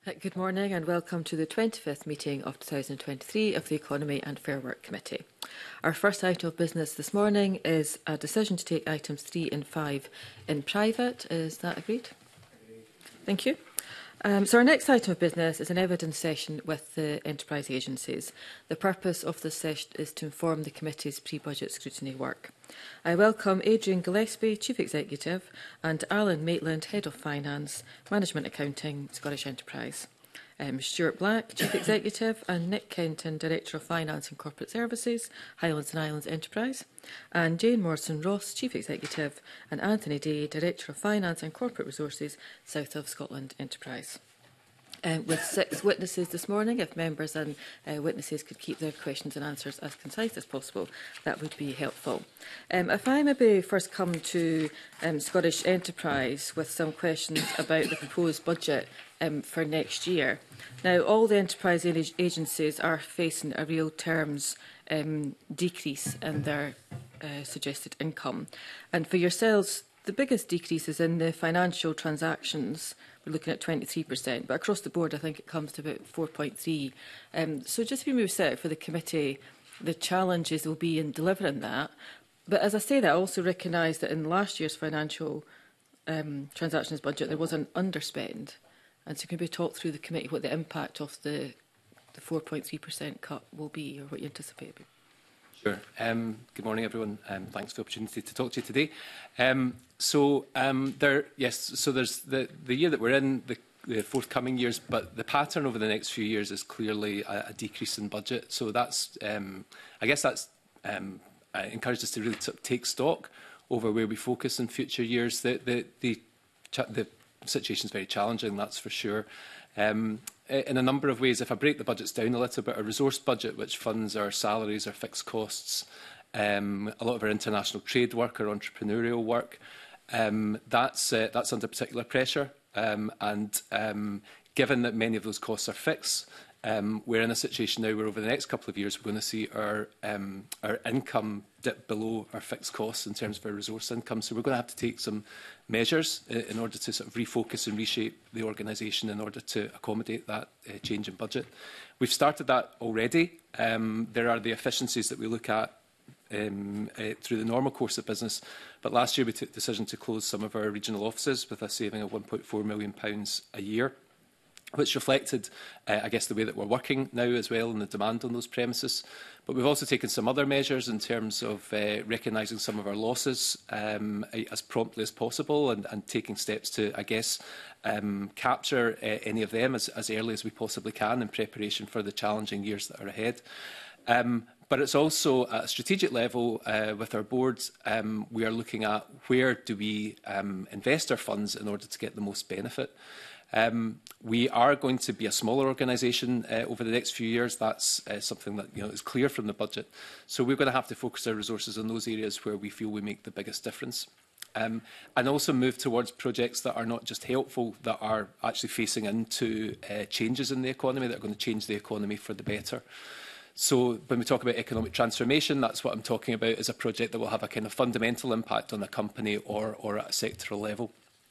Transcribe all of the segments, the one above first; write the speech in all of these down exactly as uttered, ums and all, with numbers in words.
Uh, Good morning and welcome to the twenty-fifth meeting of two thousand twenty-three of the Economy and Fair Work Committee. Our first item of business this morning is a decision to take items three and five in private. Is that agreed? Agreed. Thank you. Um, so our next item of business is an evidence session with the enterprise agencies. The purpose of this session is to inform the committee's pre-budget scrutiny work. I welcome Adrian Gillespie, Chief Executive, and Alan Maitland, Head of Finance, Management Accounting, Scottish Enterprise. Um, Stuart Black, Chief Executive, and Nick Kenton, Director of Finance and Corporate Services, Highlands and Islands Enterprise, and Jane Morrison-Ross, Chief Executive, and Anthony Day, Director of Finance and Corporate Resources, South of Scotland Enterprise. Um, with six witnesses this morning, if members and uh, witnesses could keep their questions and answers as concise as possible, that would be helpful. Um, if I maybe first come to um, Scottish Enterprise with some questions about the proposed budget um, for next year. Now, all the enterprise agencies are facing a real terms um, decrease in their uh, suggested income. And for yourselves, the biggest decrease is in the financial transactions. We're looking at twenty-three percent, but across the board I think it comes to about four point three. Um, so just to be move set for the committee, the challenges will be in delivering that. But as I say that, I also recognise that in last year's financial um, transactions budget there was an underspend. And so can we talk through the committee what the impact of the, the four point three percent cut will be, or what you anticipate? Sure. Um, good morning, everyone. Um, thanks for the opportunity to talk to you today. Um, so, um, there, yes. So, there's the the year that we're in, the, the forthcoming years, but the pattern over the next few years is clearly a, a decrease in budget. So that's, um, I guess, that's um, uh, encouraged us to really take stock over where we focus in future years. The the the, the situation is very challenging, that's for sure. Um, in a number of ways, if I break the budgets down a little bit, a resource budget which funds our salaries, our fixed costs, um, a lot of our international trade work, our entrepreneurial work, um, that's, uh, that's under particular pressure. Um, and um, given that many of those costs are fixed, um, we're in a situation now where over the next couple of years we're going to see our, um, our income dip below our fixed costs in terms of our resource income. So we're going to have to take some measures uh, in order to sort of refocus and reshape the organisation in order to accommodate that uh, change in budget. We've started that already. Um, there are the efficiencies that we look at um, uh, through the normal course of business. But last year we took the decision to close some of our regional offices with a saving of one point four million pounds a year, which reflected, uh, I guess, the way that we're working now as well and the demand on those premises. But we've also taken some other measures in terms of uh, recognising some of our losses um, as promptly as possible and, and taking steps to, I guess, um, capture uh, any of them as, as early as we possibly can in preparation for the challenging years that are ahead. Um, but it's also at a strategic level uh, with our boards, um, we are looking at where do we um, invest our funds in order to get the most benefit. Um, we are going to be a smaller organisation uh, over the next few years. That's uh, something that you know, is clear from the budget. So we're going to have to focus our resources on those areas where we feel we make the biggest difference. Um, and also move towards projects that are not just helpful, that are actually facing into uh, changes in the economy, that are going to change the economy for the better. So when we talk about economic transformation, that's what I'm talking about, is a project that will have a kind of fundamental impact on a company or, or at a sectoral level.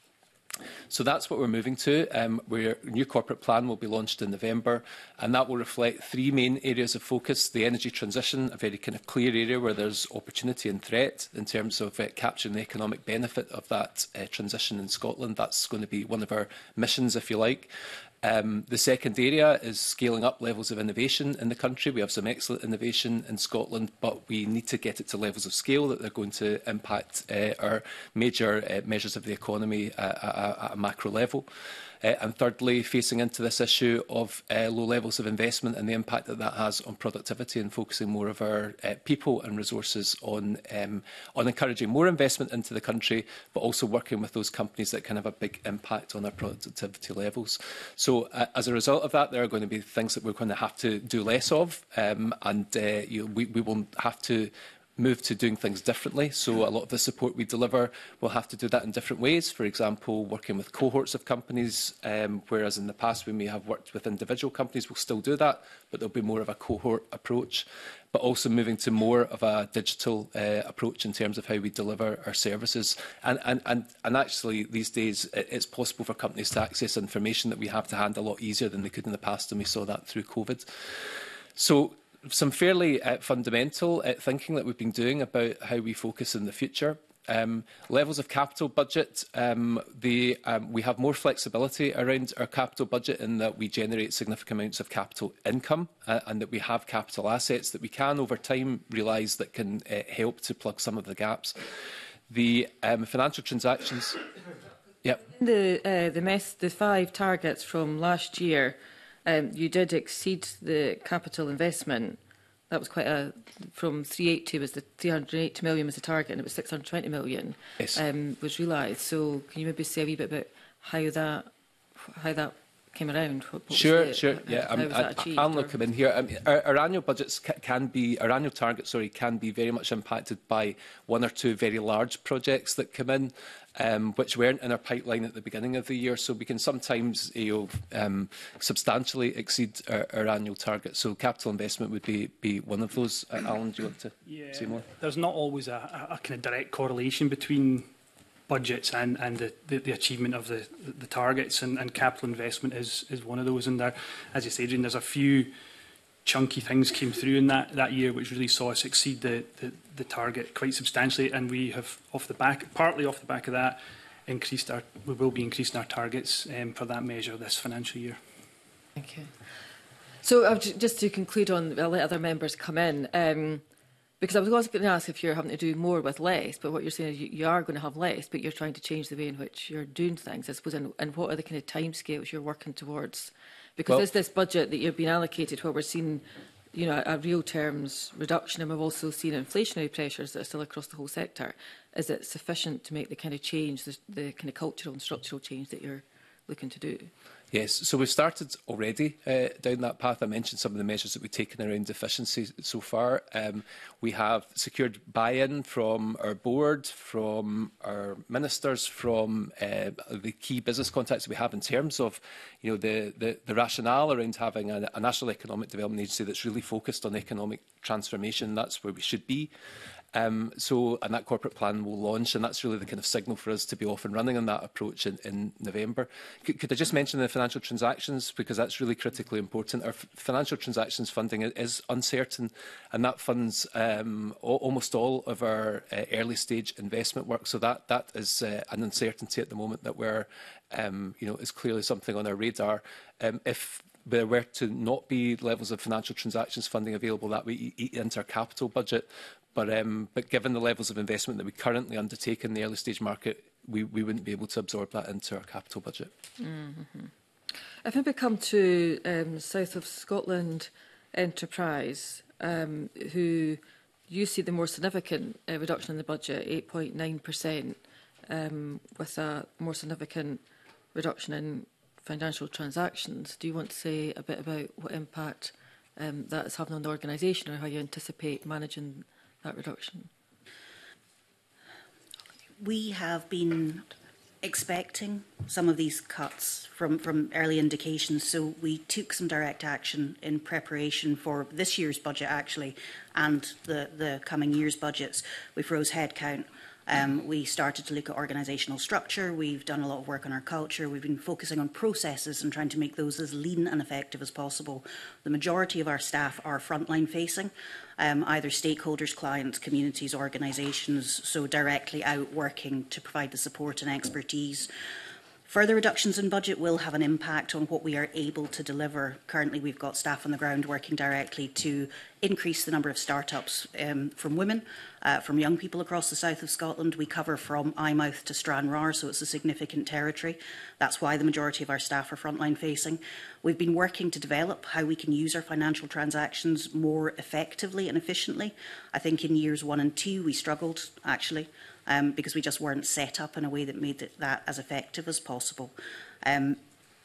So that's what we're moving to. Um, where a new corporate plan will be launched in November, and that will reflect three main areas of focus. The energy transition, a very kind of clear area where there's opportunity and threat in terms of uh, capturing the economic benefit of that uh, transition in Scotland. That's going to be one of our missions, if you like. Um, the second area is scaling up levels of innovation in the country. We have some excellent innovation in Scotland, but we need to get it to levels of scale that they're going to impact uh, our major uh, measures of the economy uh, at, at a macro level. Uh, and thirdly, facing into this issue of uh, low levels of investment and the impact that that has on productivity, and focusing more of our uh, people and resources on, um, on encouraging more investment into the country, but also working with those companies that can have a big impact on our productivity levels. So uh, as a result of that, there are going to be things that we're going to have to do less of, um, and uh, you know, we, we will have to move to doing things differently. So a lot of the support we deliver will have to do that in different ways. For example, working with cohorts of companies, um, whereas in the past we may have worked with individual companies, we'll still do that, but there'll be more of a cohort approach. But also moving to more of a digital uh, approach in terms of how we deliver our services. And, and, and, and actually, these days, it, it's possible for companies to access information that we have to hand a lot easier than they could in the past, and we saw that through COVID. So some fairly uh, fundamental uh, thinking that we've been doing about how we focus in the future. Um, levels of capital budget, um, the, um, we have more flexibility around our capital budget in that we generate significant amounts of capital income uh, and that we have capital assets that we can over time realise that can uh, help to plug some of the gaps. The um, financial transactions... Yep. The, uh, the, mess, the five targets from last year, um, you did exceed the capital investment. That was quite a, from three hundred eighty was the three hundred eighty million was the target, and it was six hundred twenty million yes. um, was realised. So can you maybe say a wee bit about how that how that came around? What, what sure, the, sure. How, yeah, how I mean, was that achieved? Alan will come in here. I mean, our, our annual budgets ca can be, our annual targets, sorry, can be very much impacted by one or two very large projects that come in. Um, which weren't in our pipeline at the beginning of the year, so we can sometimes you know, um, substantially exceed our, our annual target. So capital investment would be, be one of those. Uh, Alan, do you want to yeah, say more? There's not always a, a, a kind of direct correlation between budgets and, and the, the, the achievement of the, the targets, and, and capital investment is, is one of those. And there, as you say, Adrian, there's a few chunky things came through in that, that year which really saw us exceed the, the, the target quite substantially, and we have off the back, partly off the back of that, increased our, we will be increasing our targets um, for that measure this financial year. Thank you. So uh, just to conclude on, I'll let other members come in, um, because I was also going to ask if you're having to do more with less, but what you're saying is you, you are going to have less, but you're trying to change the way in which you're doing things, I suppose, and, and what are the kind of timescales you're working towards? Because well, is this budget that you've been allocated where we're seeing, you know, a real terms reduction, and we've also seen inflationary pressures that are still across the whole sector, is it sufficient to make the kind of change, the, the kind of cultural and structural change that you're looking to do? Yes, so we've started already uh, down that path. I mentioned some of the measures that we've taken around efficiency so far. Um, we have secured buy-in from our board, from our ministers, from uh, the key business contacts that we have in terms of, you know, the, the, the rationale around having a, a national economic development agency that's really focused on economic transformation. That's where we should be. Um, so, and that corporate plan will launch, and that's really the kind of signal for us to be off and running on that approach in, in November. Could, could I just mention the financial transactions, because that's really critically important. Our f financial transactions funding is uncertain, and that funds um, almost all of our uh, early stage investment work. So that that is uh, an uncertainty at the moment that we're, um, you know, is clearly something on our radar. Um, if there were to not be levels of financial transactions funding available, that would eat into our capital budget. But, um, but given the levels of investment that we currently undertake in the early stage market, we, we wouldn't be able to absorb that into our capital budget. Mm-hmm. If we come to um, South of Scotland Enterprise, um, who you see the more significant uh, reduction in the budget, eight point nine percent, um, with a more significant reduction in financial transactions. Do you want to say a bit about what impact um, that is having on the organisation, or how you anticipate managing that reduction? We have been expecting some of these cuts from, from early indications, so we took some direct action in preparation for this year's budget, actually, and the, the coming year's budgets. We froze headcount. Um, we started to look at organisational structure. We've done a lot of work on our culture. We've been focusing on processes and trying to make those as lean and effective as possible. The majority of our staff are frontline facing, um, either stakeholders, clients, communities, organisations, so directly out working to provide the support and expertise. Further reductions in budget will have an impact on what we are able to deliver. Currently, we've got staff on the ground working directly to increase the number of startups um, from women, uh, from young people across the south of Scotland. We cover from Eyemouth to Stranraer, so it's a significant territory. That's why the majority of our staff are frontline facing. We've been working to develop how we can use our financial transactions more effectively and efficiently. I think in years one and two, we struggled, actually. Um, because we just weren't set up in a way that made it, that as effective as possible. Um,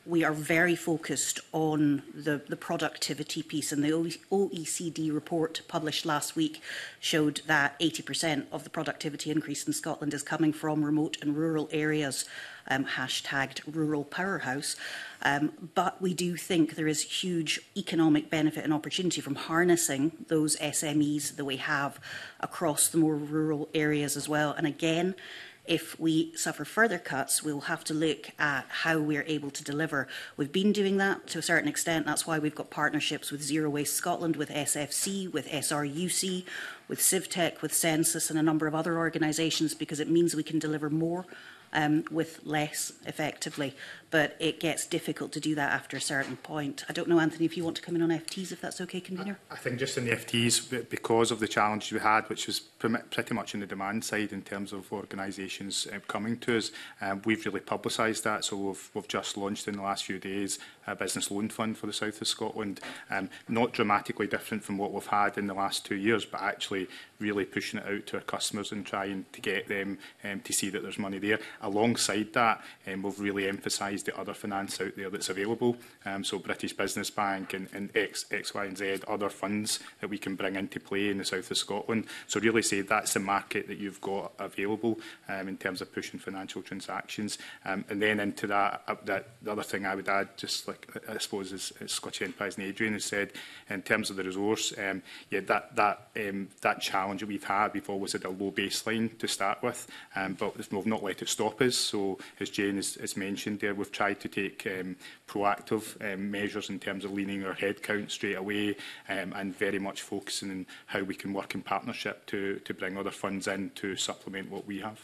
we are very focused on the, the productivity piece, and the O E C D report published last week showed that eighty percent of the productivity increase in Scotland is coming from remote and rural areas, um, hashtagged rural powerhouse. Um, but we do think there is huge economic benefit and opportunity from harnessing those S M Es that we have across the more rural areas as well. And again, if we suffer further cuts, we'll have to look at how we're able to deliver. We've been doing that to a certain extent. That's why we've got partnerships with Zero Waste Scotland, with S F C, with S R U C, with CivTech, with Census and a number of other organisations, because it means we can deliver more um, with less effectively. But it gets difficult to do that after a certain point. I don't know, Anthony, if you want to come in on F Ts, if that's okay, Convener? I think just in the F Ts, because of the challenge we had, which was pretty much on the demand side in terms of organisations uh, coming to us, um, we've really publicised that. So we've, we've just launched in the last few days a business loan fund for the south of Scotland. Um, not dramatically different from what we've had in the last two years, but actually really pushing it out to our customers and trying to get them um, to see that there's money there. Alongside that, um, we've really emphasised the other finance out there that's available. Um, so British Business Bank and, and X, X, Y and Z, other funds that we can bring into play in the south of Scotland. So really say that's the market that you've got available um, in terms of pushing financial transactions. Um, and then into that, uh, that, the other thing I would add, just like I suppose as, as Scottish Enterprise and Adrian has said, in terms of the resource, um, yeah, that, that, um, that challenge that we've had, we've always had a low baseline to start with, um, but we've not let it stop us. So as Jane has, has mentioned there, we've tried to take um, proactive um, measures in terms of leaning our headcount straight away um, and very much focusing on how we can work in partnership to, to bring other funds in to supplement what we have.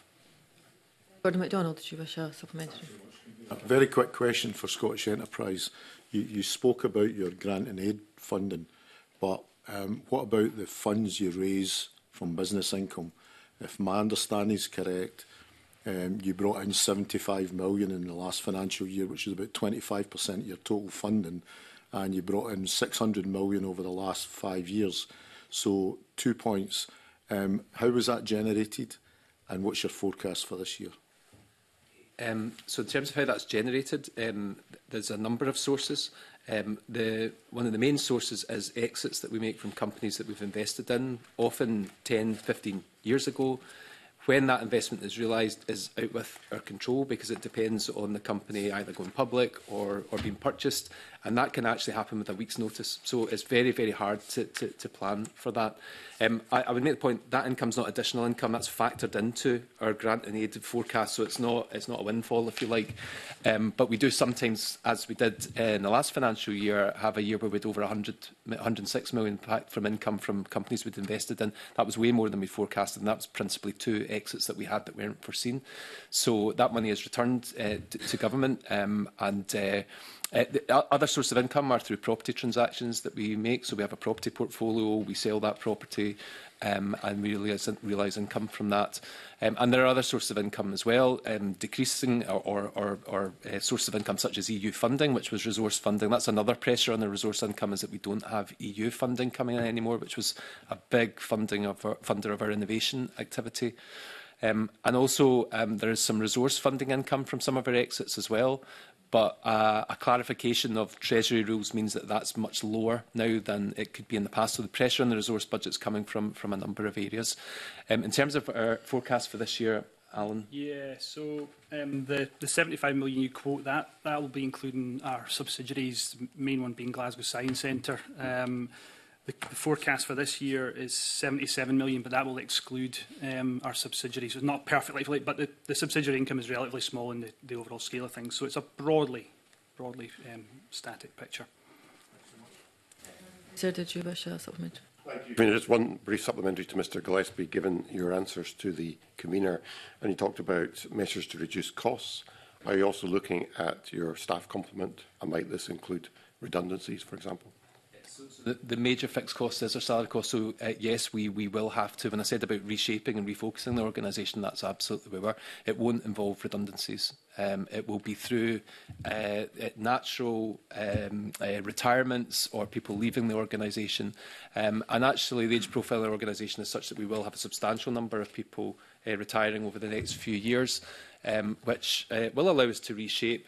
Gordon MacDonald, did you wish a supplementary? A very quick question for Scottish Enterprise. You, you spoke about your grant and aid funding, but um, what about the funds you raise from business income? If my understanding is correct, Um, you brought in seventy-five million in the last financial year, which is about twenty-five percent of your total funding, and you brought in six hundred million over the last five years. So, two points. Um, how was that generated, and what's your forecast for this year? Um, so in terms of how that's generated, um, there's a number of sources. Um, the, one of the main sources is exits that we make from companies that we've invested in, often ten, fifteen years ago. When that investment is realised is out with our control, because it depends on the company either going public or, or being purchased, and that can actually happen with a week's notice. So it's very, very hard to, to, to plan for that. Um, I, I would make the point that income is not additional income, that's factored into our grant and aid forecast, so it's not, it's not a windfall, if you like. Um, but we do sometimes, as we did in the last financial year, have a year where we had over one hundred, one hundred and six million back from income from companies we'd invested in. That was way more than we forecasted, and that was principally two exits that we had that weren't foreseen. So that money is returned uh, to, to government, um, and uh, Uh, the other source of income are through property transactions that we make. So we have a property portfolio, we sell that property, um, and we realise, realise income from that. Um, and there are other sources of income as well, um, decreasing or, or, or, or uh, sources of income such as E U funding, which was resource funding. That's another pressure on the resource income, is that we don't have E U funding coming in anymore, which was a big funding of our, funder of our innovation activity. Um, and also um, there is some resource funding income from some of our exits as well. But uh, a clarification of Treasury rules means that that's much lower now than it could be in the past. So the pressure on the resource budget is coming from, from a number of areas. Um, in terms of our forecast for this year, Alan? Yeah, so um, the, the seventy-five million you quote, that, that will be including our subsidiaries, the main one being Glasgow Science Centre. Um, The, the forecast for this year is seventy-seven million, but that will exclude um, our subsidiaries. So it's not perfectly, but the, the subsidiary income is relatively small in the, the overall scale of things. So it's a broadly, broadly um, static picture. Sir, did you wish a supplementary? Thank you. I mean, just one brief supplementary to Mr Gillespie, given your answers to the convener, and you talked about measures to reduce costs. Are you also looking at your staff complement, and might this include redundancies, for example? The, the major fixed cost is our salary cost. So, uh, yes, we, we will have to. When I said about reshaping and refocusing the organisation, that's absolutely where we were. It won't involve redundancies. Um, it will be through uh, natural um, uh, retirements or people leaving the organisation. Um, and actually, the age profile of the organisation is such that we will have a substantial number of people uh, retiring over the next few years, um, which uh, will allow us to reshape.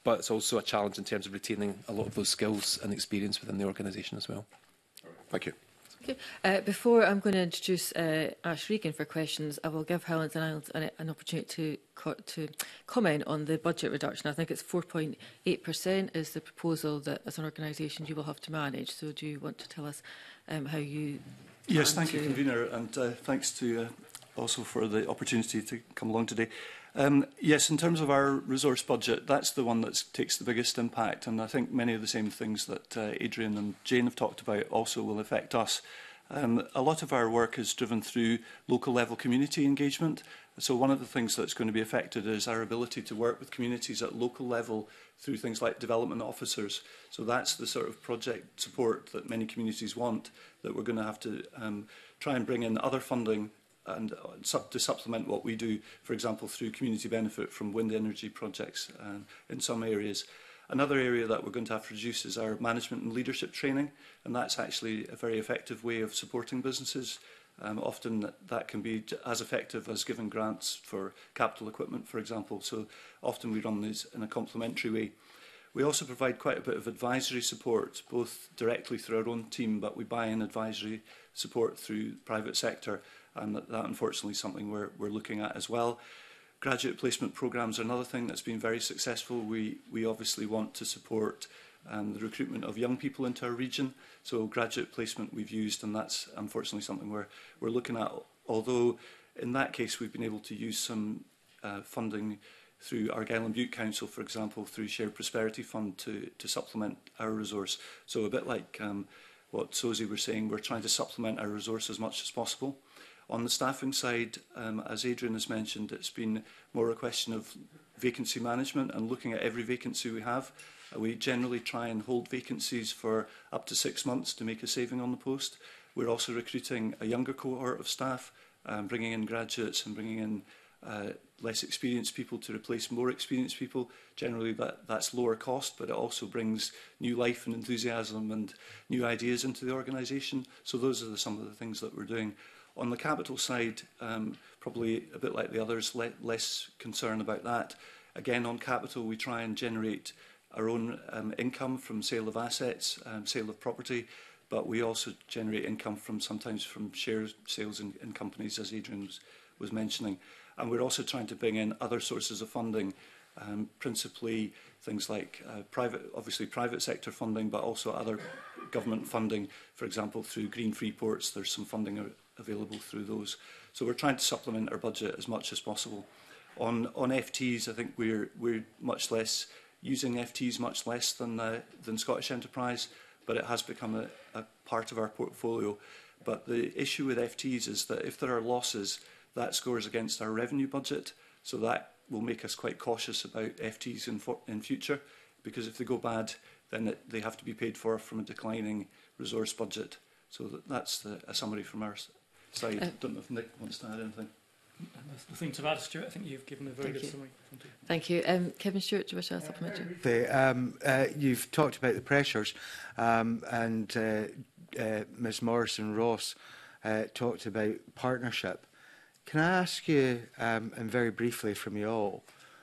but it's also a challenge in terms of retaining a lot of those skills and experience within the organisation as well. Thank you. Okay. Uh, before I'm going to introduce uh, Ash Regan for questions, I will give Highlands and Islands an, an opportunity to, co to comment on the budget reduction. I think it's four point eight percent is the proposal that as an organisation you will have to manage. So do you want to tell us um, how you... Yes, thank you, Convener, and uh, thanks to uh, also for the opportunity to come along today. Um, yes, in terms of our resource budget, that's the one that takes the biggest impact, and I think many of the same things that uh, Adrian and Jane have talked about also will affect us. Um, a lot of our work is driven through local level community engagement, so one of the things that's going to be affected is our ability to work with communities at local level through things like development officers. So that's the sort of project support that many communities want, that we're going to have to um, try and bring in other funding and uh, sub to supplement what we do, for example, through community benefit from wind energy projects uh, in some areas. Another area that we're going to have to reduce is our management and leadership training, and that's actually a very effective way of supporting businesses. Um, often that, that can be as effective as giving grants for capital equipment, for example. So often we run these in a complementary way. We also provide quite a bit of advisory support, both directly through our own team, but we buy in advisory support through the private sector, and that, that unfortunately is something we're, we're looking at as well. Graduate placement programmes are another thing that's been very successful. We, we obviously want to support um, the recruitment of young people into our region. So graduate placement we've used, and that's unfortunately something we're, we're looking at. Although in that case we've been able to use some uh, funding through Argyll and Bute Council, for example, through Shared Prosperity Fund to, to supplement our resource. So a bit like um, what Sosie was saying, we're trying to supplement our resource as much as possible. On the staffing side, um, as Adrian has mentioned, it's been more a question of vacancy management and looking at every vacancy we have. Uh, we generally try and hold vacancies for up to six months to make a saving on the post. We're also recruiting a younger cohort of staff, um, bringing in graduates and bringing in uh, less experienced people to replace more experienced people. Generally that, that's lower cost, but it also brings new life and enthusiasm and new ideas into the organisation. So those are the, some of the things that we're doing. On the capital side, um, probably a bit like the others, le less concern about that. Again, on capital, we try and generate our own um, income from sale of assets, um, sale of property, but we also generate income from sometimes from share sales in, in companies, as Adrian was, was mentioning. And we're also trying to bring in other sources of funding, um, principally things like uh, private, obviously private sector funding, but also other government funding. For example, through Green Free Ports, there's some funding available through those. So we're trying to supplement our budget as much as possible. On, on F Ts, I think we're, we're much less using F Ts much less than, uh, than Scottish Enterprise, but it has become a, a part of our portfolio. But the issue with F Ts is that if there are losses, that scores against our revenue budget, so that will make us quite cautious about F Ts in, for, in future, because if they go bad, then it, they have to be paid for from a declining resource budget. So that, that's the, a summary from our side. I uh, don't know if Nick wants to add anything. Nothing to add, Stuart. I think you've given a very good summary. Thank you. Um, Kevin Stewart, do you wish to add supplementary? Um, uh, you've talked about the pressures, um, and uh, uh, Miz Morrison Ross uh, talked about partnership. Can I ask you, um, and very briefly from you all,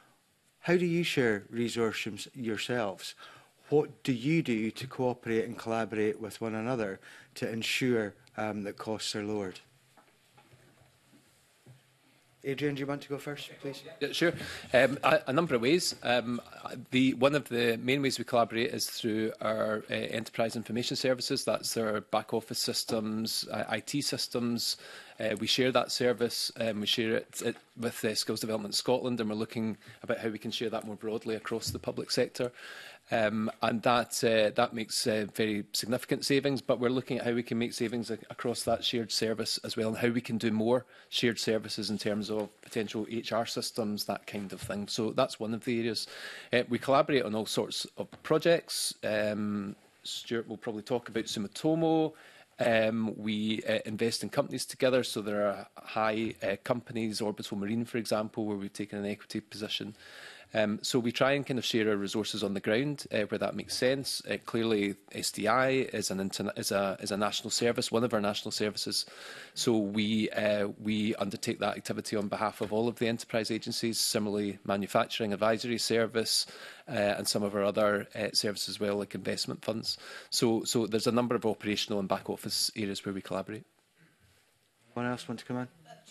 how do you share resources yourselves? What do you do to cooperate and collaborate with one another to ensure um, that costs are lowered? Adrian, do you want to go first, please? Yeah, sure. Um, a, a number of ways. Um, the, one of the main ways we collaborate is through our uh, enterprise information services. That's our back office systems, uh, I T systems. Uh, we share that service. Um, we share it, it with uh, Skills Development Scotland, and we're looking about how we can share that more broadly across the public sector. Um, and that, uh, that makes uh, very significant savings, but we're looking at how we can make savings ac across that shared service as well, and how we can do more shared services in terms of potential H R systems, that kind of thing. So that's one of the areas. Uh, we collaborate on all sorts of projects. Um, Stuart will probably talk about Sumitomo. Um, we uh, invest in companies together, so there are high uh, companies, Orbital Marine, for example, where we've taken an equity position. Um, so we try and kind of share our resources on the ground uh, where that makes sense. Uh, clearly, S D I is, an is, a, is a national service, one of our national services. So we, uh, we undertake that activity on behalf of all of the enterprise agencies, similarly manufacturing, advisory service, uh, and some of our other uh, services as well, like investment funds. So, so there's a number of operational and back office areas where we collaborate. Anyone else want to come in?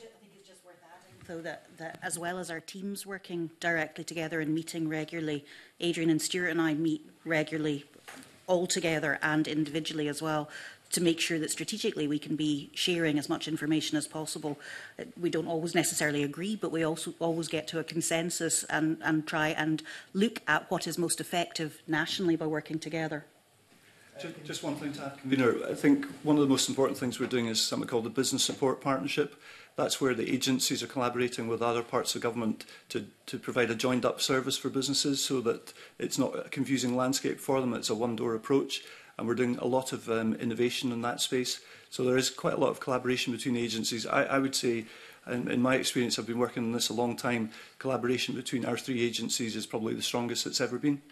So that, that as well as our teams working directly together and meeting regularly, Adrian and Stuart and I meet regularly all together and individually as well to make sure that strategically we can be sharing as much information as possible. We don't always necessarily agree, but we also always get to a consensus and, and try and look at what is most effective nationally by working together. Just, just one thing to add, Convener. I think one of the most important things we're doing is something called the Business Support Partnership. That's where the agencies are collaborating with other parts of government to, to provide a joined-up service for businesses so that it's not a confusing landscape for them. It's a one-door approach, and we're doing a lot of um, innovation in that space. So there is quite a lot of collaboration between agencies. I, I would say, in, in my experience, I've been working on this a long time, collaboration between our three agencies is probably the strongest it's ever been.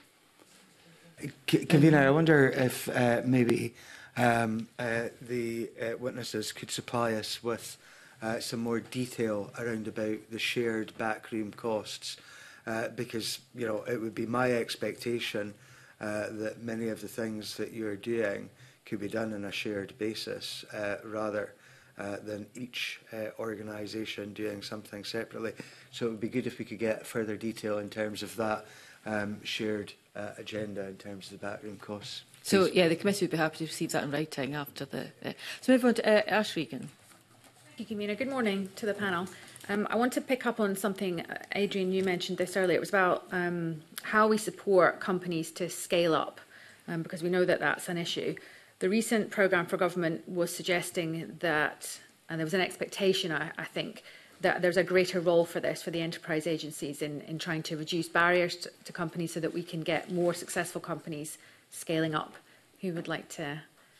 Convener, I wonder if uh, maybe um, uh, the uh, witnesses could supply us with uh, some more detail around about the shared backroom costs, uh, because you know it would be my expectation uh, that many of the things that you're doing could be done on a shared basis uh, rather uh, than each uh, organisation doing something separately. So it would be good if we could get further detail in terms of that um, shared uh, agenda in terms of the backroom costs. So, yeah, the committee would be happy to receive that in writing after the... Uh, so move on to uh, Ash Regan. Thank you, Convener. Good morning to the panel. Um, I want to pick up on something, uh, Adrian, you mentioned this earlier. It was about um, how we support companies to scale up, um, because we know that that's an issue. The recent programme for government was suggesting that, and there was an expectation, I, I think, that there's a greater role for this for the enterprise agencies in, in trying to reduce barriers to, to companies so that we can get more successful companies scaling up. Who would like to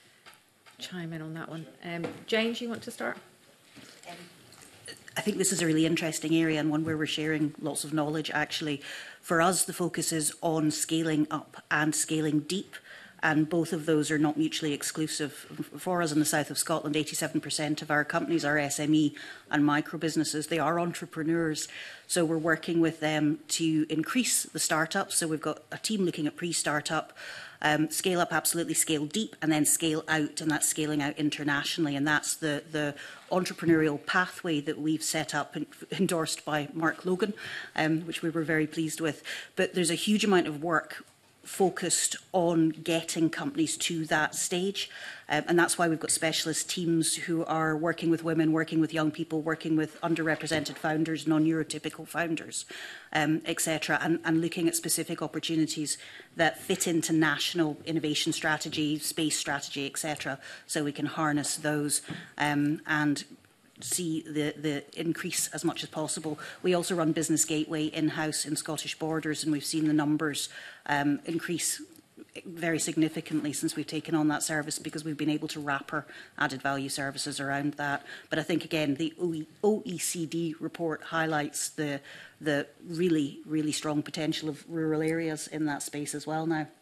chime in on that one? Um, James, you want to start? Um, I think this is a really interesting area and one where we're sharing lots of knowledge, actually. For us, the focus is on scaling up and scaling deep, and both of those are not mutually exclusive. For us in the south of Scotland, eighty-seven percent of our companies are S M E and micro businesses. They are entrepreneurs, so we're working with them to increase the startups. So we've got a team looking at pre-startup, um, scale up, absolutely scale deep, and then scale out, and that's scaling out internationally. And that's the, the entrepreneurial pathway that we've set up and endorsed by Mark Logan, um, which we were very pleased with. But there's a huge amount of work focused on getting companies to that stage. Um, and that's why we've got specialist teams who are working with women, working with young people, working with underrepresented founders, non-neurotypical founders, um, et cetera, and, and looking at specific opportunities that fit into national innovation strategy, space strategy, et cetera, so we can harness those um, and see the, the increase as much as possible. We also run Business Gateway in-house in Scottish Borders, and we've seen the numbers um, increase very significantly since we've taken on that service because we've been able to wrapper added value services around that. But I think, again, the O E C D report highlights the, the really, really strong potential of rural areas in that space as well now.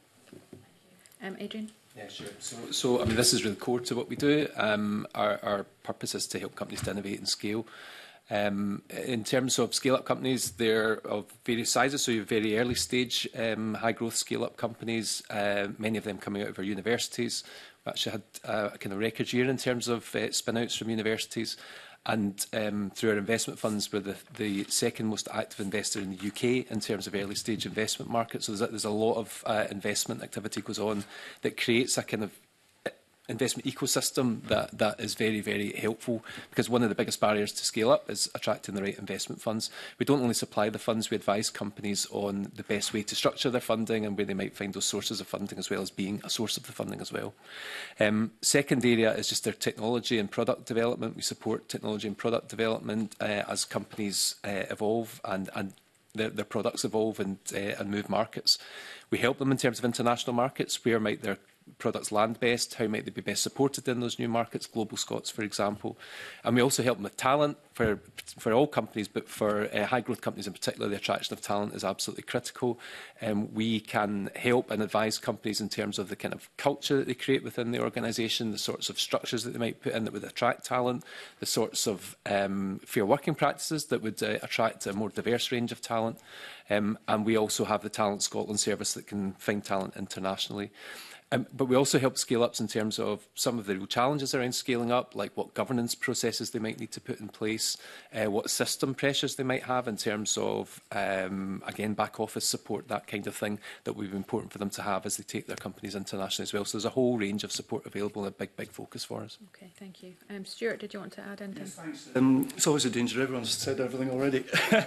Um, Adrian? Yeah, sure. So, so I mean, this is really core to what we do. Um, our, our purpose is to help companies to innovate and scale. Um, in terms of scale-up companies, they're of various sizes. So you have very early stage, um, high-growth scale-up companies, uh, many of them coming out of our universities. We've actually had uh, a kind of record year in terms of uh, spin-outs from universities. And um, through our investment funds, we're the, the second most active investor in the U K in terms of early stage investment market. So there's a, there's a lot of uh, investment activity goes on that creates a kind of investment ecosystem that, that is very, very helpful, because one of the biggest barriers to scale up is attracting the right investment funds. We don't only supply the funds, we advise companies on the best way to structure their funding and where they might find those sources of funding, as well as being a source of the funding as well. Um, second area is just their technology and product development. We support technology and product development uh, as companies uh, evolve and, and their, their products evolve and, uh, and move markets. We help them in terms of international markets. Where might their products land best? How might they be best supported in those new markets? Global Scots, for example. And we also help them with talent. For for, for all companies, but for uh, high growth companies in particular, the attraction of talent is absolutely critical. Um, we can help and advise companies in terms of the kind of culture that they create within the organisation, the sorts of structures that they might put in that would attract talent, the sorts of um, fair working practices that would uh, attract a more diverse range of talent. Um, and we also have the Talent Scotland service that can find talent internationally. Um, but we also help scale-ups in terms of some of the real challenges around scaling up, like what governance processes they might need to put in place, uh, what system pressures they might have in terms of, um, again, back-office support, that kind of thing that would be important for them to have as they take their companies internationally as well. So there's a whole range of support available and a big, big focus for us. Okay, thank you. Um, Stuart, did you want to add anything? Yes, thanks. Um, it's always a danger. Everyone's said everything already.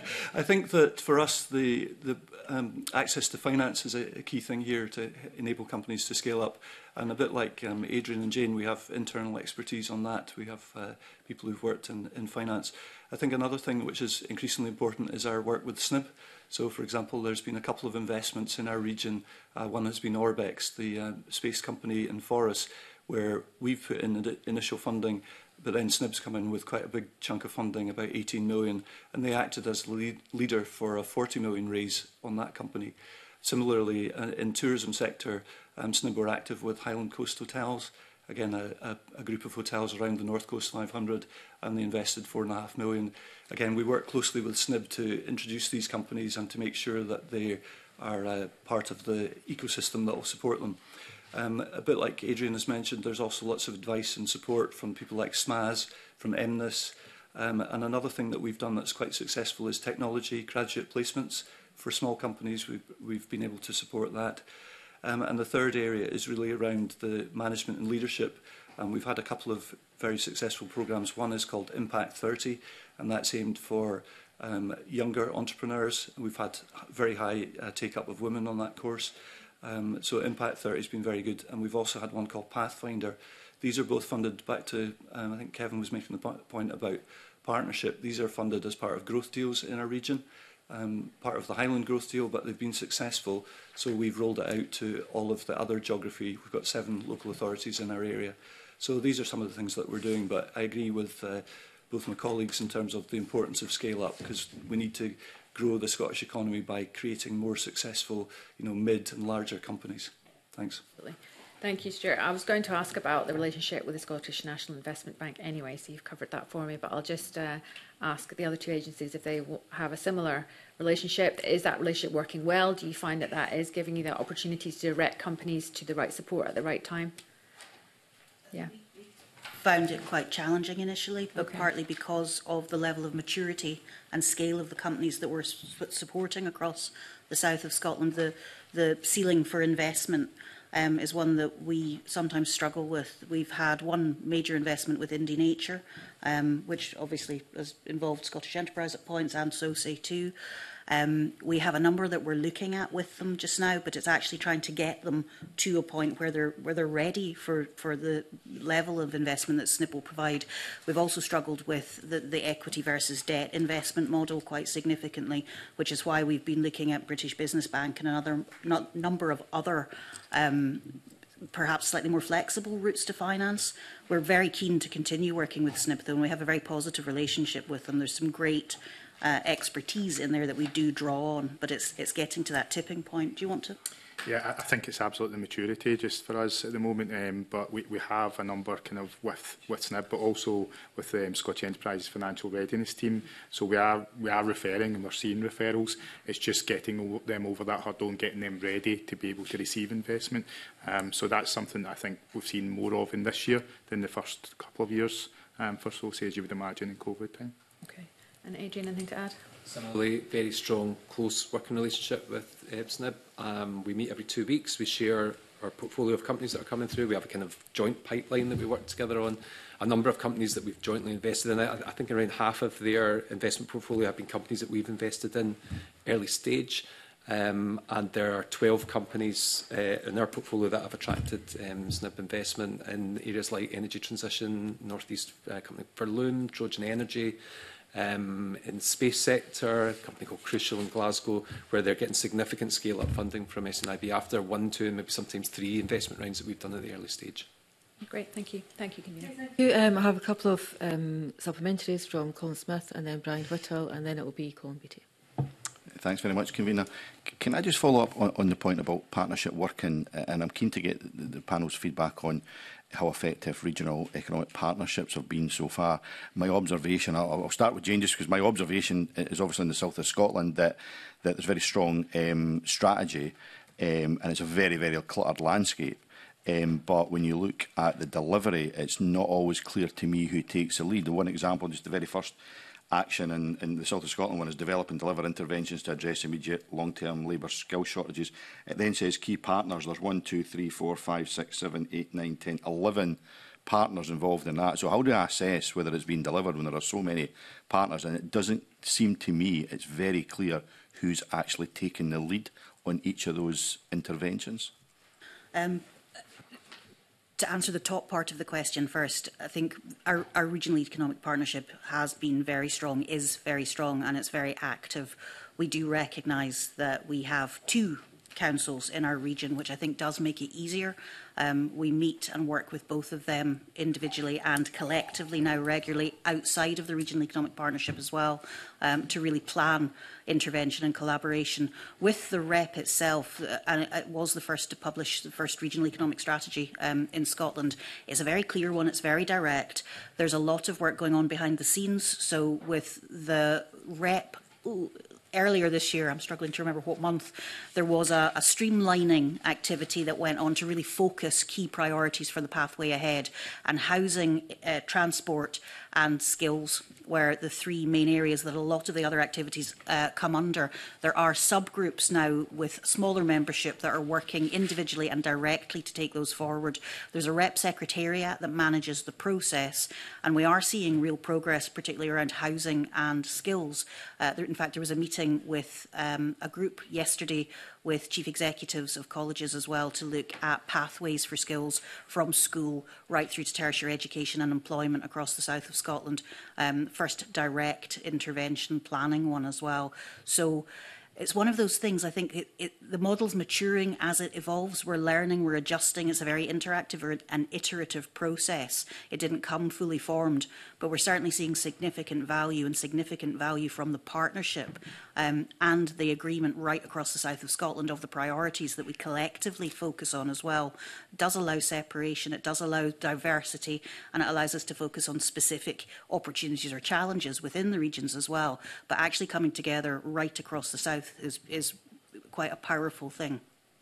I think that for us, the, the um, access to finance is a, a key thing here to enable companies to scale up. And a bit like um, Adrian and Jane, we have internal expertise on that. We have uh, people who've worked in, in finance. I think another thing which is increasingly important is our work with S N I B. So, for example, there's been a couple of investments in our region. Uh, one has been Orbex, the uh, space company in Forres, where we've put in the initial funding, but then S N I B's come in with quite a big chunk of funding, about eighteen million, and they acted as lead leader for a forty million raise on that company. Similarly, uh, in tourism sector, um, S N I B were active with Highland Coast Hotels, again a, a, a group of hotels around the North Coast five hundred, and they invested four and a half million. Again, we work closely with S N I B to introduce these companies and to make sure that they are uh, part of the ecosystem that will support them. Um, a bit like Adrian has mentioned, there's also lots of advice and support from people like S M A S, from M N I S, um, and another thing that we've done that's quite successful is technology graduate placements for small companies. We've, we've been able to support that. Um, and the third area is really around the management and leadership. And we've had a couple of very successful programs. One is called Impact thirty, and that's aimed for um, younger entrepreneurs. We've had very high uh, take-up of women on that course. Um, so Impact thirty has been very good. And we've also had one called Pathfinder. These are both funded back to, um, I think Kevin was making the point about partnership. These are funded as part of growth deals in our region. Um, part of the Highland Growth Deal, but they've been successful, so we've rolled it out to all of the other geography. We've got seven local authorities in our area. So these are some of the things that we're doing, but I agree with uh, both my colleagues in terms of the importance of scale-up, because we need to grow the Scottish economy by creating more successful, you know, mid and larger companies. Thanks. Absolutely. Thank you, Stuart. I was going to ask about the relationship with the Scottish National Investment Bank anyway, so you've covered that for me, but I'll just uh, ask the other two agencies if they w have a similar relationship. Is that relationship working well? Do you find that that is giving you the opportunities to direct companies to the right support at the right time? Yeah. Found it quite challenging initially, but Okay. partly because of the level of maturity and scale of the companies that we're su supporting across the south of Scotland. The, the ceiling for investment Um, is one that we sometimes struggle with. We've had one major investment with Indie Nature, um, which obviously has involved Scottish Enterprise at points and S O C E too. Um, we have a number that we're looking at with them just now, but it's actually trying to get them to a point where they're where they're ready for, for the level of investment that S N I B will provide. We've also struggled with the, the equity versus debt investment model quite significantly, which is why we've been looking at British Business Bank and another not, number of other um, perhaps slightly more flexible routes to finance. We're very keen to continue working with S N I B though, and we have a very positive relationship with them. There's some great Uh, expertise in there that we do draw on, but it's it's getting to that tipping point. Do you want to? Yeah, I, I think it's absolutely maturity just for us at the moment, um, but we, we have a number kind of with, with S N I B, but also with the um, Scottish Enterprise Financial Readiness Team. So we are we are referring and we're seeing referrals. It's just getting them over that hurdle and getting them ready to be able to receive investment. Um, so that's something that I think we've seen more of in this year than the first couple of years um, for S O C E, as you would imagine, in COVID time. Okay. And Adrian, anything to add? Similarly, very strong, close working relationship with uh, S N I B. Um, we meet every two weeks. We share our portfolio of companies that are coming through. We have a kind of joint pipeline that we work together on. A number of companies that we've jointly invested in. I, I think around half of their investment portfolio have been companies that we've invested in early stage. Um, and there are twelve companies uh, in our portfolio that have attracted um, S N I B investment in areas like energy transition, North East uh, company Furloon, Trojan Energy. Um, in the space sector, a company called Crucial in Glasgow, where they're getting significant scale-up funding from S N I B after one, two, and maybe sometimes three investment rounds that we've done at the early stage. Great, thank you. Thank you, Convener. Thank you. Um, I have a couple of um, supplementaries from Colin Smith and then Brian Whittle, and then it will be Colin Beattie. Thanks very much, Convener. C can I just follow up on, on the point about partnership working, uh, and I'm keen to get the, the panel's feedback on how effective regional economic partnerships have been so far. My observation, I'll, I'll start with Jane just because my observation is obviously in the south of Scotland that, that there's very strong um, strategy um, and it's a very, very cluttered landscape. Um, but when you look at the delivery, it's not always clear to me who takes the lead. The one example, just the very first action in, in the south of Scotland one is develop and deliver interventions to address immediate long-term labour skill shortages. It then says key partners. There's one, two, three, four, five, six, seven, eight, nine, ten, eleven partners involved in that. So how do I assess whether it's been delivered when there are so many partners? And it doesn't seem to me it's very clear who's actually taking the lead on each of those interventions. Um, To answer the top part of the question first, I think our, our regional economic partnership has been very strong, is very strong, and it's very active. We do recognise that we have two councils in our region, which I think does make it easier. Um, we meet and work with both of them individually and collectively now regularly outside of the Regional Economic Partnership as well, um, to really plan intervention and collaboration with the R E P itself. Uh, and it, it was the first to publish the first Regional Economic Strategy um, in Scotland. It's a very clear one, it's very direct. There's a lot of work going on behind the scenes. So with the R E P, ooh, earlier this year, I'm struggling to remember what month, there was a, a streamlining activity that went on to really focus key priorities for the pathway ahead, and housing, uh, transport and skills were the three main areas that a lot of the other activities uh, come under. There are subgroups now with smaller membership that are working individually and directly to take those forward. There's a R E P secretariat that manages the process, and we are seeing real progress, particularly around housing and skills. Uh, there, in fact, there was a meeting with um, a group yesterday with chief executives of colleges as well to look at pathways for skills from school right through to tertiary education and employment across the south of Scotland. Um, first direct intervention planning one as well. So it's one of those things, I think it, it, the model's maturing as it evolves. We're learning, we're adjusting. It's a very interactive and iterative process. It didn't come fully formed, but we're certainly seeing significant value and significant value from the partnership um, and the agreement right across the south of Scotland of the priorities that we collectively focus on as well. It does allow separation, it does allow diversity, and it allows us to focus on specific opportunities or challenges within the regions as well. But actually coming together right across the south Is, is quite a powerful thing.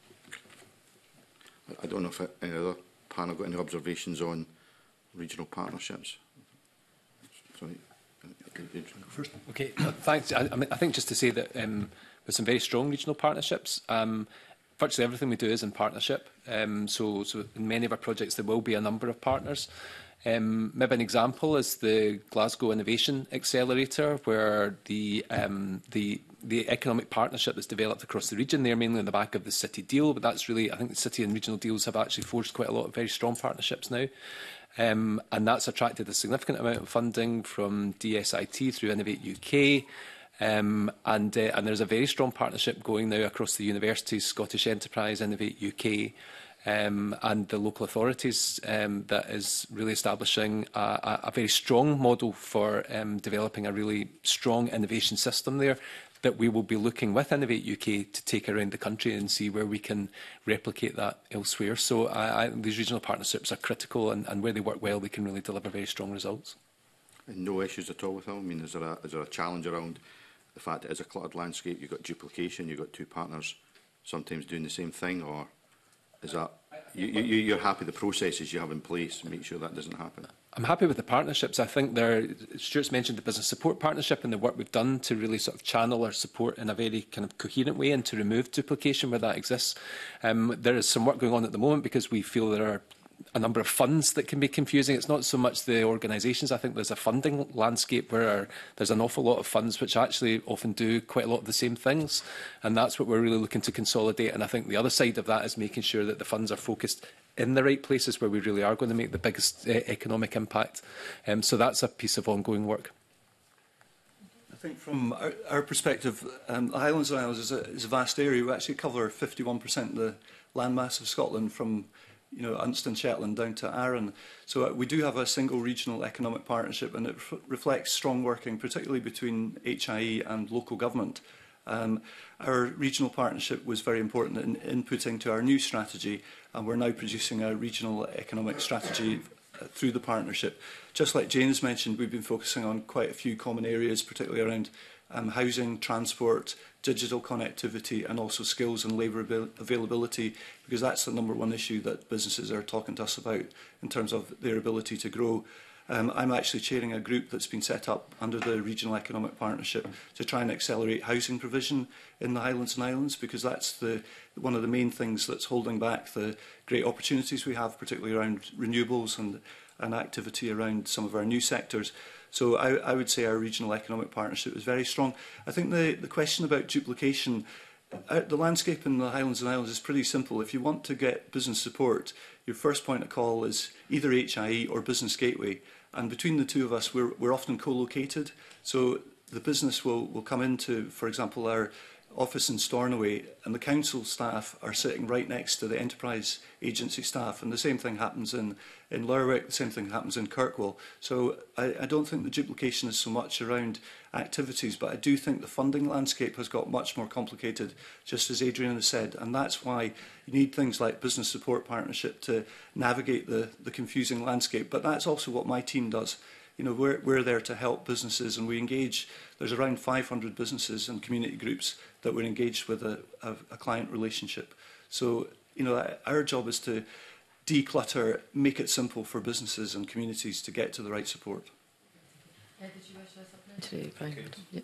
I don't know if any other panel got any observations on regional partnerships. Sorry. First. Okay, thanks. I, I, mean, I think just to say that um, with some very strong regional partnerships, um, virtually everything we do is in partnership. Um, so, so in many of our projects there will be a number of partners. Um, maybe an example is the Glasgow Innovation Accelerator, where the, um, the, the economic partnership that's developed across the region, they're mainly on the back of the city deal, but that's really, I think the city and regional deals have actually forged quite a lot of very strong partnerships now. Um, and that's attracted a significant amount of funding from D S I T through Innovate U K. Um, and, uh, and there's a very strong partnership going now across the universities, Scottish Enterprise, Innovate U K, Um, and the local authorities, um, that is really establishing a, a, a very strong model for um, developing a really strong innovation system there that we will be looking with Innovate U K to take around the country and see where we can replicate that elsewhere. So I, I, these regional partnerships are critical, and, and where they work well, they can really deliver very strong results. And no issues at all with them? I mean, is there a, is there a challenge around the fact that it is a cluttered landscape, you've got duplication, you've got two partners sometimes doing the same thing, or is that, you, you, you're happy the processes you have in place make sure that doesn't happen? I'm happy with the partnerships. I think there, Stuart's mentioned the business support partnership and the work we've done to really sort of channel our support in a very kind of coherent way and to remove duplication where that exists. Um, there is some work going on at the moment because we feel there are a number of funds that can be confusing. It's not so much the organisations. I think there's a funding landscape where there's an awful lot of funds which actually often do quite a lot of the same things, and that's what we're really looking to consolidate. And I think the other side of that is making sure that the funds are focused in the right places where we really are going to make the biggest uh, economic impact. Um, so that's a piece of ongoing work. I think from our, our perspective, um, the Highlands and Isles is a, is a vast area. We actually cover fifty-one percent of the landmass of Scotland, from you know, Unstone Shetland down to Arran. So uh, we do have a single regional economic partnership, and it re reflects strong working, particularly between H I E and local government. Um, our regional partnership was very important in inputting to our new strategy, and we're now producing a regional economic strategy uh, through the partnership. Just like Jane's mentioned, we've been focusing on quite a few common areas, particularly around um, housing, transport, digital connectivity, and also skills and labour avail availability, because that's the number one issue that businesses are talking to us about in terms of their ability to grow. Um, I'm actually chairing a group that's been set up under the Regional Economic Partnership to try and accelerate housing provision in the Highlands and Islands, because that's the, one of the main things that's holding back the great opportunities we have, particularly around renewables and, and activity around some of our new sectors. So I, I would say our regional economic partnership is very strong. I think the, the question about duplication, uh, the landscape in the Highlands and Islands is pretty simple. If you want to get business support, your first point of call is either H I E or Business Gateway. And between the two of us, we're, we're often co-located. So the business will, will come into, for example, our office in Stornoway, and the council staff are sitting right next to the enterprise agency staff, and the same thing happens in, in Lerwick, the same thing happens in Kirkwall. So I, I don't think the duplication is so much around activities, but I do think the funding landscape has got much more complicated, just as Adrian has said, and that's why you need things like business support partnership to navigate the, the confusing landscape. But that's also what my team does. You know, we're, we're there to help businesses, and we engage. There's around five hundred businesses and community groups that we're engaged with a, a, a client relationship. So, you know, our job is to declutter, make it simple for businesses and communities to get to the right support. Uh, did you wish a supplementary, Brian? Okay. Yep.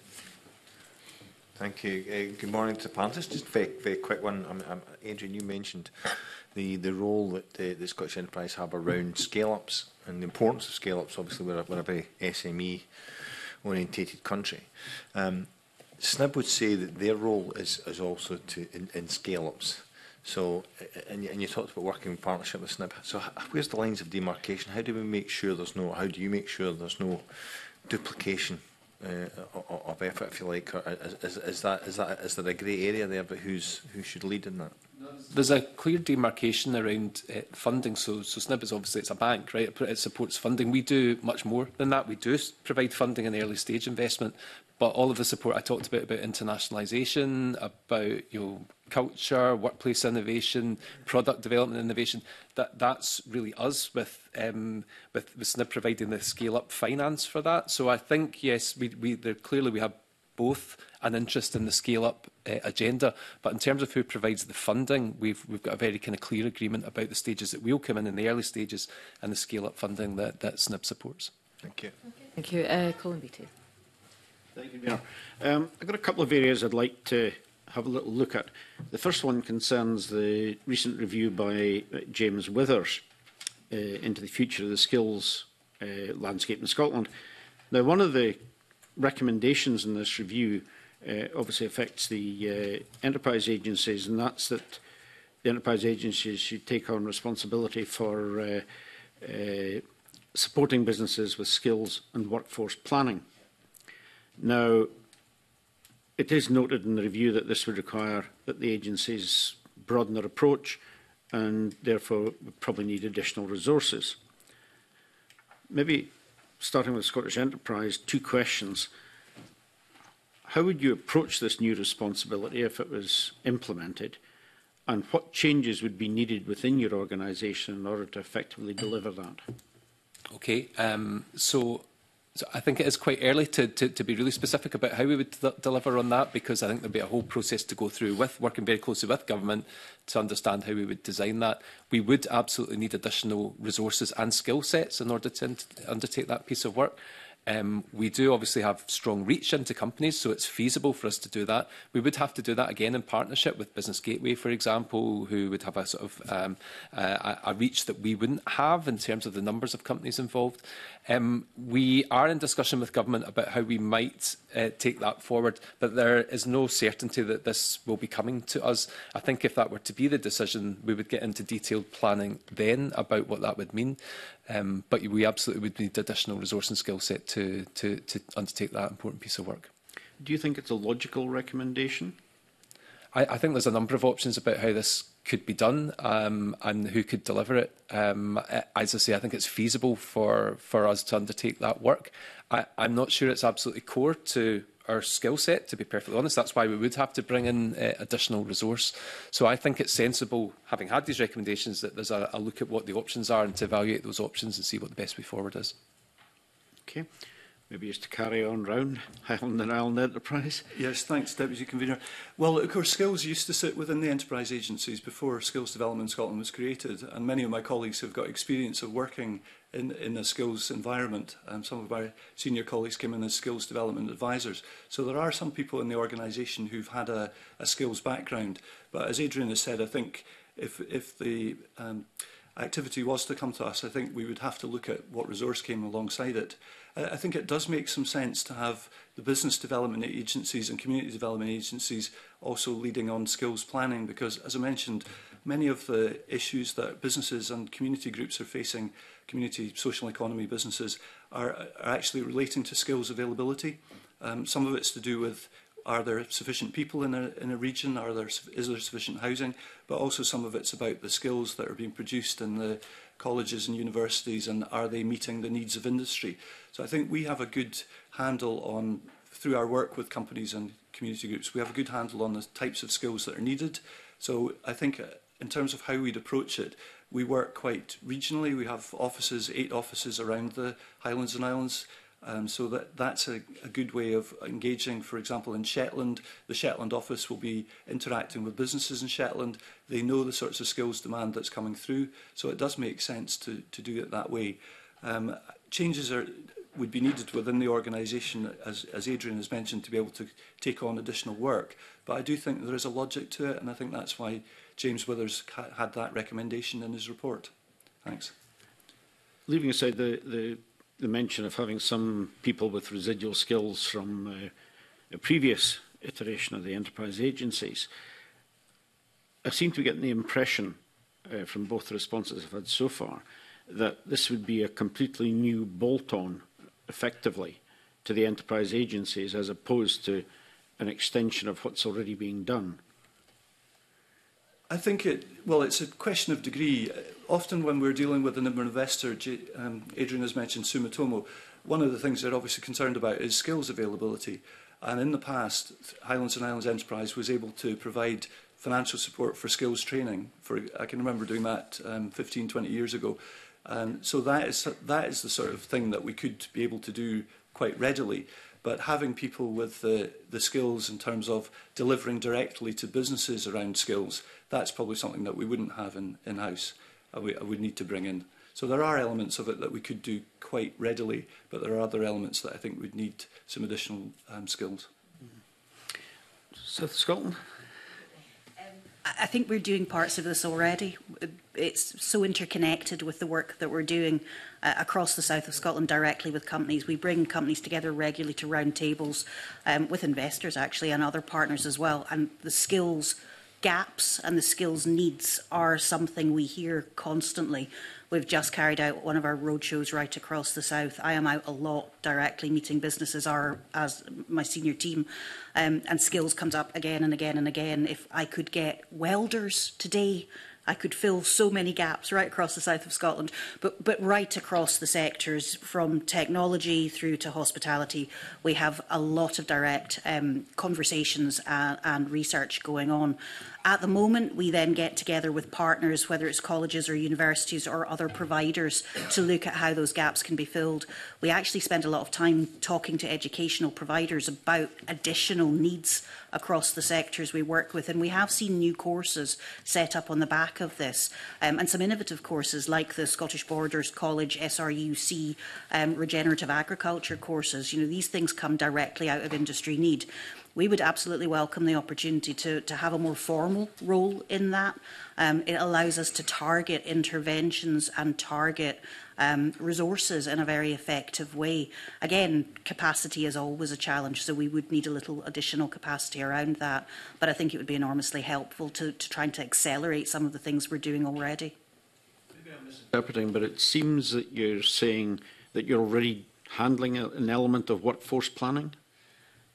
Thank you. Uh, good morning to panelists. Just a very, very quick one. Um, um, Adrian, you mentioned the, the role that uh, the Scottish Enterprise have around scale-ups and the importance of scale-ups. Obviously, we're a, we're a very S M E-orientated country. Um, S N I B would say that their role is, is also to in, in scale-ups. So, and, and you talked about working in partnership with S N I B. So, where's the lines of demarcation? How do we make sure there's no? How do you make sure there's no duplication uh, of effort, if you like? Or is, is that is that is there a grey area there? But who's who should lead in that? There's a clear demarcation around uh, funding. So, so S N I B is obviously it's a bank, right? It, it supports funding. We do much more than that. We do provide funding in early stage investment, but all of the support I talked about about internationalisation, about you know culture, workplace innovation, product development innovation. That that's really us with um, with, with S N I B providing the scale up finance for that. So I think yes, we we there clearly we have both an interest in the scale-up uh, agenda, but in terms of who provides the funding, we've we've got a very kind of clear agreement about the stages that we'll come in in the early stages and the scale-up funding that, that S N I B supports. Thank you. Okay. Thank you. Uh, Colin Beattie. Thank you, Mayor. Um, I've got a couple of areas I'd like to have a little look at. The first one concerns the recent review by uh, James Withers uh, into the future of the skills uh, landscape in Scotland. Now, one of the recommendations in this review uh, obviously affects the uh, enterprise agencies, and that's that the enterprise agencies should take on responsibility for uh, uh, supporting businesses with skills and workforce planning. Now, it is noted in the review that this would require that the agencies broaden their approach and therefore would probably need additional resources. Maybe starting with Scottish Enterprise, two questions. How would you approach this new responsibility if it was implemented? And what changes would be needed within your organisation in order to effectively deliver that? Okay, um, so, so I think it is quite early to, to, to be really specific about how we would deliver on that, because I think there'll be a whole process to go through with working very closely with government to understand how we would design that. We would absolutely need additional resources and skill sets in order to undertake that piece of work. Um, we do obviously have strong reach into companies, so it's feasible for us to do that. We would have to do that again in partnership with Business Gateway, for example, who would have a sort of um, a, a reach that we wouldn't have in terms of the numbers of companies involved. Um, we are in discussion with government about how we might uh, take that forward, but there is no certainty that this will be coming to us. I think if that were to be the decision, we would get into detailed planning then about what that would mean. Um, but we absolutely would need additional resource and skill set to, to, to undertake that important piece of work. Do you think it's a logical recommendation? I, I think there's a number of options about how this could be done um, and who could deliver it. Um, as I say, I think it's feasible for, for us to undertake that work. I, I'm not sure it's absolutely core to our skill set, to be perfectly honest. That's why we would have to bring in uh, additional resource. So I think it's sensible, having had these recommendations, that there's a, a look at what the options are and to evaluate those options and see what the best way forward is. Okay. Maybe just to carry on round, Highland and Island Enterprise. Yes, thanks, Deputy Convener. Well, of course, skills used to sit within the enterprise agencies before Skills Development Scotland was created, and many of my colleagues have got experience of working in, in a skills environment. Um, some of our senior colleagues came in as skills development advisors. So there are some people in the organisation who've had a, a skills background. But as Adrian has said, I think if, if the um, activity was to come to us, I think we would have to look at what resource came alongside it. I think it does make some sense to have the business development agencies and community development agencies also leading on skills planning, because, as I mentioned, many of the issues that businesses and community groups are facing, community social economy businesses, are, are actually relating to skills availability. Um, some of it's to do with, are there sufficient people in a, in a region, are there, is there sufficient housing, but also some of it's about the skills that are being produced in the colleges and universities, and are they meeting the needs of industry. So I think we have a good handle on, through our work with companies and community groups, we have a good handle on the types of skills that are needed. So I think in terms of how we'd approach it, we work quite regionally. We have offices, eight offices around the Highlands and Islands. Um, so that, that's a, a good way of engaging. For example, in Shetland, the Shetland office will be interacting with businesses in Shetland. They know the sorts of skills demand that's coming through, so it does make sense to, to do it that way. Um, changes are, would be needed within the organisation, as, as Adrian has mentioned, to be able to take on additional work. But I do think there is a logic to it, and I think that's why James Withers had that recommendation in his report. Thanks. Leaving aside the, the the mention of having some people with residual skills from uh, a previous iteration of the enterprise agencies, I seem to be getting the impression uh, from both the responses I've had so far that this would be a completely new bolt-on, effectively, to the enterprise agencies as opposed to an extension of what's already being done. I think it, well, it's a question of degree. Often when we're dealing with an investor, um, Adrian has mentioned Sumitomo, one of the things they're obviously concerned about is skills availability. And in the past, Highlands and Islands Enterprise was able to provide financial support for skills training. For, I can remember doing that um, fifteen, twenty years ago. Um, so that is, that is the sort of thing that we could be able to do quite readily. But having people with the, the skills in terms of delivering directly to businesses around skills, that's probably something that we wouldn't have in, in-house. I, I would need to bring in. So there are elements of it that we could do quite readily, but there are other elements that I think would need some additional um, skills. South Scotland? I think we're doing parts of this already. It's so interconnected with the work that we're doing uh, across the south of Scotland directly with companies. We bring companies together regularly to round tables um, with investors actually and other partners as well. And the skills gaps and the skills needs are something we hear constantly. We've just carried out one of our roadshows right across the south. I am out a lot directly meeting businesses are, as my senior team, um, and skills comes up again and again and again. If I could get welders today, I could fill so many gaps right across the south of Scotland, but, but right across the sectors, from technology through to hospitality. We have a lot of direct um, conversations and, and research going on. At the moment, we then get together with partners, whether it's colleges or universities or other providers, to look at how those gaps can be filled. We actually spend a lot of time talking to educational providers about additional needs across the sectors we work with, and we have seen new courses set up on the back of this, um, and some innovative courses like the Scottish Borders College S R U C um, regenerative agriculture courses. You know, these things come directly out of industry need. We would absolutely welcome the opportunity to, to have a more formal role in that. Um, it allows us to target interventions and target um, resources in a very effective way. Again, capacity is always a challenge, so we would need a little additional capacity around that. But I think it would be enormously helpful to, to trying to accelerate some of the things we're doing already. Maybe I'm misinterpreting, but it seems that you're saying that you're already handling a, an element of workforce planning?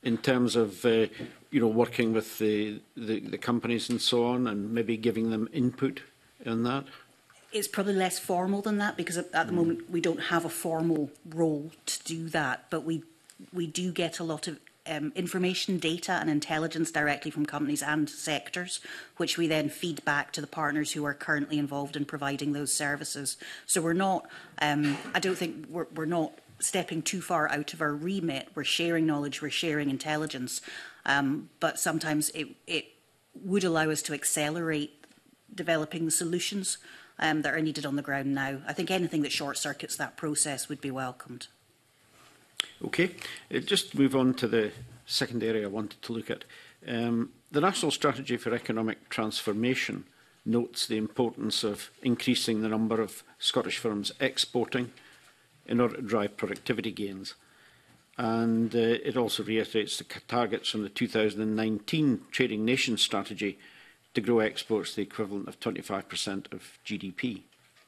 in terms of uh, you know, working with the, the, the companies and so on, and maybe giving them input on that? It's probably less formal than that, because at, at the moment we don't have a formal role to do that, but we we do get a lot of um, information, data and intelligence directly from companies and sectors, which we then feed back to the partners who are currently involved in providing those services. So we're not, um, I don't think we're, we're not stepping too far out of our remit. We're sharing knowledge, we're sharing intelligence, um, but sometimes it, it would allow us to accelerate developing the solutions um, that are needed on the ground now. I think anything that short-circuits that process would be welcomed. Okay, uh, just move on to the second area I wanted to look at. Um, the National Strategy for Economic Transformation notes the importance of increasing the number of Scottish firms exporting in order to drive productivity gains. And uh, it also reiterates the targets from the two thousand nineteen Trading Nations Strategy to grow exports to the equivalent of twenty-five percent of G D P.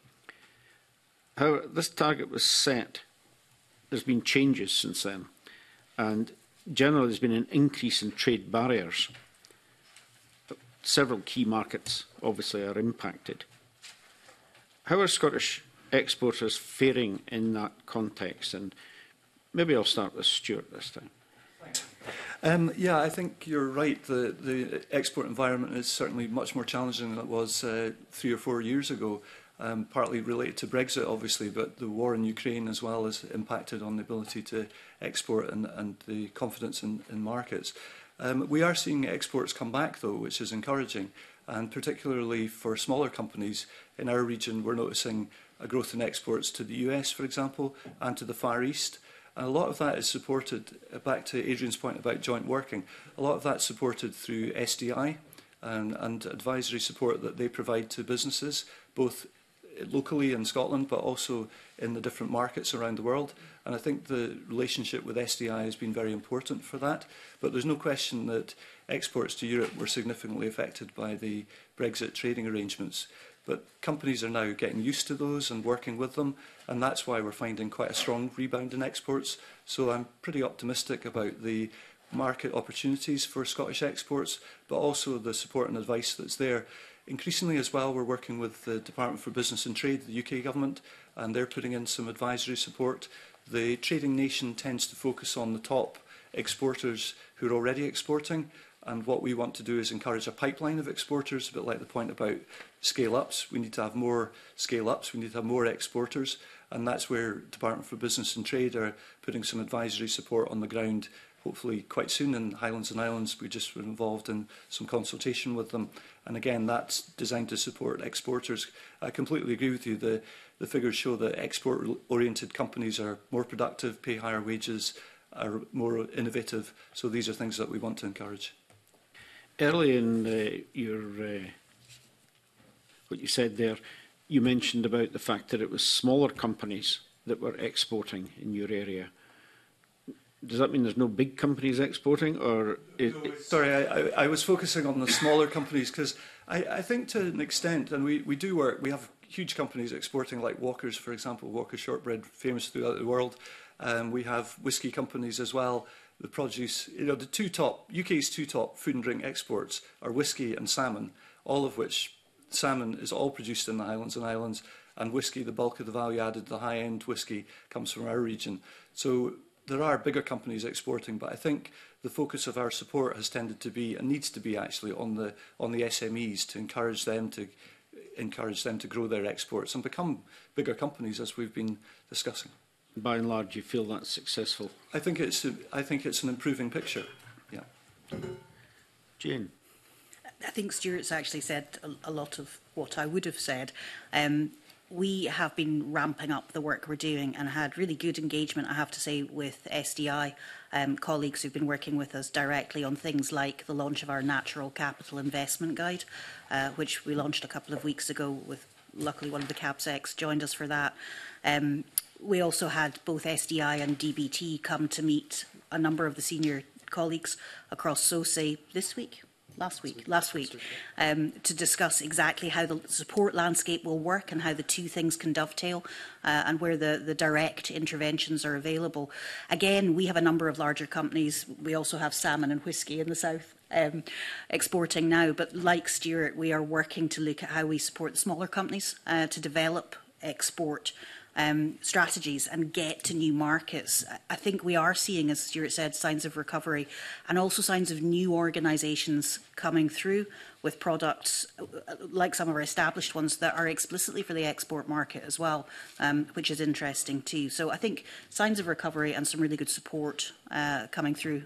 However, this target was set. There's been changes since then, and generally there's been an increase in trade barriers. Several key markets obviously are impacted. How are Scottish exporters faring in that context? And maybe I'll start with Stuart this time. Um, yeah, I think you're right. The, the export environment is certainly much more challenging than it was uh, three or four years ago, um, partly related to Brexit, obviously, but the war in Ukraine as well has impacted on the ability to export and, and the confidence in, in markets. Um, we are seeing exports come back, though, which is encouraging, and particularly for smaller companies in our region, we're noticing a growth in exports to the U S, for example, and to the Far East. And a lot of that is supported, uh, back to Adrian's point about joint working, a lot of that's supported through S D I and, and advisory support that they provide to businesses, both locally in Scotland, but also in the different markets around the world. And I think the relationship with S D I has been very important for that. But there's no question that exports to Europe were significantly affected by the Brexit trading arrangements. But companies are now getting used to those and working with them, and that's why we're finding quite a strong rebound in exports. So I'm pretty optimistic about the market opportunities for Scottish exports, but also the support and advice that's there. Increasingly as well, we're working with the Department for Business and Trade, the U K government, and they're putting in some advisory support. The trading nation tends to focus on the top exporters who are already exporting, and what we want to do is encourage a pipeline of exporters, a bit like the point about scale-ups. We need to have more scale-ups, we need to have more exporters, and that's where Department for Business and Trade are putting some advisory support on the ground, hopefully quite soon in Highlands and Islands. We just were involved in some consultation with them, and again, that's designed to support exporters. I completely agree with you. The, the figures show that export-oriented companies are more productive, pay higher wages, are more innovative, so these are things that we want to encourage. Early in uh, your uh, what you said there, you mentioned about the fact that it was smaller companies that were exporting in your area. Does that mean there's no big companies exporting, or? It, no, sorry, I, I, I was focusing on the smaller companies because I, I think to an extent, and we, we do work, we have huge companies exporting like Walkers, for example, Walker's shortbread, famous throughout the world. Um, we have whisky companies as well. The produce, you know, the two top, U K's two top food and drink exports are whisky and salmon, all of which, salmon is all produced in the Highlands and Islands, and whisky, the bulk of the value added, the high-end whisky, comes from our region. So there are bigger companies exporting, but I think the focus of our support has tended to be, and needs to be actually, on the on the S M Es to encourage them to encourage them to grow their exports and become bigger companies, as we've been discussing. By and large, you feel that's successful? I think it's a, I think it's an improving picture. Yeah. Jane. I think Stuart's actually said a, a lot of what I would have said. Um, we have been ramping up the work we're doing and had really good engagement, I have to say, with S D I um, colleagues who've been working with us directly on things like the launch of our Natural Capital Investment Guide, uh, which we launched a couple of weeks ago with, luckily, one of the CAPSECs joined us for that. Um, we also had both S D I and D B T come to meet a number of the senior colleagues across S O C E this week. last week, last week, um, to discuss exactly how the support landscape will work and how the two things can dovetail uh, and where the, the direct interventions are available. Again, we have a number of larger companies. We also have salmon and whisky in the south um, exporting now. But like Stuart, we are working to look at how we support the smaller companies uh, to develop export Um, strategies and get to new markets. I think we are seeing, as Stuart said, signs of recovery and also signs of new organisations coming through with products like some of our established ones that are explicitly for the export market as well, um, which is interesting too. So I think signs of recovery and some really good support uh, coming through.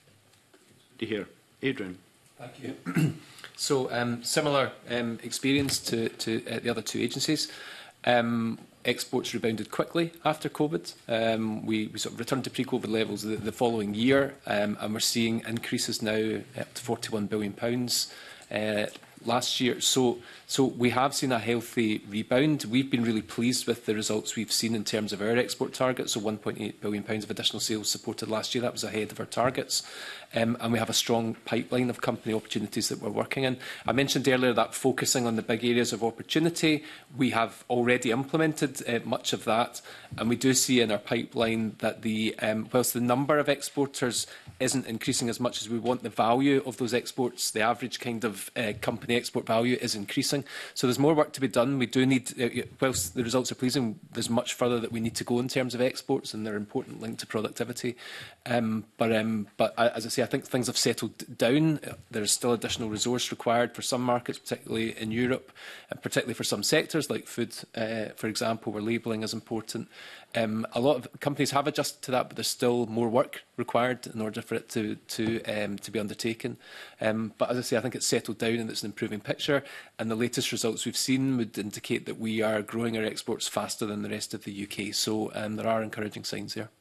To hear. Adrian. Thank you. So um, similar um, experience to, to uh, the other two agencies. Um, Exports rebounded quickly after COVID. Um, we, we sort of returned to pre-COVID levels the, the following year, um, and we're seeing increases now up to forty-one billion pounds uh, last year. So, so we have seen a healthy rebound. We've been really pleased with the results we've seen in terms of our export targets. So one point eight billion pounds of additional sales supported last year. That was ahead of our targets. Um, and we have a strong pipeline of company opportunities that we're working in. I mentioned earlier that focusing on the big areas of opportunity, we have already implemented uh, much of that, and we do see in our pipeline that the, um, whilst the number of exporters isn't increasing as much as we want, the value of those exports, the average kind of uh, company export value is increasing. So there's more work to be done. We do need, uh, whilst the results are pleasing, there's much further that we need to go in terms of exports, and they're important link to productivity. Um, but, um, but as I say, I think things have settled down. There's still additional resource required for some markets, particularly in Europe, and particularly for some sectors like food, uh, for example, where labelling is important. Um, a lot of companies have adjusted to that, but there's still more work required in order for it to, to, um, to be undertaken. Um, but as I say, I think it's settled down and it's an improving picture. And the latest results we've seen would indicate that we are growing our exports faster than the rest of the U K. So um, there are encouraging signs there.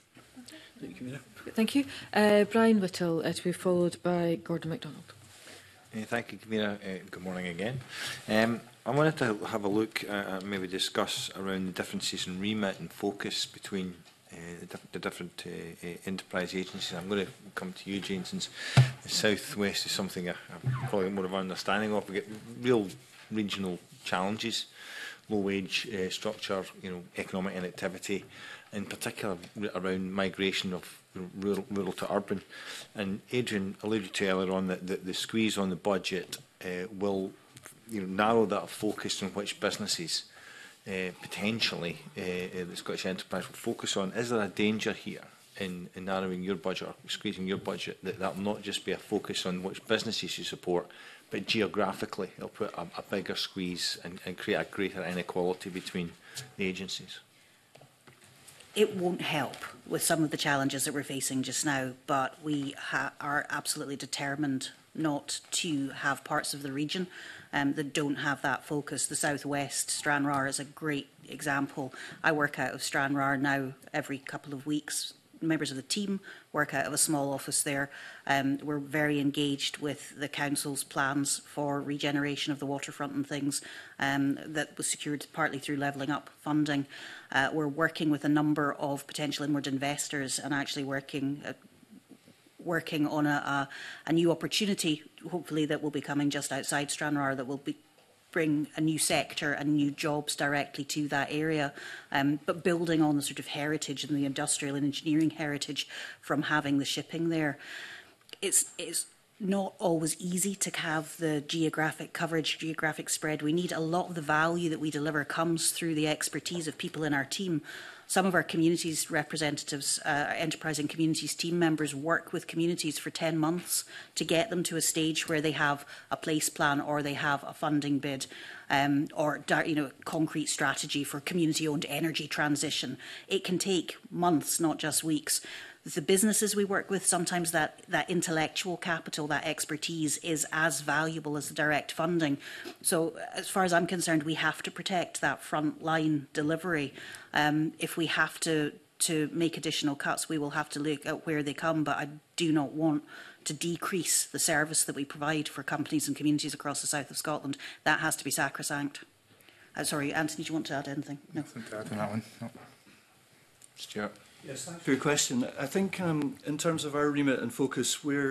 Thank you, Thank you. Uh, Brian Whittle, uh, to be followed by Gordon MacDonald. Uh, thank you, Convener. Uh, good morning again. Um, I wanted to have a look uh, and maybe discuss around the differences in remit and focus between uh, the, diff the different uh, uh, enterprise agencies. I'm going to come to you, Jane, since the South West is something I, I'm probably more of an understanding of. We get real regional challenges, low wage uh, structure, you know, economic inactivity, in particular around migration of rural, rural to urban. And Adrian alluded to earlier on that the, the squeeze on the budget uh, will you know, narrow that focus on which businesses uh, potentially uh, the Scottish Enterprise will focus on. Is there a danger here in, in narrowing your budget or squeezing your budget, that that will not just be a focus on which businesses you support, but geographically it'll put a, a bigger squeeze and, and create a greater inequality between the agencies? It won't help with some of the challenges that we're facing just now, but we ha are absolutely determined not to have parts of the region um, that don't have that focus. The South West, Stranraer, is a great example. I work out of Stranraer now every couple of weeks. Members of the team work out of a small office there. Um, we're very engaged with the council's plans for regeneration of the waterfront and things um, that was secured partly through levelling up funding. Uh, we're working with a number of potential inward investors and actually working uh, working on a, a, a new opportunity, hopefully, that will be coming just outside Stranraer, that will be bring a new sector and new jobs directly to that area, um, but building on the sort of heritage and the industrial and engineering heritage from having the shipping there. It's, it's not always easy to have the geographic coverage, geographic spread. We need a lot of the value that we deliver comes through the expertise of people in our team. Some of our communities representatives, uh, enterprise and communities team members work with communities for ten months to get them to a stage where they have a place plan or they have a funding bid um, or you know, concrete strategy for community-owned energy transition. It can take months, not just weeks. The businesses we work with, sometimes that, that intellectual capital, that expertise is as valuable as the direct funding. So as far as I'm concerned, we have to protect that frontline delivery. Um, if we have to, to make additional cuts, we will have to look at where they come, but I do not want to decrease the service that we provide for companies and communities across the south of Scotland. That has to be sacrosanct. Uh, sorry, Anthony, do you want to add anything? No. Nothing to add on that one. No. Stuart. Yes, thanks for your question. I think um, in terms of our remit and focus, we're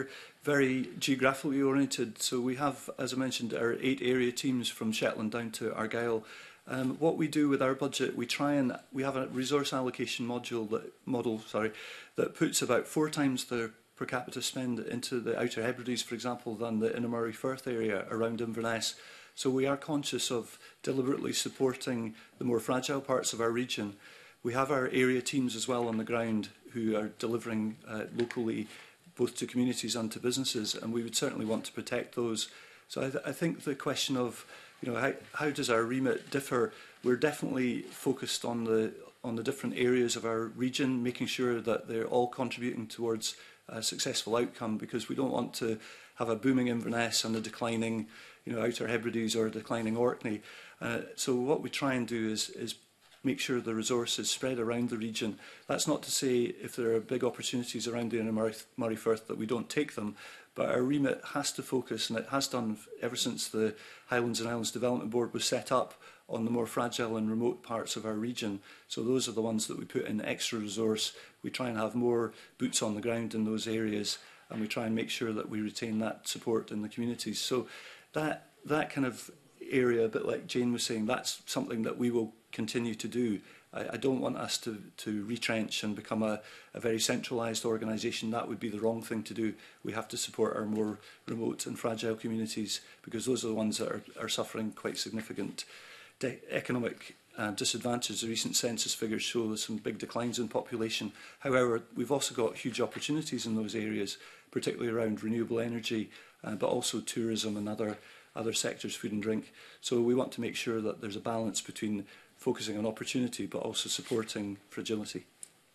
very geographically oriented. So we have, as I mentioned, our eight area teams from Shetland down to Argyll. Um, what we do with our budget, we try and we have a resource allocation module that, model, sorry, that puts about four times the per capita spend into the Outer Hebrides, for example, than the Inner Firth area around Inverness. So we are conscious of deliberately supporting the more fragile parts of our region. We have our area teams as well on the ground who are delivering uh, locally both to communities and to businesses, and we would certainly want to protect those. So I, th I think the question of, you know, how, how does our remit differ? We're definitely focused on the on the different areas of our region, making sure that they're all contributing towards a successful outcome, because we don't want to have a booming Inverness and a declining, you know, Outer Hebrides or a declining Orkney. Uh, so what we try and do is, is make sure the resource is spread around the region. That's not to say if there are big opportunities around the Inner Murray Firth that we don't take them, but our remit has to focus, and it has done ever since the Highlands and Islands Development Board was set up, on the more fragile and remote parts of our region. So those are the ones that we put in extra resource. We try and have more boots on the ground in those areas, and we try and make sure that we retain that support in the communities. So that, that kind of area, a bit like Jane was saying, that's something that we will continue to do. I, I don't want us to, to retrench and become a, a very centralised organisation. That would be the wrong thing to do. We have to support our more remote and fragile communities, because those are the ones that are, are suffering quite significant economic uh, disadvantage. The recent census figures show some big declines in population. However, we've also got huge opportunities in those areas, particularly around renewable energy, uh, but also tourism and other, other sectors, food and drink. So we want to make sure that there's a balance between focusing on opportunity but also supporting fragility.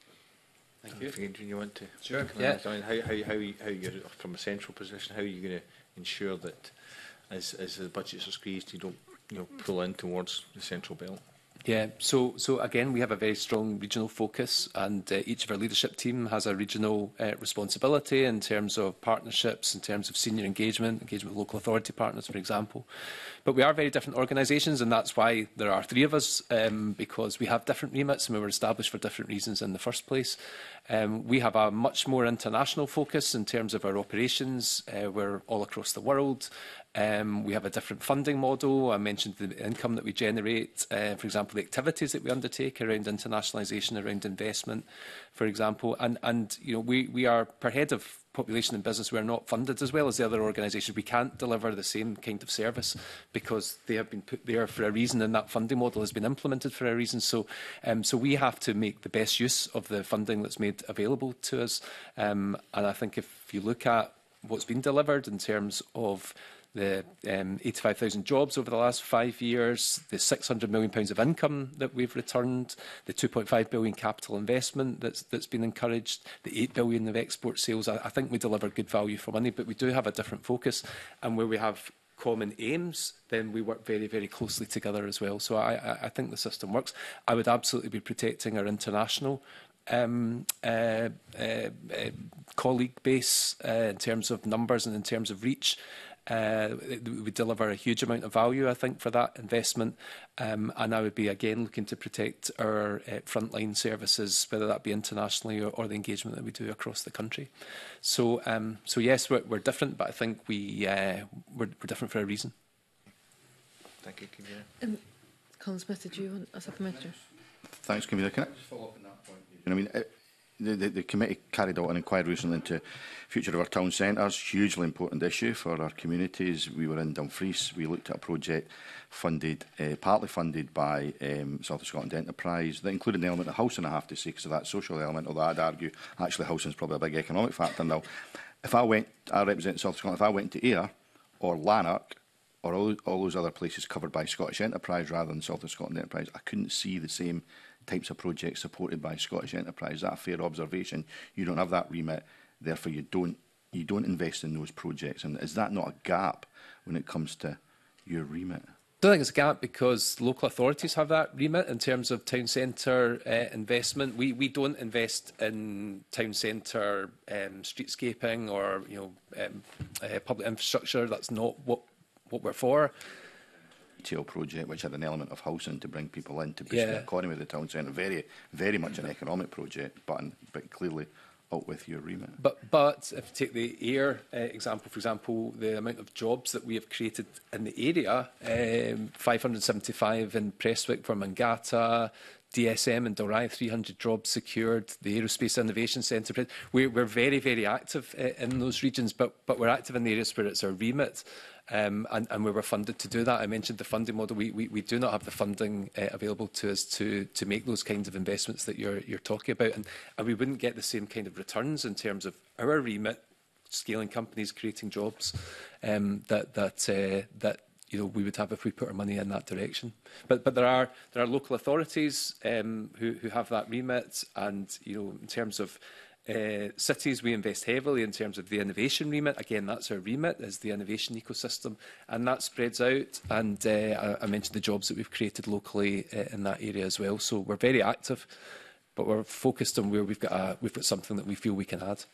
Thank you. Adrian, you want to? Sure. Yeah. I mean, how, how, how, how you're from a central position, how are you going to ensure that as, as the budgets are squeezed, you don't you know, pull in towards the central belt? Yeah, so so again, we have a very strong regional focus, and uh, each of our leadership team has a regional uh, responsibility in terms of partnerships, in terms of senior engagement, engagement with local authority partners, for example. But we are very different organisations, and that's why there are three of us, um, because we have different remits and we were established for different reasons in the first place. Um, we have a much more international focus in terms of our operations. Uh, we're all across the world. Um, we have a different funding model. I mentioned the income that we generate, uh, for example, the activities that we undertake around internationalisation, around investment, for example. And, and you know, we, we are, per head of population and business, we are not funded as well as the other organisations. We can't deliver the same kind of service because they have been put there for a reason, and that funding model has been implemented for a reason. So, um, so we have to make the best use of the funding that's made available to us. Um, and I think if you look at what's been delivered in terms of the um, eighty-five thousand jobs over the last five years, the six hundred million pounds of income that we've returned, the two point five billion capital investment that's, that's been encouraged, the eight billion of export sales. I, I think we deliver good value for money, but we do have a different focus. And where we have common aims, then we work very, very closely together as well. So I, I, I think the system works. I would absolutely be protecting our international Um, uh, uh, uh, colleague base uh, in terms of numbers and in terms of reach. Uh, we deliver a huge amount of value, I think, for that investment. Um, and I would be, again, looking to protect our uh, frontline services, whether that be internationally or, or the engagement that we do across the country. So, um, so yes, we're, we're different, but I think we, uh, we're, we're different for a reason. Thank you, Convener. Um, Colin Smith, did you want a supplementary? Thanks, Convener. Can I just follow up on that point? I mean, it, the, the, the committee carried out an inquiry recently into future of our town centres, hugely important issue for our communities. We were in Dumfries. We looked at a project funded, uh, partly funded by um, South of Scotland Enterprise, that included an element of housing, I have to say, because of that social element, although I'd argue actually housing is probably a big economic factor now. If I went, I represent South of Scotland, if I went to Ayr or Lanark or all, all those other places covered by Scottish Enterprise rather than South of Scotland Enterprise, I couldn't see the same types of projects supported by Scottish Enterprise. Is that a fair observation? You don't have that remit, therefore you don't you don't invest in those projects. And is that not a gap when it comes to your remit? I don't think it's a gap because local authorities have that remit in terms of town centre uh, investment. We we don't invest in town centre um, streetscaping or you know um, uh, public infrastructure. That's not what what we're for. Retail project which had an element of housing to bring people in to boost yeah. the economy of the town centre. Very, very much an economic project, but, but clearly out with your remit. But, but if you take the air uh, example, for example, the amount of jobs that we have created in the area, um, five hundred seventy-five in Prestwick for Mangata, D S M in Dalry, three hundred jobs secured, the Aerospace Innovation Centre. We're, we're very, very active uh, in those regions, but, but we're active in the areas where it's our remit. Um, and, and we were funded to do that. I mentioned the funding model. We, we, we do not have the funding uh, available to us to, to make those kinds of investments that you're, you're talking about. And, and we wouldn't get the same kind of returns in terms of our remit, scaling companies, creating jobs, um, that, that, uh, that you know, we would have if we put our money in that direction. But, but there are, there are local authorities um, who, who have that remit. And you know, in terms of Uh, cities, we invest heavily in terms of the innovation remit. Again, that's our remit, is the innovation ecosystem, and that spreads out. And uh, I, I mentioned the jobs that we've created locally uh, in that area as well. So we're very active, but we're focused on where we've got a, we've got something that we feel we can add.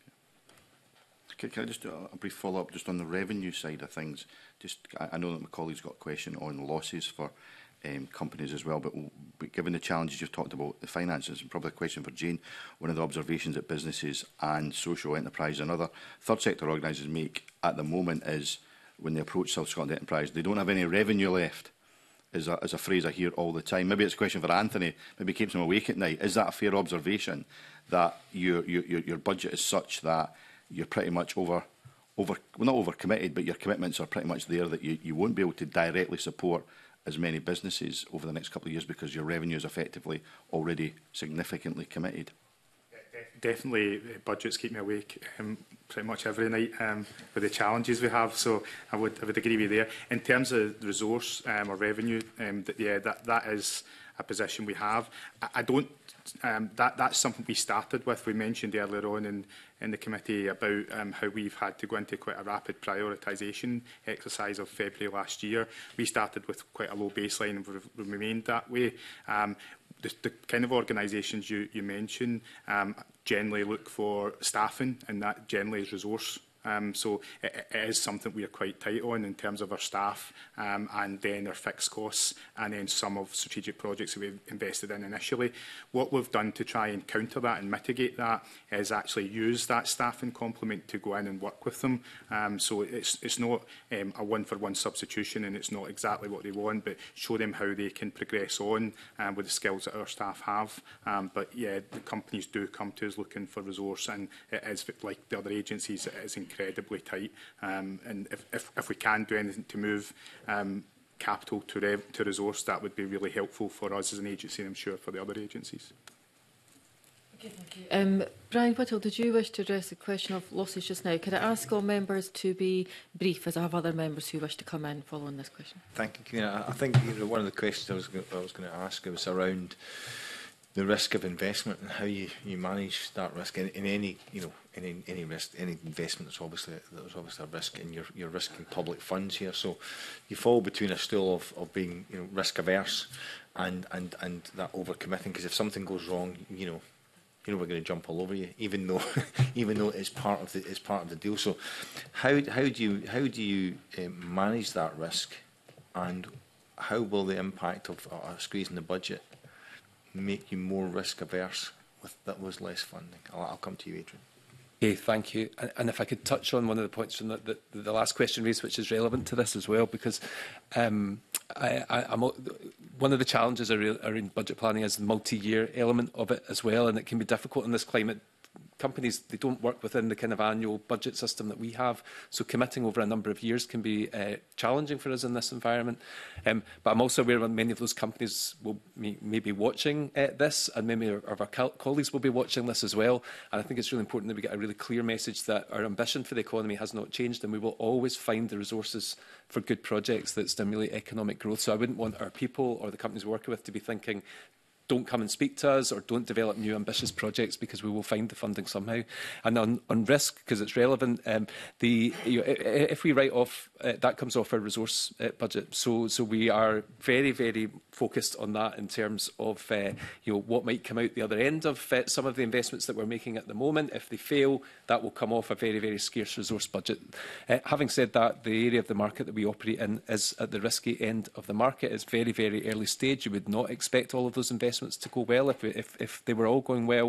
Can, can I just do a, a brief follow-up just on the revenue side of things? Just, I, I know that my colleague's got a question on losses for Um, companies as well, but, but given the challenges you've talked about, the finances, and probably a question for Jane, one of the observations that businesses and social enterprise and other third sector organisers make at the moment is when they approach South Scotland Enterprise, they don't have any revenue left, is a, is a phrase I hear all the time. Maybe it's a question for Anthony, maybe keeps him awake at night. Is that a fair observation, that your, your, your budget is such that you're pretty much over, over well, not over-committed, but your commitments are pretty much there, that you, you won't be able to directly support as many businesses over the next couple of years because your revenue is effectively already significantly committed? Definitely, budgets keep me awake um, pretty much every night um, with the challenges we have. So I would, I would agree with you there. In terms of resource um, or revenue, um, that, yeah, that, that is a position we have. I, I don't. Um, that, that's something we started with. We mentioned earlier on in, in the committee about um, how we've had to go into quite a rapid prioritisation exercise of February last year. We started with quite a low baseline and we've remained that way. Um, the, the kind of organisations you, you mentioned um, generally look for staffing, and that generally is resource. Um, so it, it is something we are quite tight on in terms of our staff um, and then our fixed costs, and then some of strategic projects that we've invested in initially. What we've done to try and counter that and mitigate that is actually use that staffing complement to go in and work with them. Um, so it's, it's not um, a one-for-one substitution, and it's not exactly what they want, but show them how they can progress on um, with the skills that our staff have. Um, but yeah, the companies do come to us looking for resource, and it is, like the other agencies, it is incredible. incredibly tight, um, and if, if, if we can do anything to move um, capital to, rev to resource, that would be really helpful for us as an agency, and I'm sure for the other agencies. Okay, thank you. Um, Brian Whittle, did you wish to address the question of losses just now? Could I ask all members to be brief, as I have other members who wish to come in following this question? Thank you, Commissioner. I think you know, one of the questions I was, I was going to ask was around the risk of investment and how you, you manage that risk in, in any, you know, in any, any risk, any investment. There's obviously there's obviously a risk, and you're you're risking public funds here. So you fall between a stool of, of being, you know, risk averse and and and that overcommitting. Because if something goes wrong, you know, you know we're going to jump all over you, even though even though it's part of the it's part of the deal. So how how do you how do you um, manage that risk, and how will the impact of uh, squeezing the budget make you more risk averse with that was less funding? I'll, I'll come to you, Adrian. Okay, thank you. And, and if I could touch on one of the points from the, the, the last question raised, which is relevant to this as well, because um, I, I, I'm, one of the challenges around budget planning is the multi-year element of it as well, and it can be difficult in this climate. Companies, they don't work within the kind of annual budget system that we have, so committing over a number of years can be uh, challenging for us in this environment. Um, but I'm also aware that many of those companies will may, may be watching uh, this, and many of our co colleagues will be watching this as well. And I think it's really important that we get a really clear message that our ambition for the economy has not changed, and we will always find the resources for good projects that stimulate economic growth. So I wouldn't want our people or the companies we're working with to be thinking, don't come and speak to us, or don't develop new ambitious projects, because we will find the funding somehow. And on, on risk, because it's relevant, um, the, you know, if we write off, uh, that comes off our resource uh, budget. So, so we are very, very focused on that in terms of uh, you know, what might come out the other end of uh, some of the investments that we're making at the moment. If they fail, that will come off a very, very scarce resource budget. Uh, having said that, the area of the market that we operate in is at the risky end of the market. It's very, very early stage. You would not expect all of those investments to go well. If, we, if, if they were all going well,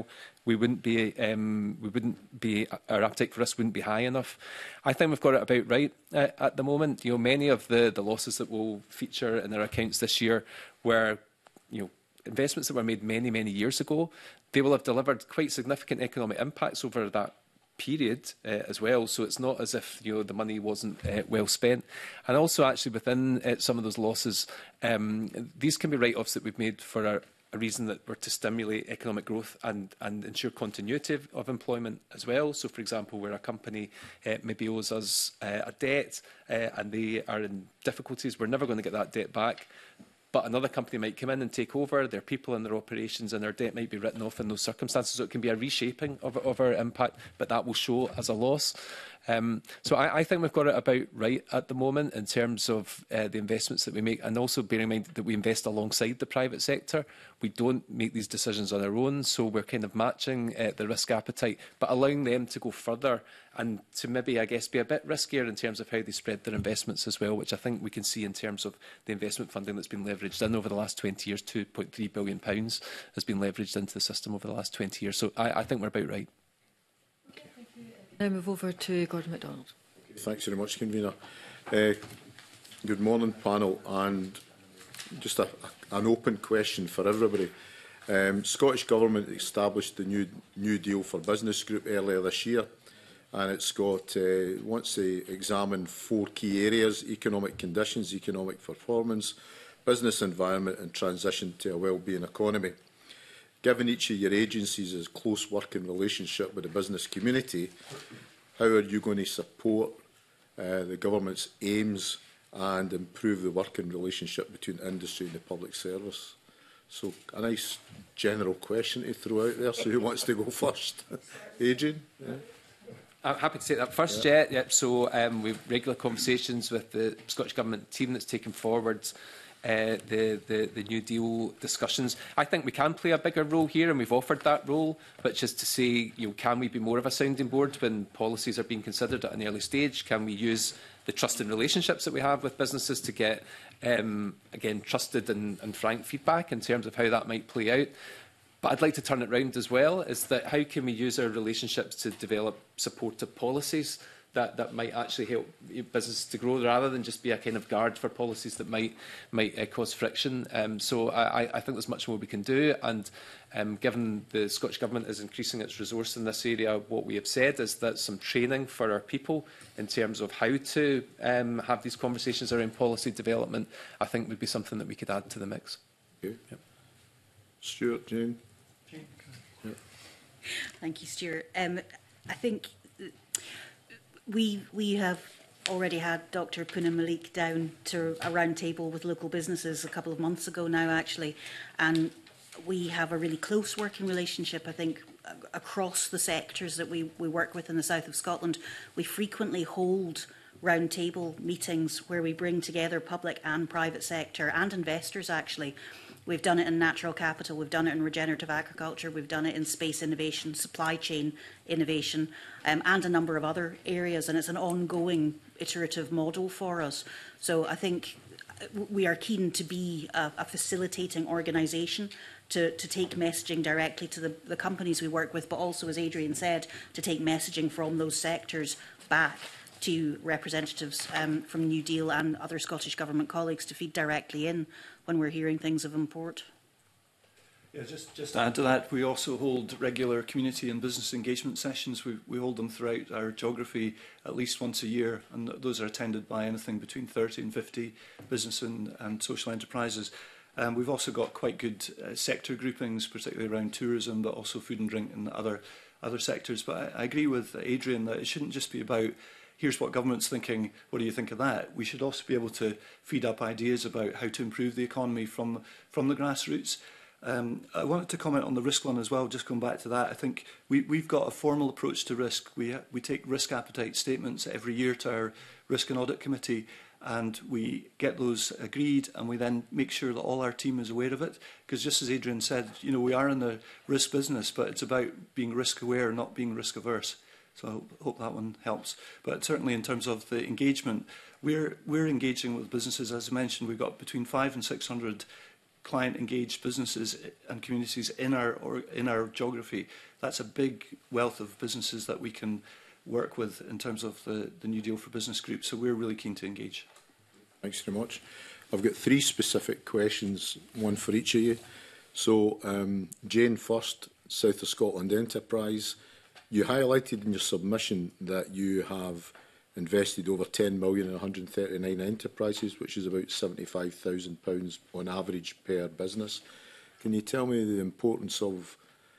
we wouldn't be, um, we wouldn't be, our appetite for risk wouldn't be high enough. I think we've got it about right uh, at the moment. You know, many of the, the losses that will feature in our accounts this year were, you know, investments that were made many, many years ago. They will have delivered quite significant economic impacts over that period uh, as well, so it's not as if, you know, the money wasn't uh, well spent. And also actually within uh, some of those losses, um, these can be write-offs that we've made for a, a reason that were to stimulate economic growth and, and ensure continuity of, of employment as well. So for example, where a company uh, maybe owes us uh, a debt uh, and they are in difficulties, we're never going to get that debt back. But another company might come in and take over their people and their operations, and their debt might be written off in those circumstances. So it can be a reshaping of, of our impact, but that will show as a loss. Um, so I, I think we've got it about right at the moment in terms of uh, the investments that we make, and also bearing in mind that we invest alongside the private sector. We don't make these decisions on our own, so we're kind of matching uh, the risk appetite, but allowing them to go further and to maybe, I guess, be a bit riskier in terms of how they spread their investments as well, which I think we can see in terms of the investment funding that's been leveraged in over the last twenty years. two point three billion pounds has been leveraged into the system over the last twenty years. So I, I think we're about right. Now move over to Gordon MacDonald. Thanks very much, Convener. Uh, good morning, panel, and just a, a, an open question for everybody. Um, Scottish Government established the new New Deal for Business Group earlier this year, and it's got, uh, wants to examine four key areas: economic conditions, economic performance, business environment and transition to a wellbeing economy. Given each of your agencies has a close working relationship with the business community, how are you going to support uh, the government's aims and improve the working relationship between industry and the public service? So a nice general question to throw out there. So who wants to go first? Adrian? Yeah. I'm happy to take that first, yeah. Yep. Yep. So um, we've regular conversations with the Scottish Government team that's taken forward Uh, the, the, the New Deal discussions. I think we can play a bigger role here, and we've offered that role, which is to say, you know, can we be more of a sounding board when policies are being considered at an early stage? Can we use the trusted relationships that we have with businesses to get, um, again, trusted and, and frank feedback in terms of how that might play out? But I'd like to turn it round as well, is that how can we use our relationships to develop supportive policies that, that might actually help business to grow, rather than just be a kind of guard for policies that might might uh, cause friction. Um, so I, I think there's much more we can do, and um, given the Scottish Government is increasing its resource in this area, what we have said is that some training for our people in terms of how to um, have these conversations around policy development, I think would be something that we could add to the mix. Okay. Yep. Stuart, Jane? Jane. Yep. Thank you, Stuart. Um, I think We, we have already had Doctor Poonam Malik down to a round table with local businesses a couple of months ago now, actually, and we have a really close working relationship, I think, across the sectors that we, we work with in the south of Scotland. We frequently hold round table meetings where we bring together public and private sector and investors, actually. We've done it in natural capital, we've done it in regenerative agriculture, we've done it in space innovation, supply chain innovation, um, and a number of other areas. And it's an ongoing iterative model for us. So I think we are keen to be a, a facilitating organisation to, to take messaging directly to the, the companies we work with, but also, as Adrian said, to take messaging from those sectors back to representatives um, from New Deal and other Scottish Government colleagues to feed directly in when we're hearing things of import. Yeah, just, just to add to that, we also hold regular community and business engagement sessions. We, we hold them throughout our geography at least once a year, and those are attended by anything between thirty and fifty business and, and social enterprises. Um, we've also got quite good uh, sector groupings, particularly around tourism, but also food and drink and other, other sectors. But I, I agree with Adrian that it shouldn't just be about here's what government's thinking, what do you think of that? We should also be able to feed up ideas about how to improve the economy from, from the grassroots. Um, I wanted to comment on the risk one as well, just going back to that. I think we, we've got a formal approach to risk. We, we take risk appetite statements every year to our Risk and Audit Committee, and we get those agreed, and we then make sure that all our team is aware of it. Because just as Adrian said, you know, we are in the risk business, but it's about being risk aware, not being risk averse. So I hope, hope that one helps. But certainly in terms of the engagement, we're, we're engaging with businesses. As I mentioned, we've got between five and six hundred client-engaged businesses and communities in our, or in our geography. That's a big wealth of businesses that we can work with in terms of the, the New Deal for Business Group. So we're really keen to engage. Thanks very much. I've got three specific questions, one for each of you. So, um, Jane first, South of Scotland Enterprise. You highlighted in your submission that you have invested over ten million in one hundred and thirty-nine enterprises, which is about seventy-five thousand pounds on average per business. Can you tell me the importance of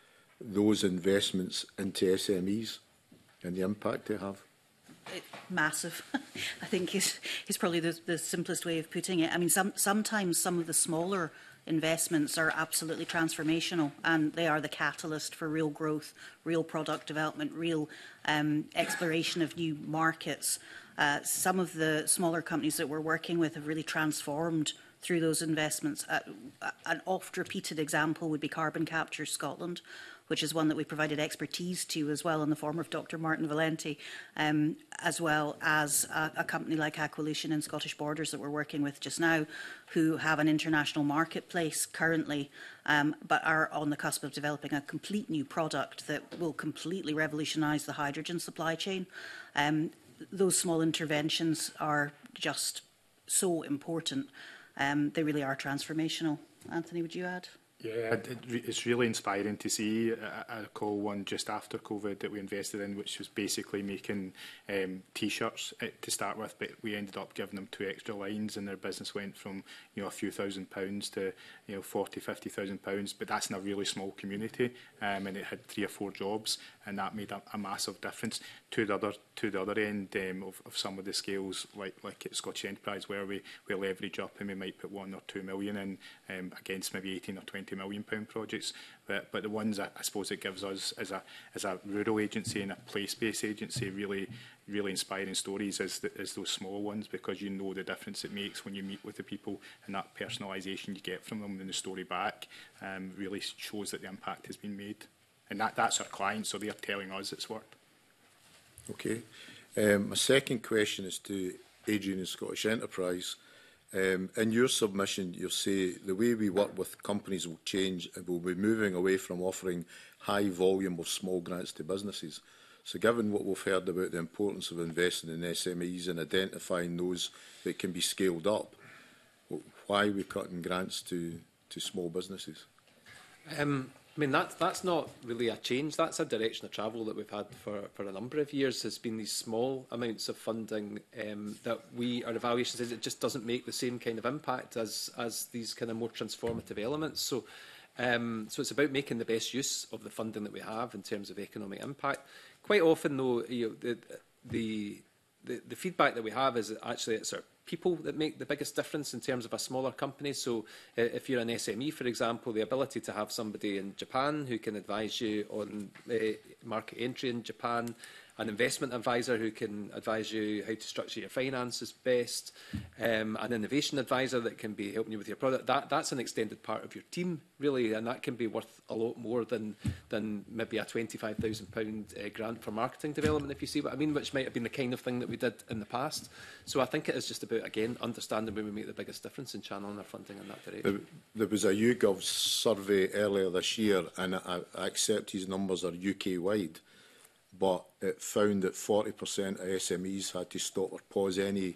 those investments into S M Es and the impact they have? It, massive, I think is, is probably the, the simplest way of putting it. I mean, some, sometimes some of the smaller investments are absolutely transformational, and they are the catalyst for real growth, real product development, real um, exploration of new markets. Uh, some of the smaller companies that we're working with have really transformed through those investments. Uh, an oft-repeated example would be Carbon Capture Scotland, which is one that we provided expertise to as well in the form of Doctor Martin Valenti, um, as well as a, a company like Aqualution and Scottish Borders that we're working with just now, who have an international marketplace currently, um, but are on the cusp of developing a complete new product that will completely revolutionise the hydrogen supply chain. Um, those small interventions are just so important. Um, they really are transformational. Anthony, would you add? Yeah, it, it's really inspiring to see. I, I recall one just after COVID that we invested in, which was basically making um, T-shirts to start with, but we ended up giving them two extra lines, and their business went from you know a few thousand pounds to you know forty, fifty thousand pounds. But that's in a really small community, um, and it had three or four jobs, and that made a, a massive difference. To the other, to the other end um, of, of some of the scales, like like at Scottish Enterprise, where we we leverage up and we might put one or two million in um, against maybe eighteen or twenty million pound projects, but, but the ones that I suppose it gives us as a as a rural agency and a place-based agency really really inspiring stories is, the, is those small ones, because you know the difference it makes when you meet with the people, and that personalisation you get from them and the story back um, really shows that the impact has been made, and that that's our clients, so they're telling us it's worked. Okay. Um, my second question is to Adrian in Scottish Enterprise. Um, in your submission, you say the way we work with companies will change, and we'll be moving away from offering high volume of small grants to businesses. So given what we've heard about the importance of investing in S M Es and identifying those that can be scaled up, why are we cutting grants to, to small businesses? Um, I mean, that's, that's not really a change. That's a direction of travel that we've had for, for a number of years, has been these small amounts of funding um, that we, our evaluation says it just doesn't make the same kind of impact as, as these kind of more transformative elements. So, um, so it's about making the best use of the funding that we have in terms of economic impact. Quite often, though, you know, the, the, the, the feedback that we have is that actually it's our people that make the biggest difference in terms of a smaller company. So uh, if you're an S M E, for example, the ability to have somebody in Japan who can advise you on uh, market entry in Japan, an investment advisor who can advise you how to structure your finances best, um, an innovation advisor that can be helping you with your product, that, that's an extended part of your team, really, and that can be worth a lot more than, than maybe a twenty-five thousand pound uh, grant for marketing development, if you see what I mean, which might have been the kind of thing that we did in the past. So I think it is just about, again, understanding where we make the biggest difference in channeling our funding in that direction. There was a YouGov survey earlier this year, and I, I accept these numbers are U K-wide, but it found that forty percent of S M Es had to stop or pause any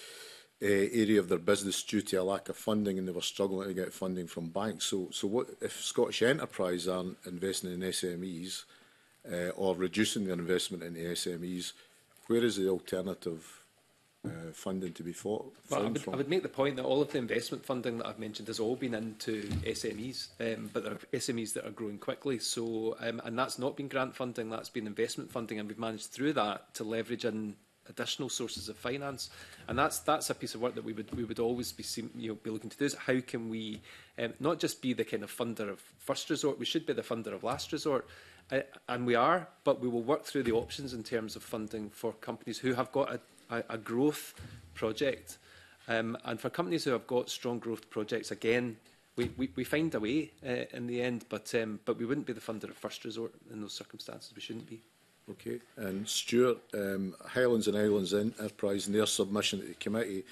uh, area of their business due to a lack of funding, and they were struggling to get funding from banks. So, so what if Scottish Enterprise aren't investing in S M Es uh, or reducing their investment in S M Es? Where is the alternative uh, funding to be fought, well, found I would, from? I would make the point that all of the investment funding that I've mentioned has all been into S M Es, um, but there are S M Es that are growing quickly. So, um, and that's not been grant funding, that's been investment funding, and we've managed through that to leverage in additional sources of finance. And that's that's a piece of work that we would we would always be you know be looking to do. Is how can we um, not just be the kind of funder of first resort, we should be the funder of last resort. Uh, and we are, but we will work through the options in terms of funding for companies who have got a A, a growth project, um, and for companies who have got strong growth projects, again, we, we, we find a way uh, in the end, but um, but we wouldn't be the funder of first resort in those circumstances. We shouldn't be. Okay, and Stuart, um, Highlands and Islands Enterprise, in their submission to the committee,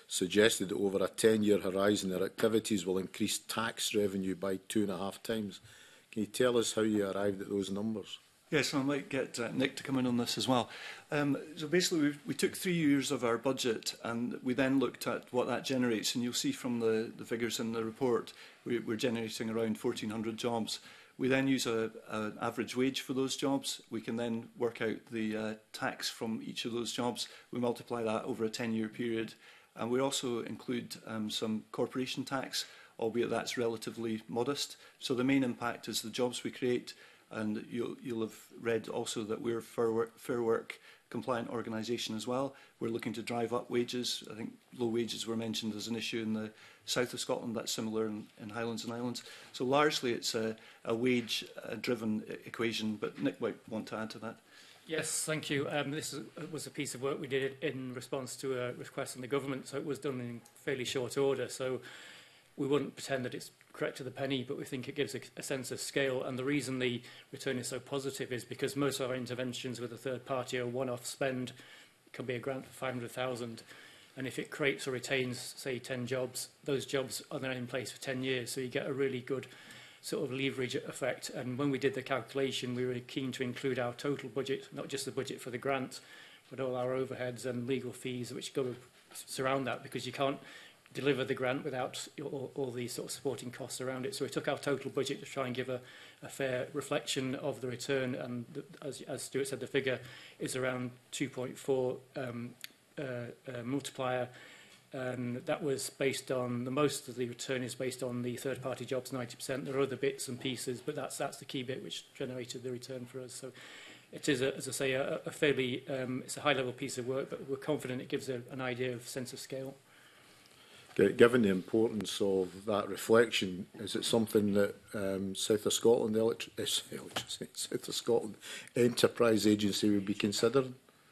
suggested that over a ten-year horizon, their activities will increase tax revenue by two and a half times. Can you tell us how you arrived at those numbers? Yes, I might get uh, Nick to come in on this as well. Um, so basically, we, we took three years of our budget and we then looked at what that generates. And you'll see from the, the figures in the report, we, we're generating around fourteen hundred jobs. We then use a, a average wage for those jobs. We can then work out the uh, tax from each of those jobs. We multiply that over a ten-year period. And we also include um, some corporation tax, albeit that's relatively modest. So the main impact is the jobs we create. And you'll, you'll have read also that we're a Fair Work, Fair Work compliant organisation as well. We're looking to drive up wages. I think low wages were mentioned as an issue in the south of Scotland. That's similar in, in Highlands and Islands. So largely it's a, a wage-driven equation, but Nick might want to add to that. Yes, thank you. Um, this is, was a piece of work we did in response to a request from the government, so it was done in fairly short order. So we wouldn't pretend that it's correct to the penny, but we think it gives a, a sense of scale. And the reason the return is so positive is because most of our interventions with a third party are one-off spend. It can be a grant for five hundred thousand. And if it creates or retains, say, ten jobs, those jobs are then in place for ten years. So you get a really good sort of leverage effect. And when we did the calculation, we were keen to include our total budget, not just the budget for the grant, but all our overheads and legal fees which go to surround that, because you can't deliver the grant without all, all these sort of supporting costs around it. So we took our total budget to try and give a, a fair reflection of the return, and the, as, as Stuart said, the figure is around two point four um, uh, uh, multiplier, and that was based on, the most of the return is based on the third-party jobs, ninety percent. There are other bits and pieces, but that's, that's the key bit which generated the return for us. So it is, a, as I say, a, a fairly, um, it's a high-level piece of work, but we're confident it gives a, an idea of sense of scale. Given the importance of that reflection, is it something that um, South of Scotland, electri uh, electricity, South of Scotland Enterprise Agency would be considering?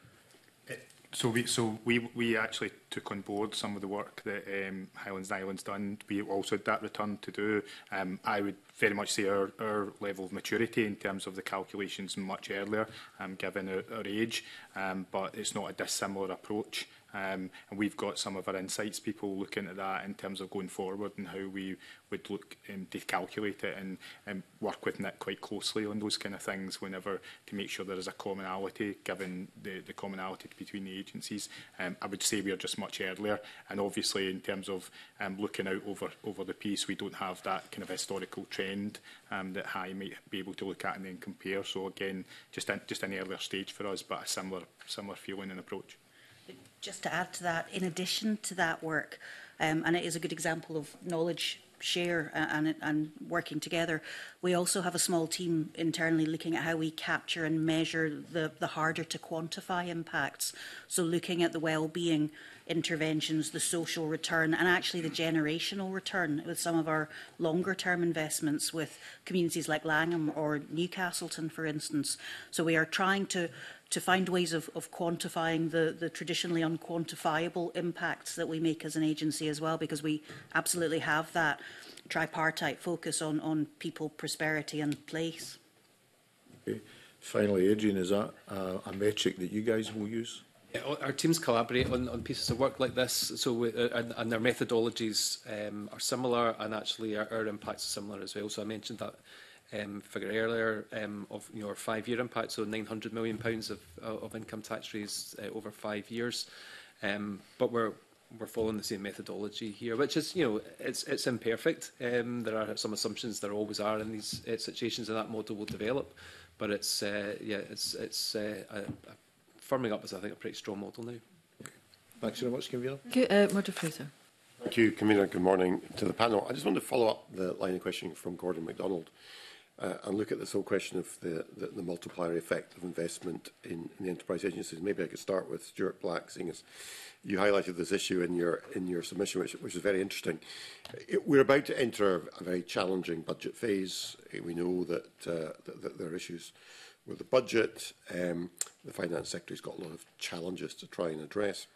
So we so we we actually took on board some of the work that um, Highlands and Islands done. We also had that return to do. Um, I would very much say our, our level of maturity in terms of the calculations much earlier, um, given our, our age, um, but it's not a dissimilar approach. Um, and we've got some of our insights people looking at that in terms of going forward and how we would look um, to calculate it and, and work with Nick quite closely on those kind of things whenever to make sure there is a commonality given the, the commonality between the agencies. Um, I would say we are just much earlier, and obviously in terms of um, looking out over, over the piece, we don't have that kind of historical trend um, that High might be able to look at and then compare. So again, just, in, just an earlier stage for us, but a similar, similar feeling and approach. Just to add to that, in addition to that work, um, and it is a good example of knowledge share and, and working together, we also have a small team internally looking at how we capture and measure the, the harder to quantify impacts. So looking at the well-being interventions, the social return, and actually the generational return with some of our longer-term investments with communities like Langham or Newcastleton, for instance. So we are trying to to find ways of, of quantifying the, the traditionally unquantifiable impacts that we make as an agency as well, because we absolutely have that tripartite focus on, on people, prosperity and place. Okay. Finally, Adrian, is that uh, a metric that you guys will use? Yeah, our teams collaborate on, on pieces of work like this, so we, uh, and, and their methodologies um, are similar, and actually our, our impacts are similar as well. So I mentioned that Um, figure earlier um, of you know, our five-year impact, so nine hundred million pounds of, of income tax raised uh, over five years. Um, but we're we're following the same methodology here, which is you know it's it's imperfect. Um, there are some assumptions, there always are in these uh, situations, and that model will develop. But it's uh, yeah, it's it's uh, a, a firming up as I think a pretty strong model now. Okay. Thanks very much, Convener. Uh, Murdo Fraser. Thank you, Convener. Good morning to the panel. I just wanted to follow up the line of questioning from Gordon MacDonald. Uh, and look at this whole question of the, the, the multiplier effect of investment in, in the enterprise agencies. Maybe I could start with Stuart Black, seeing as you highlighted this issue in your in your submission, which, which is very interesting. It, we're about to enter a very challenging budget phase. We know that, uh, that, that there are issues with the budget. Um, the finance sector has got a lot of challenges to try and address.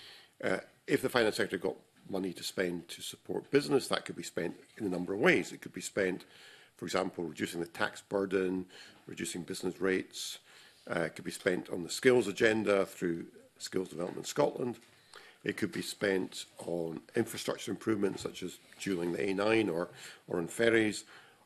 Uh, if the finance sector got money to spend to support business, that could be spent in a number of ways. It could be spent, for example, reducing the tax burden, reducing business rates. Uh, it could be spent on the skills agenda through Skills Development Scotland. It could be spent on infrastructure improvements such as dualling the A nine or, or on ferries,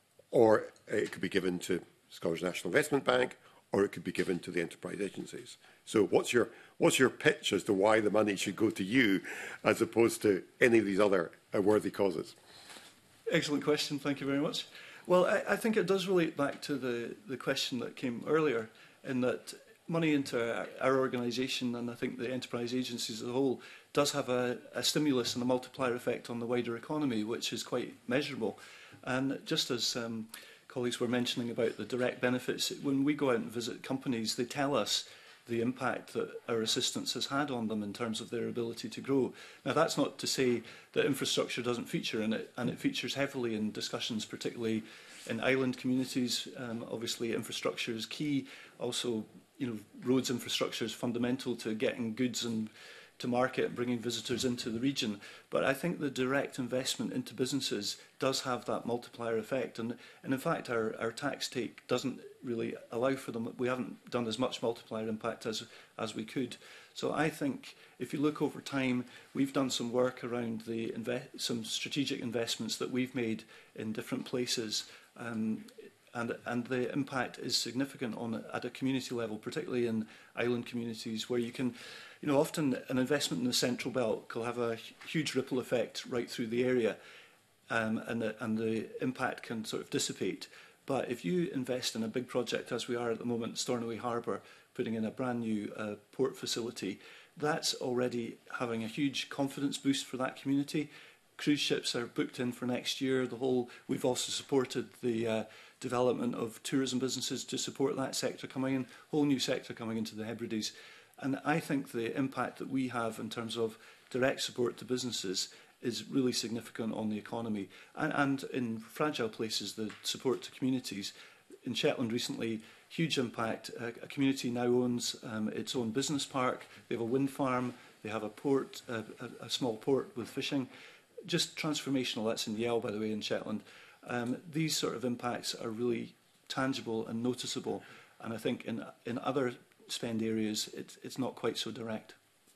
or it could be given to Scottish National Investment Bank, or it could be given to the enterprise agencies. So what's your, what's your pitch as to why the money should go to you as opposed to any of these other uh, worthy causes? Excellent question. Thank you very much. Well, I, I think it does relate back to the, the question that came earlier, in that money into our, our organisation, and I think the enterprise agencies as a whole, does have a, a stimulus and a multiplier effect on the wider economy, which is quite measurable. And just as um, colleagues were mentioning about the direct benefits, when we go out and visit companies, they tell us the impact that our assistance has had on them in terms of their ability to grow. Now, that's not to say that infrastructure doesn't feature in it, and it features heavily in discussions, particularly in island communities. Um, obviously, infrastructure is key. Also, you know, roads infrastructure is fundamental to getting goods and to market and bringing visitors into the region. But I think the direct investment into businesses does have that multiplier effect. And, and in fact, our, our tax take doesn't really allow for them. We haven't done as much multiplier impact as, as we could. So I think if you look over time, we've done some work around the invest some strategic investments that we've made in different places. Um, and, and the impact is significant on at a community level, particularly in island communities where you can, you know, often an investment in the Central Belt can have a huge ripple effect right through the area, um, and, the, and the impact can sort of dissipate. But if you invest in a big project, as we are at the moment, Stornoway Harbour, putting in a brand new uh, port facility, that's already having a huge confidence boost for that community. Cruise ships are booked in for next year. The whole, we've also supported the uh, development of tourism businesses to support that sector coming in, whole new sector coming into the Hebrides. And I think the impact that we have in terms of direct support to businesses is really significant on the economy. And, and in fragile places, the support to communities. In Shetland recently, huge impact. A, a community now owns um, its own business park. They have a wind farm. They have a port, a, a, a small port with fishing. Just transformational. That's in Yell, by the way, in Shetland. Um, these sort of impacts are really tangible and noticeable. And I think in, in other spend areas, it's, it's not quite so direct.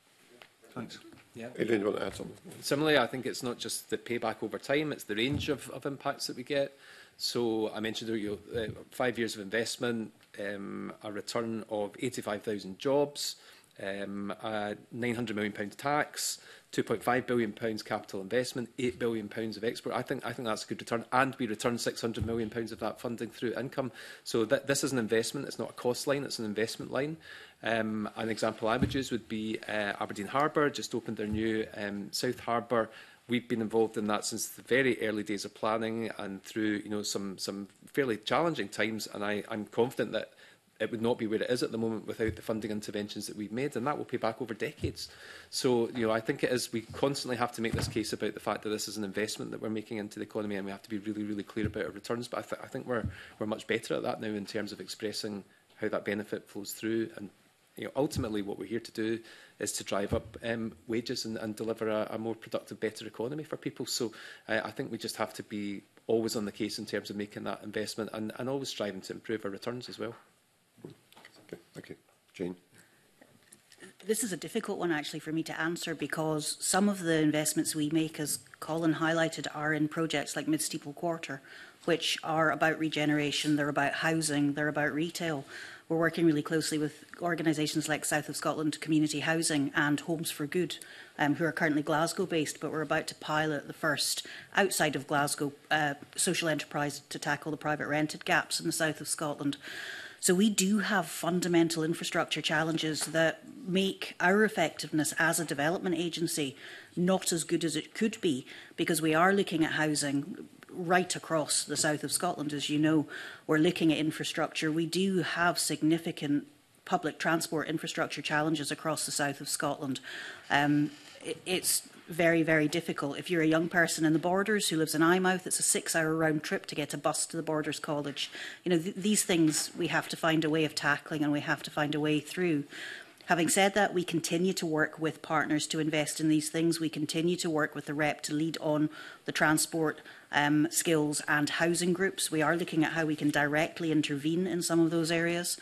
Thanks. Yeah. Adrian, you want to add something? Similarly, I think it's not just the payback over time, it's the range of, of impacts that we get. So I mentioned you know, uh, five years of investment, um, a return of eighty-five thousand jobs, um, a nine hundred million pounds tax, two point five billion pounds capital investment, eight billion pounds of export. I think, I think that's a good return. And we return six hundred million pounds of that funding through income. So th this is an investment. It's not a cost line. It's an investment line. Um, an example I would use would be uh, Aberdeen Harbour, just opened their new um, South Harbour. We've been involved in that since the very early days of planning and through you know, some, some fairly challenging times. And I, I'm confident that it would not be where it is at the moment without the funding interventions that we've made, and that will pay back over decades. So, you know, I think it is, we constantly have to make this case about the fact that this is an investment that we're making into the economy, and we have to be really, really clear about our returns. But I, th I think we're, we're much better at that now in terms of expressing how that benefit flows through. And you know, ultimately what we're here to do is to drive up um, wages and, and deliver a, a more productive, better economy for people. So uh, I think we just have to be always on the case in terms of making that investment and, and always striving to improve our returns as well. Okay, thank you. Jane? This is a difficult one, actually, for me to answer, because some of the investments we make, as Colin highlighted, are in projects like Mid-Steeple Quarter, which are about regeneration, they're about housing, they're about retail. We're working really closely with organisations like South of Scotland Community Housing and Homes for Good, um, who are currently Glasgow-based, but we're about to pilot the first outside of Glasgow uh, social enterprise to tackle the private rented gaps in the south of Scotland. So we do have fundamental infrastructure challenges that make our effectiveness as a development agency not as good as it could be, because we are looking at housing right across the south of Scotland. As you know, we're looking at infrastructure. We do have significant public transport infrastructure challenges across the south of Scotland. Um, it, it's very, very difficult. If you're a young person in the Borders who lives in Eyemouth, it's a six-hour round trip to get a bus to the Borders College. You know, th these things we have to find a way of tackling, and we have to find a way through. Having said that, we continue to work with partners to invest in these things. We continue to work with the R E P to lead on the transport um, skills and housing groups. We are looking at how we can directly intervene in some of those areas.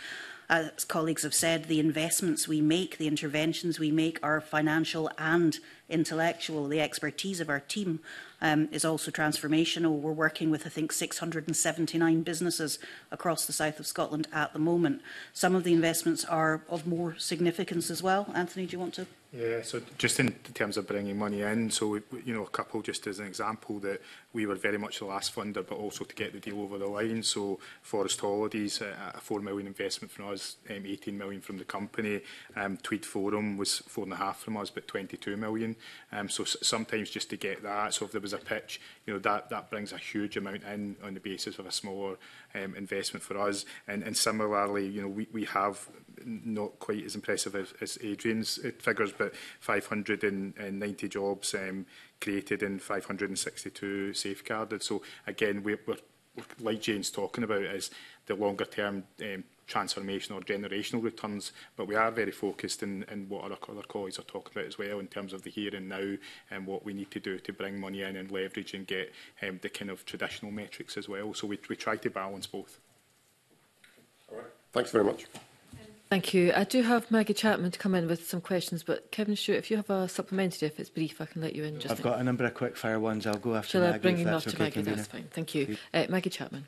As colleagues have said, the investments we make, the interventions we make are financial and intellectual. The expertise of our team um, is also transformational. We're working with, I think, six hundred and seventy-nine businesses across the south of Scotland at the moment. Some of the investments are of more significance as well. Anthony, do you want to? Yeah, so just in terms of bringing money in, so, we, you know, a couple just as an example that we were very much the last funder, but also to get the deal over the line. So Forest Holidays, uh, a four million investment from us, um, eighteen million from the company. Um, Tweed Forum was four and a half from us, but twenty-two million. Um, so s sometimes just to get that, so if there was a pitch, you know, that, that brings a huge amount in on the basis of a smaller um, investment for us. And, and similarly, you know, we, we have not quite as impressive as, as Adrian's figures, but five hundred ninety jobs um, created and five hundred sixty-two safeguarded. So again, we're, we're, like Jane's talking about, is the longer term um, transformation or generational returns, but we are very focused in, in what our other colleagues are talking about as well in terms of the here and now and what we need to do to bring money in and leverage and get um, the kind of traditional metrics as well. So we, we try to balance both. All right. Thanks very much. Thank you. I do have Maggie Chapman to come in with some questions, but Kevin Stewart, if you have a supplementary, if it's brief, I can let you in. Just I've got a number of quick fire ones. I'll go after Shall Maggie. I bring if him that's off to okay, Maggie? convener. That's fine. Thank you. Uh, Maggie Chapman.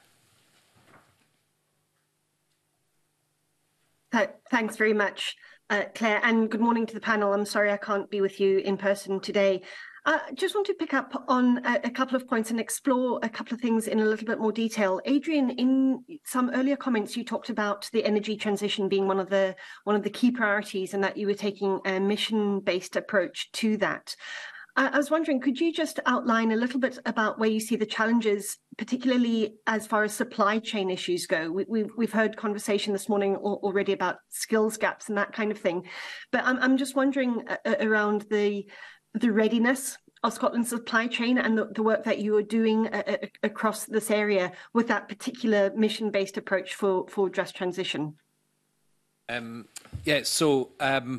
Th thanks very much, uh, Claire, and good morning to the panel. I'm sorry I can't be with you in person today. I uh, just want to pick up on a, a couple of points and explore a couple of things in a little bit more detail. Adrian, in some earlier comments, you talked about the energy transition being one of the one of the key priorities, and that you were taking a mission-based approach to that. I, I was wondering, could you just outline a little bit about where you see the challenges, particularly as far as supply chain issues go? We, we've, we've heard conversation this morning al already about skills gaps and that kind of thing, but I'm, I'm just wondering uh, around the the readiness of Scotland's supply chain and the, the work that you are doing uh, uh, across this area with that particular mission-based approach for, for just transition. Um, yeah, so um,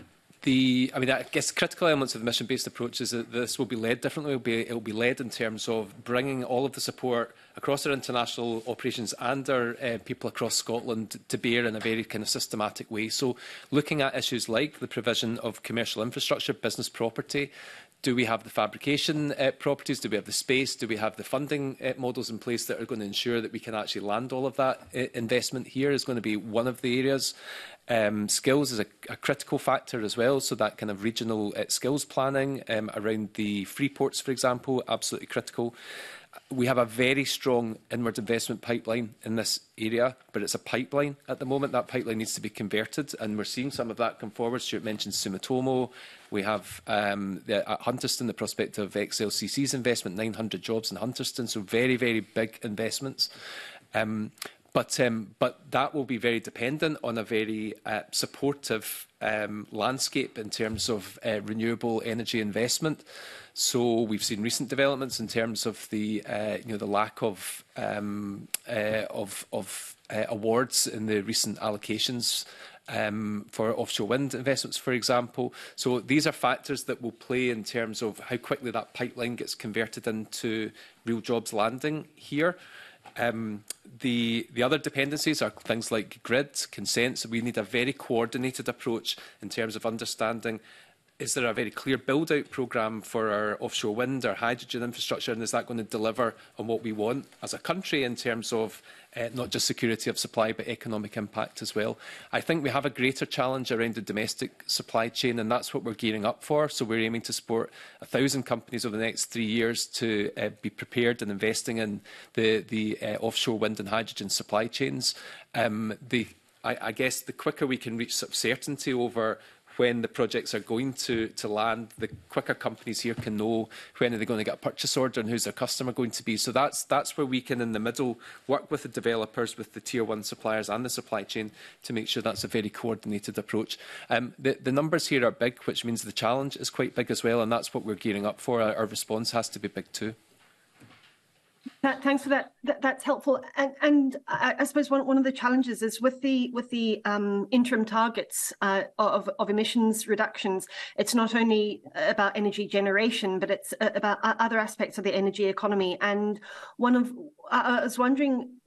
the, I mean, I guess critical elements of the mission-based approach is that this will be led differently. It will be, it will be led in terms of bringing all of the support across our international operations and our uh, people across Scotland to bear in a very kind of systematic way. So looking at issues like the provision of commercial infrastructure, business property. Do we have the fabrication uh, properties? Do we have the space? Do we have the funding uh, models in place that are going to ensure that we can actually land all of that uh, investment here is going to be one of the areas. Um, skills is a, a critical factor as well, so that kind of regional uh, skills planning um, around the free ports, for example, absolutely critical. We have a very strong inward investment pipeline in this area, but it's a pipeline at the moment. That pipeline needs to be converted, and we're seeing some of that come forward. Stuart mentioned Sumitomo. We have um, the, at Hunterston the prospect of X L C C's investment, nine hundred jobs in Hunterston, so very, very big investments. Um, but, um, but that will be very dependent on a very uh, supportive um, landscape in terms of uh, renewable energy investment. So we've seen recent developments in terms of the, uh, you know, the lack of um, uh, of, of uh, awards in the recent allocations um, for offshore wind investments, for example. So these are factors that will play in terms of how quickly that pipeline gets converted into real jobs landing here. Um, the, the other dependencies are things like grid, consents. We need a very coordinated approach in terms of understanding, is there a very clear build-out programme for our offshore wind, our hydrogen infrastructure, and is that going to deliver on what we want as a country in terms of uh, not just security of supply, but economic impact as well? I think we have a greater challenge around the domestic supply chain, and that's what we're gearing up for. So we're aiming to support a thousand companies over the next three years to uh, be prepared and investing in the, the uh, offshore wind and hydrogen supply chains. Um, the, I, I guess the quicker we can reach sort of certainty over when the projects are going to, to land, the quicker companies here can know when are they going to get a purchase order and who's their customer going to be. So that's, that's where we can, in the middle, work with the developers, with the tier one suppliers and the supply chain to make sure that's a very coordinated approach. Um, the, the numbers here are big, which means the challenge is quite big as well, and that's what we're gearing up for. Our, our response has to be big too. That, thanks for that. that. That's helpful. And, and I, I suppose one, one of the challenges is with the with the um, interim targets uh, of, of emissions reductions. It's not only about energy generation, but it's about other aspects of the energy economy. And one of I was wondering,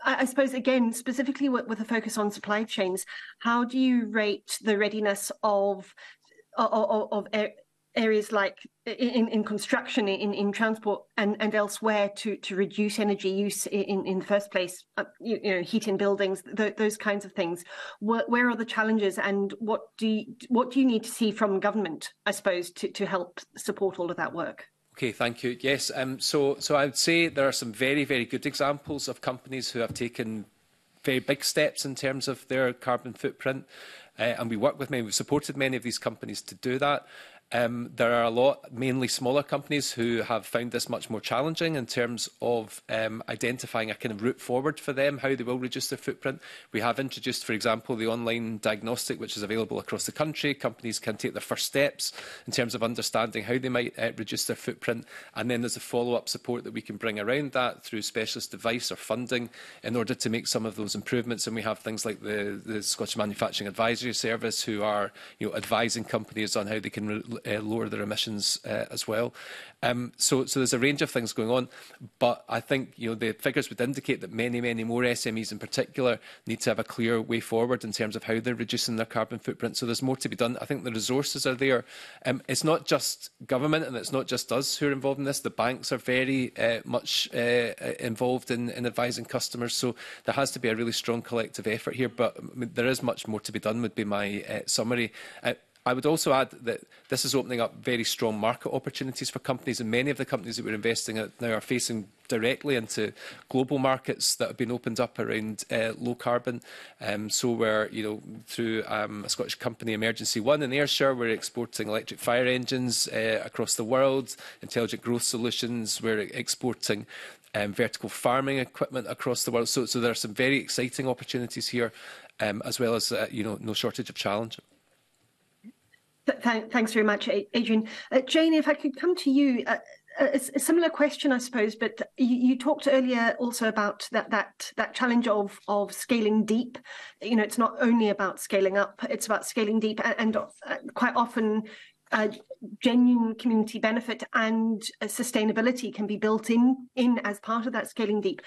I, I suppose, again, specifically with, with a focus on supply chains, how do you rate the readiness of, of, of, of areas like in, in construction, in, in transport and, and elsewhere to, to reduce energy use in, in the first place, uh, you, you know, heating buildings, th those kinds of things. Where, where are the challenges and what do you, what do you need to see from government, I suppose, to, to help support all of that work? Okay, thank you. Yes, um, so, so I would say there are some very, very good examples of companies who have taken very big steps in terms of their carbon footprint. Uh, and we work with many, we've supported many of these companies to do that. Um, there are a lot, mainly smaller companies, who have found this much more challenging in terms of um, identifying a kind of route forward for them, how they will reduce their footprint. We have introduced, for example, the online diagnostic, which is available across the country. Companies can take their first steps in terms of understanding how they might uh, reduce their footprint. And then there's a follow-up support that we can bring around that through specialist advice or funding in order to make some of those improvements. And we have things like the, the Scottish Manufacturing Advisory Service, who are you know, advising companies on how they can Uh, lower their emissions uh, as well. Um, so, so there's a range of things going on, but I think you know the figures would indicate that many, many more S M Es in particular need to have a clear way forward in terms of how they're reducing their carbon footprint. So there's more to be done. I think the resources are there. Um, it's not just government and it's not just us who are involved in this. The banks are very uh, much uh, involved in, in advising customers. So there has to be a really strong collective effort here, but I mean, there is much more to be done would be my uh, summary. Uh, I would also add that this is opening up very strong market opportunities for companies, and many of the companies that we're investing in now are facing directly into global markets that have been opened up around uh, low carbon. Um, so we're, you know, through um, a Scottish company, Emergency One in Ayrshire, we're exporting electric fire engines uh, across the world, intelligent growth solutions, we're exporting um, vertical farming equipment across the world. So, so there are some very exciting opportunities here, um, as well as, uh, you know, no shortage of challenge. Th thanks very much, Adrian. Uh, Jane, if I could come to you, uh, a, a similar question, I suppose, but you, you talked earlier also about that that that challenge of of scaling deep. You know, it's not only about scaling up; it's about scaling deep, and, and uh, quite often, uh, genuine community benefit and uh, sustainability can be built in in as part of that scaling deep.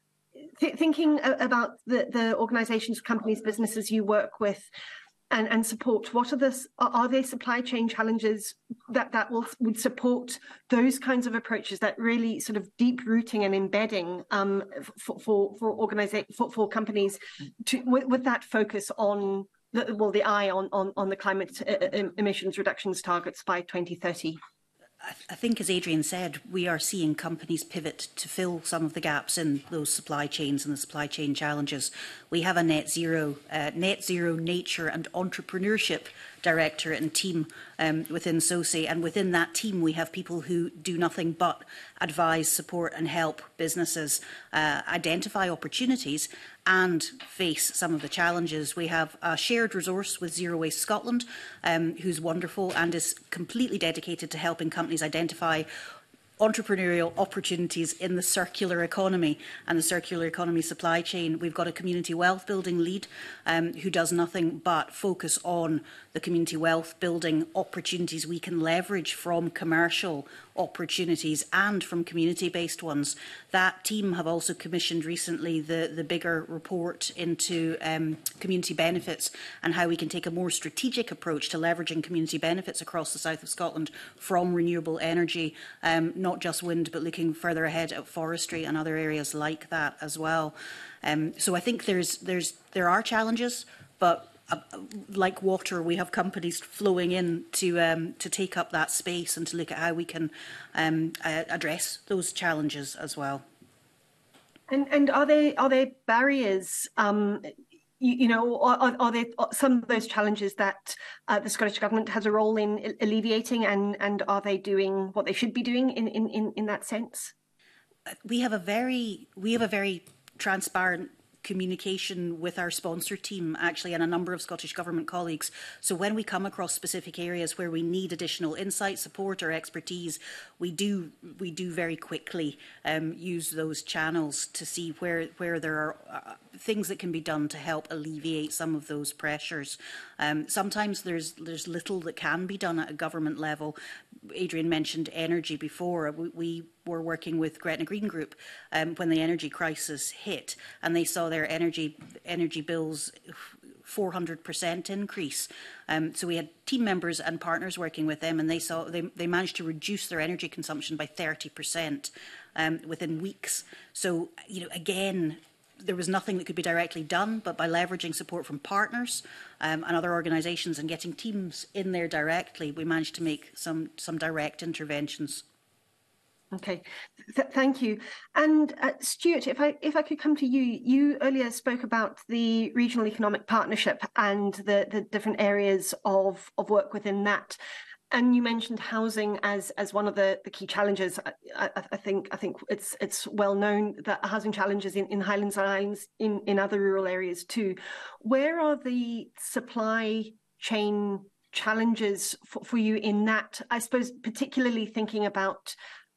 Th thinking about the the organisations, companies, businesses you work with. And, and support, what are the are there supply chain challenges that that will would support those kinds of approaches, that really sort of deep rooting and embedding um, for for for organiza for, for companies to with, with that focus on the, well the eye on on on the climate emissions reductions targets by twenty thirty. I think, as Adrian said, we are seeing companies pivot to fill some of the gaps in those supply chains and the supply chain challenges. We have a net zero, uh, net zero nature and entrepreneurship directorate and team um, within S O C E, and within that team we have people who do nothing but advise, support and help businesses uh, identify opportunities and face some of the challenges. We have a shared resource with Zero Waste Scotland, um, who's wonderful and is completely dedicated to helping companies identify entrepreneurial opportunities in the circular economy and the circular economy supply chain. We've got a community wealth building lead um, who does nothing but focus on the community wealth building opportunities we can leverage from commercial opportunities and from community-based ones. That team have also commissioned recently the, the bigger report into um, community benefits and how we can take a more strategic approach to leveraging community benefits across the south of Scotland from renewable energy, um, not just wind, but looking further ahead at forestry and other areas like that as well. Um, so I think there's, there's, there are challenges, but Uh, like water, we have companies flowing in to um, to take up that space and to look at how we can um, uh, address those challenges as well. And and are there are there barriers? Um, you, you know, are, are there some of those challenges that uh, the Scottish Government has a role in alleviating, and and are they doing what they should be doing in in in, in that sense? We have a very we have a very transparent communication with our sponsor team, actually, and a number of Scottish Government colleagues. So when we come across specific areas where we need additional insight, support or expertise, we do we do very quickly um, use those channels to see where, where there are uh, things that can be done to help alleviate some of those pressures. Um, sometimes there's, there's little that can be done at a government level. Adrian mentioned energy before. We, we were working with Gretna Green Group um, when the energy crisis hit, and they saw their energy energy bills four hundred percent increase. Um, so we had team members and partners working with them, and they saw they, they managed to reduce their energy consumption by thirty percent um, within weeks. So, you know, again, there was nothing that could be directly done, but by leveraging support from partners um, and other organisations and getting teams in there directly, we managed to make some some direct interventions. Okay, Th thank you. And uh, Stuart, if I if I could come to you, you earlier spoke about the regional economic partnership and the the different areas of of work within that, and you mentioned housing as as one of the the key challenges. I, I, I think I think it's it's well known that housing challenges in in Highlands and Islands in in other rural areas too. Where are the supply chain challenges for, for you in that? I suppose particularly thinking about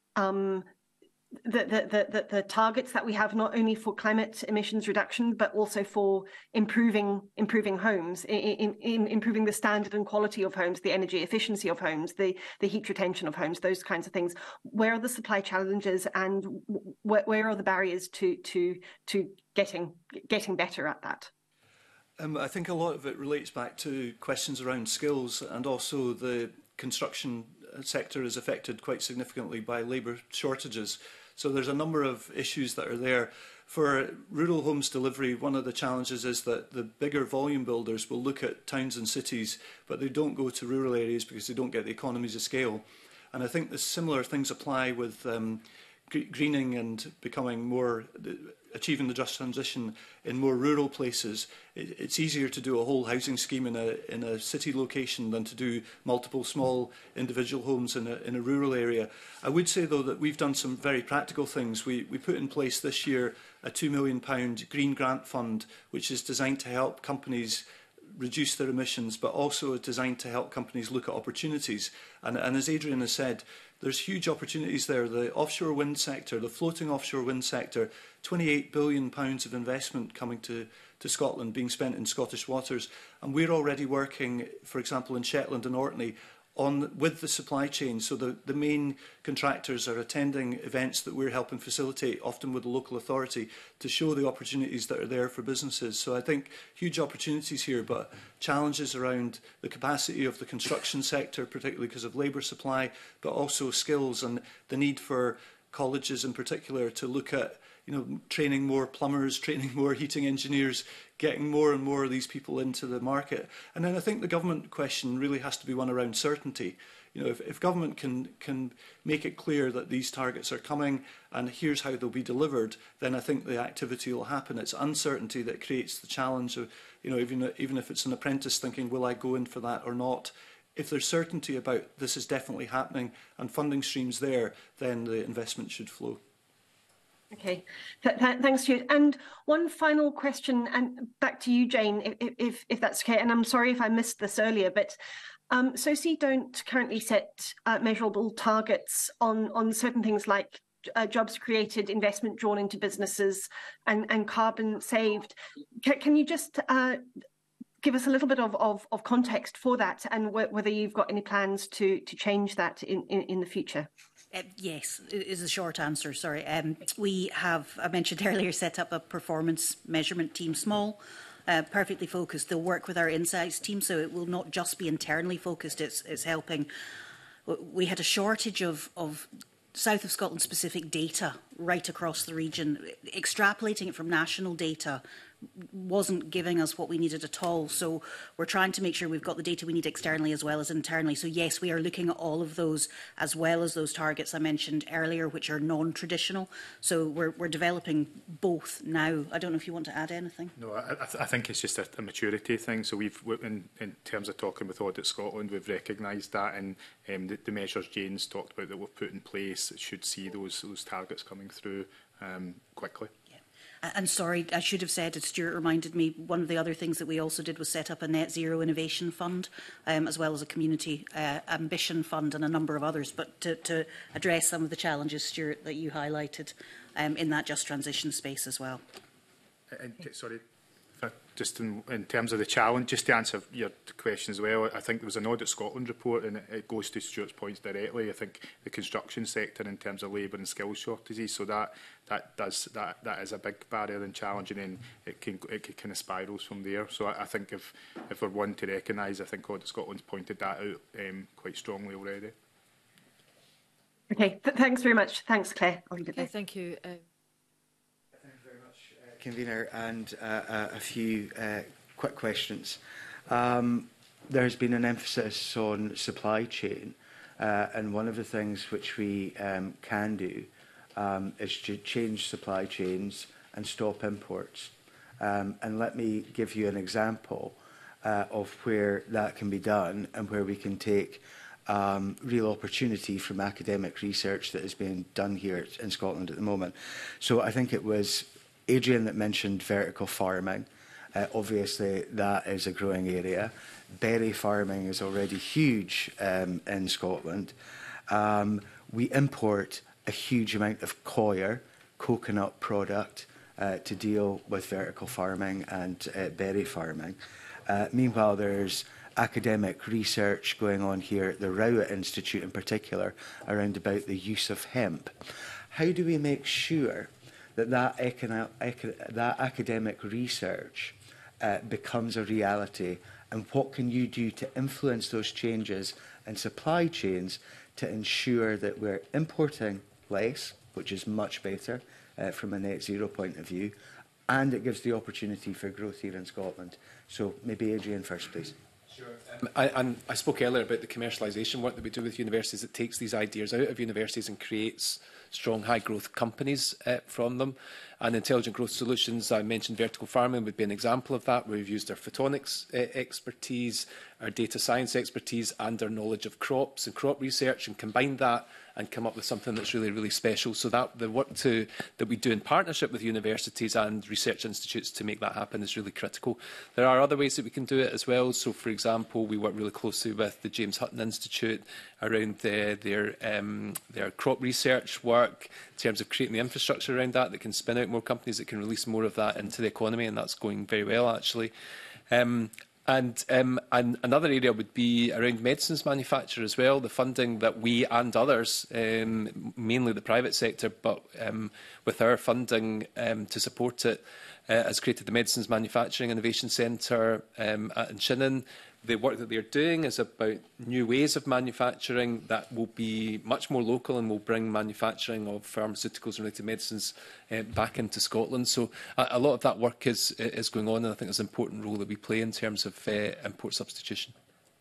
um the, the the the the targets that we have, not only for climate emissions reduction but also for improving improving homes, in, in, in improving the standard and quality of homes, the energy efficiency of homes, the the heat retention of homes, those kinds of things. Where are the supply challenges, and wh where are the barriers to to to getting getting better at that? Um, I think a lot of it relates back to questions around skills, and also the construction sector is affected quite significantly by labour shortages. So there's a number of issues that are there. For rural homes delivery, one of the challenges is that the bigger volume builders will look at towns and cities, but they don't go to rural areas because they don't get the economies of scale. And I think the similar things apply with um, greening and becoming more, achieving the just transition in more rural places. It, it's easier to do a whole housing scheme in a, in a city location than to do multiple small individual homes in a, in a rural area. I would say, though, that we've done some very practical things. We, we put in place this year a two million pound green grant fund, which is designed to help companies reduce their emissions, but also designed to help companies look at opportunities. And, and as Adrian has said, there's huge opportunities there. The offshore wind sector, the floating offshore wind sector, twenty-eight billion pounds of investment coming to, to Scotland, being spent in Scottish waters. And we're already working, for example, in Shetland and Orkney, on with the supply chain. So the, the main contractors are attending events that we're helping facilitate, often with the local authority, to show the opportunities that are there for businesses. So I think huge opportunities here, but challenges around the capacity of the construction sector, particularly because of labour supply, but also skills and the need for colleges in particular to look at, you know, training more plumbers, training more heating engineers, getting more and more of these people into the market. And then I think the government question really has to be one around certainty. You know, if, if government can, can make it clear that these targets are coming and here's how they'll be delivered, then I think the activity will happen. It's uncertainty that creates the challenge of, you know, even, even if it's an apprentice thinking, will I go in for that or not? If there's certainty about this is definitely happening and funding streams there, then the investment should flow. Okay, th th thanks, Stuart. And one final question, and back to you, Jane, if, if, if that's okay. And I'm sorry if I missed this earlier, but um, S O C E don't currently set uh, measurable targets on, on certain things like uh, jobs created, investment drawn into businesses, and, and carbon saved. C can you just uh, give us a little bit of, of, of context for that, and wh whether you've got any plans to, to change that in, in, in the future? Uh, yes, is the short answer, sorry. Um, we have, I mentioned earlier, set up a performance measurement team, small, uh, perfectly focused. They'll work with our insights team, so it will not just be internally focused, it's, it's helping. We had a shortage of, of South of Scotland specific data right across the region. Extrapolating it from national data wasn't giving us what we needed at all. So we're trying to make sure we've got the data we need externally as well as internally. So yes, we are looking at all of those as well as those targets I mentioned earlier, which are non-traditional. So we're, we're developing both now. I don't know if you want to add anything. No, I, I, th I think it's just a, a maturity thing. So we've, in, in terms of talking with Audit Scotland, we've recognised that, and um, the, the measures Jane's talked about that we've put in place that should see those, those targets coming through um, quickly. And sorry, I should have said, as Stuart reminded me, one of the other things that we also did was set up a net zero innovation fund, um, as well as a community uh, ambition fund and a number of others, but to, to address some of the challenges, Stuart, that you highlighted um, in that just transition space as well. And, sorry, Uh, Just in, in terms of the challenge, just to answer your question as well, I think there was an Audit Scotland report, and it, it goes to Stuart's points directly. I think the construction sector in terms of labour and skills shortages, so that that does that that is a big barrier and challenge, and then it can it can kind of spirals from there. So I, I think if if we're one to recognise, I think Audit Scotland's pointed that out um, quite strongly already. Okay, th thanks very much. Thanks, Claire. I'll leave it Okay, there. thank you. Uh, Convener, and uh, uh, a few uh, quick questions. Um, there has been an emphasis on supply chain, uh, and one of the things which we um, can do um, is to change supply chains and stop imports. Um, and let me give you an example uh, of where that can be done and where we can take um, real opportunity from academic research that is being done here in Scotland at the moment. So I think it was Adrian that mentioned vertical farming. Uh, obviously, that is a growing area. Berry farming is already huge um, in Scotland. Um, we import a huge amount of coir, coconut product, uh, to deal with vertical farming and uh, berry farming. Uh, meanwhile, there's academic research going on here at the Rowett Institute in particular around about the use of hemp. How do we make sure that that, econo eco that academic research uh, becomes a reality, and what can you do to influence those changes in supply chains to ensure that we're importing less, which is much better uh, from a net zero point of view, and it gives the opportunity for growth here in Scotland. So maybe Adrian first, please. Sure. Um, I, and I spoke earlier about the commercialisation work that we do with universities. It takes these ideas out of universities and creates strong high-growth companies uh, from them. And Intelligent Growth Solutions, I mentioned vertical farming would be an example of that, where we've used our photonics uh, expertise, our data science expertise, and our knowledge of crops and crop research, and combined that and come up with something that's really, really special. So that the work to, that we do in partnership with universities and research institutes to make that happen is really critical. There are other ways that we can do it as well. So, for example, we work really closely with the James Hutton Institute around the, their, um, their crop research work in terms of creating the infrastructure around that that can spin out more companies that can release more of that into the economy, and that's going very well, actually. Um, And, um, and another area would be around medicines manufacture as well, the funding that we and others, um, mainly the private sector, but um, with our funding um, to support it, uh, has created the Medicines Manufacturing Innovation Centre um, at Shinnon. The work that they're doing is about new ways of manufacturing that will be much more local and will bring manufacturing of pharmaceuticals and related medicines uh, back into Scotland. So a, a lot of that work is, is going on, and I think there's an important role that we play in terms of uh, import substitution.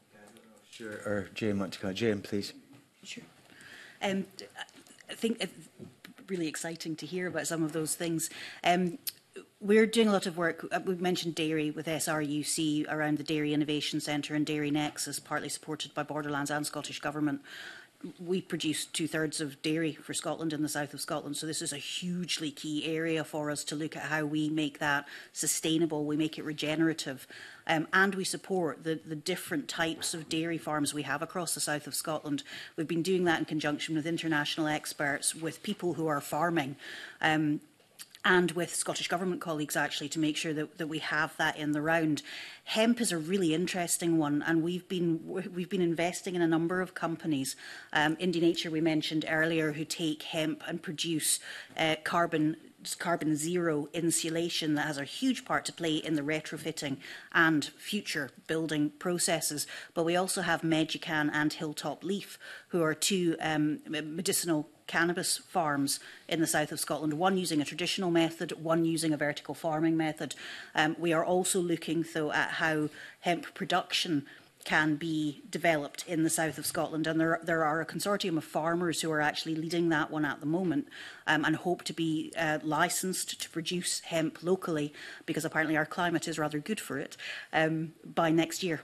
Sure. Or Jane, want to go? Jane, please. Sure. Um, I think it's really exciting to hear about some of those things. Um, We're doing a lot of work. We've mentioned dairy with S R U C around the Dairy Innovation Centre and Dairy Nexus, partly supported by Borderlands and Scottish Government. We produce two-thirds of dairy for Scotland in the south of Scotland, so this is a hugely key area for us to look at how we make that sustainable, we make it regenerative, um, and we support the, the different types of dairy farms we have across the south of Scotland. We've been doing that in conjunction with international experts, with people who are farming, um, and with Scottish Government colleagues, actually, to make sure that, that we have that in the round. Hemp is a really interesting one, and we've been, we've been investing in a number of companies. Um, Indie Nature, we mentioned earlier, who take hemp and produce uh, carbon carbon zero insulation that has a huge part to play in the retrofitting and future building processes. But we also have Medican and Hilltop Leaf, who are two um, medicinal cannabis farms in the south of Scotland, one using a traditional method, one using a vertical farming method. Um, we are also looking, though, at how hemp production can be developed in the south of Scotland, and there, there are a consortium of farmers who are actually leading that one at the moment, um, and hope to be uh, licensed to produce hemp locally, because apparently our climate is rather good for it, um, by next year.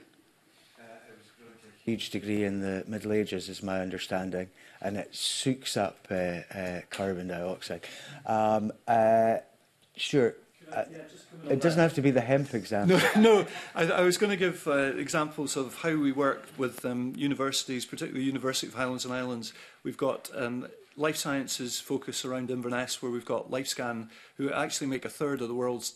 Huge degree in the Middle Ages, is my understanding, and it soaks up uh, uh, carbon dioxide. Um, uh, sure. Uh, it doesn't have to be the hemp example. No, no. I, I was going to give uh, examples of how we work with um, universities, particularly the University of Highlands and Islands. We've got um, life sciences focus around Inverness, where we've got LifeScan, who actually make a third of the world's test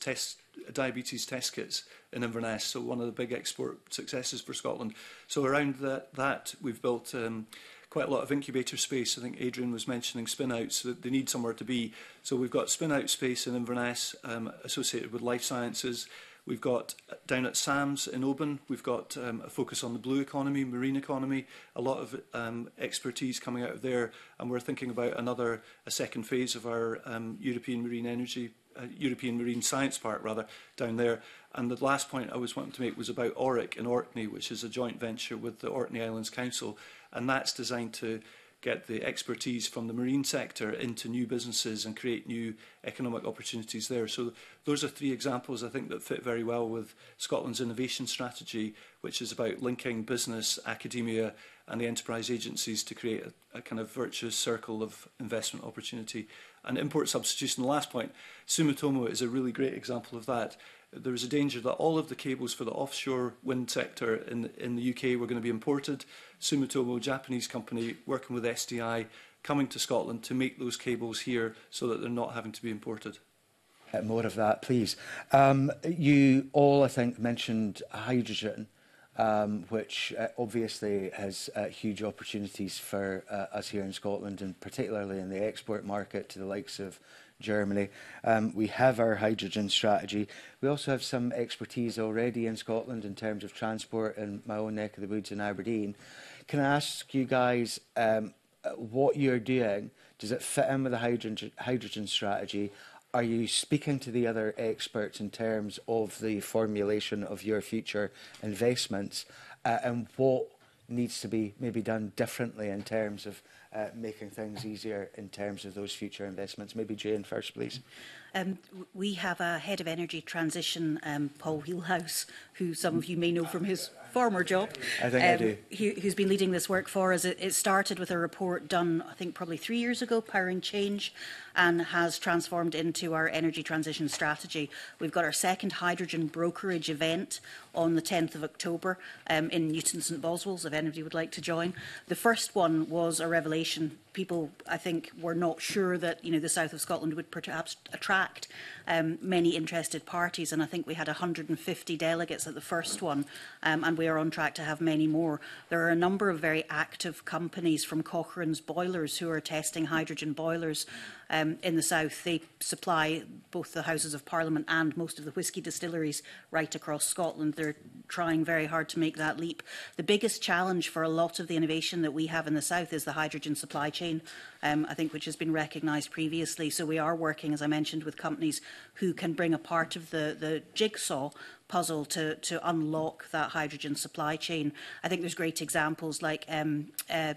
diabetes test kits in Inverness, so one of the big export successes for Scotland. So around that, that we've built um, quite a lot of incubator space. I think Adrian was mentioning spin-outs, so that they need somewhere to be. So we've got spin-out space in Inverness um, associated with life sciences. We've got down at SAMS in Oban, we've got um, a focus on the blue economy, marine economy, a lot of um, expertise coming out of there, and we're thinking about another, a second phase of our um, European Marine Energy, uh, European Marine Science Park rather, down there. And the last point I was wanting to make was about ORIC in Orkney, which is a joint venture with the Orkney Islands Council, and that's designed to get the expertise from the marine sector into new businesses and create new economic opportunities there. So those are three examples, I think, that fit very well with Scotland's innovation strategy, which is about linking business, academia and the enterprise agencies to create a, a kind of virtuous circle of investment opportunity. And import substitution, the last point, Sumitomo is a really great example of that. There is a danger that all of the cables for the offshore wind sector in, in the U K were going to be imported. Sumitomo, a Japanese company, working with S D I, coming to Scotland to make those cables here so that they're not having to be imported. Uh, more of that, please. Um, you all, I think, mentioned hydrogen, um, which uh, obviously has uh, huge opportunities for uh, us here in Scotland, and particularly in the export market to the likes of Germany. Um, we have our hydrogen strategy. We also have some expertise already in Scotland in terms of transport in my own neck of the woods in Aberdeen. Can I ask you guys um, what you're doing? Does it fit in with the hydrogen, hydrogen strategy? Are you speaking to the other experts in terms of the formulation of your future investments, uh, and what needs to be maybe done differently in terms of uh, making things easier in terms of those future investments? Maybe Jane first, please. Um, we have a head of energy transition, um, Paul Wheelhouse, who some of you may know from his former job. I think um, I do. Who, who's been leading this work for us. It, it started with a report done, I think, probably three years ago, Powering Change, and has transformed into our energy transition strategy. We've got our second hydrogen brokerage event on the tenth of October um, in Newton St Boswells, if anybody would like to join. The first one was a revelation. People, I think, were not sure that you know the south of Scotland would perhaps attract um, many interested parties, and I think we had one hundred and fifty delegates at the first one, um, and we are on track to have many more. There are a number of very active companies, from Cochrane's Boilers, who are testing hydrogen boilers um, in the south. They supply both the Houses of Parliament and most of the whisky distilleries right across Scotland. They're trying very hard to make that leap. The biggest challenge for a lot of the innovation that we have in the south is the hydrogen supply chain, um, I think, which has been recognised previously. So we are working, as I mentioned, with companies who can bring a part of the, the jigsaw puzzle to, to unlock that hydrogen supply chain. I think there's great examples like, um, uh,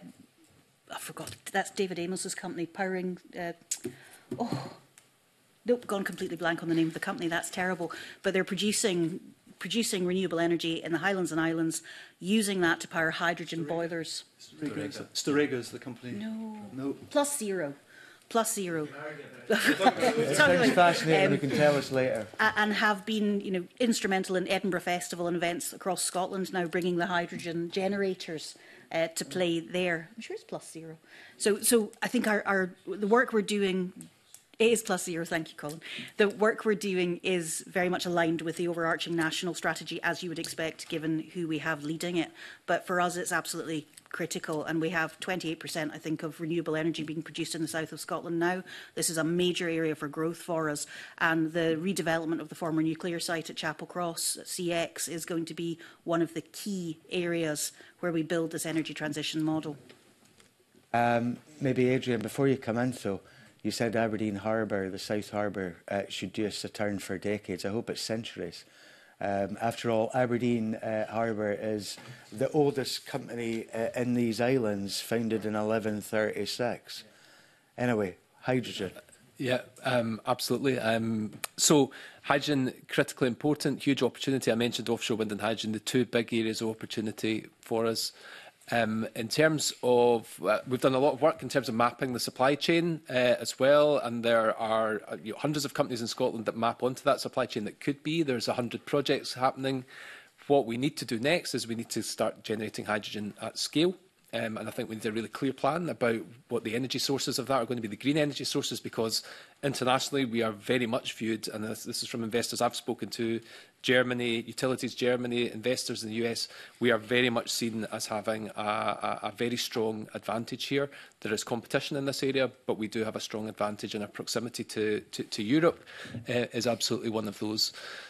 I forgot, that's David Amos's company, Powering, uh, oh, nope, gone completely blank on the name of the company, that's terrible. But they're producing producing renewable energy in the Highlands and Islands, using that to power hydrogen boilers. Starega is the company. No. No. Plus Zero. Plus Zero. It sounds fascinating. Um, you can tell us later. And have been, you know, instrumental in Edinburgh Festival and events across Scotland, now bringing the hydrogen generators uh, to play there. I'm sure it's Plus Zero. So, so I think our, our the work we're doing. It is Plus Zero, thank you, Colin. The work we're doing is very much aligned with the overarching national strategy, as you would expect, given who we have leading it. But for us, it's absolutely critical, and we have twenty-eight percent, I think, of renewable energy being produced in the south of Scotland now. This is a major area for growth for us, and the redevelopment of the former nuclear site at Chapel Cross, C X, is going to be one of the key areas where we build this energy transition model. Um, maybe, Adrian, before you come in, though, you said Aberdeen Harbour, the South Harbour, uh, should do us a turn for decades. I hope it's centuries. Um, after all, Aberdeen uh, Harbour is the oldest company uh, in these islands, founded in eleven thirty-six. Anyway, hydrogen. Yeah, um, absolutely. Um, so hydrogen, critically important, huge opportunity. I mentioned offshore wind and hydrogen, the two big areas of opportunity for us. Um, in terms of, uh, we've done a lot of work in terms of mapping the supply chain uh, as well, and there are uh, you know, hundreds of companies in Scotland that map onto that supply chain that could be. There's one hundred projects happening. What we need to do next is we need to start generating hydrogen at scale. Um, and I think we need a really clear plan about what the energy sources of that are going to be, the green energy sources, because internationally we are very much viewed, and this, this is from investors I've spoken to, Germany, Utilities Germany, investors in the U S, we are very much seen as having a, a, a very strong advantage here. There is competition in this area, but we do have a strong advantage, and our proximity to, to, to Europe uh, is absolutely one of those.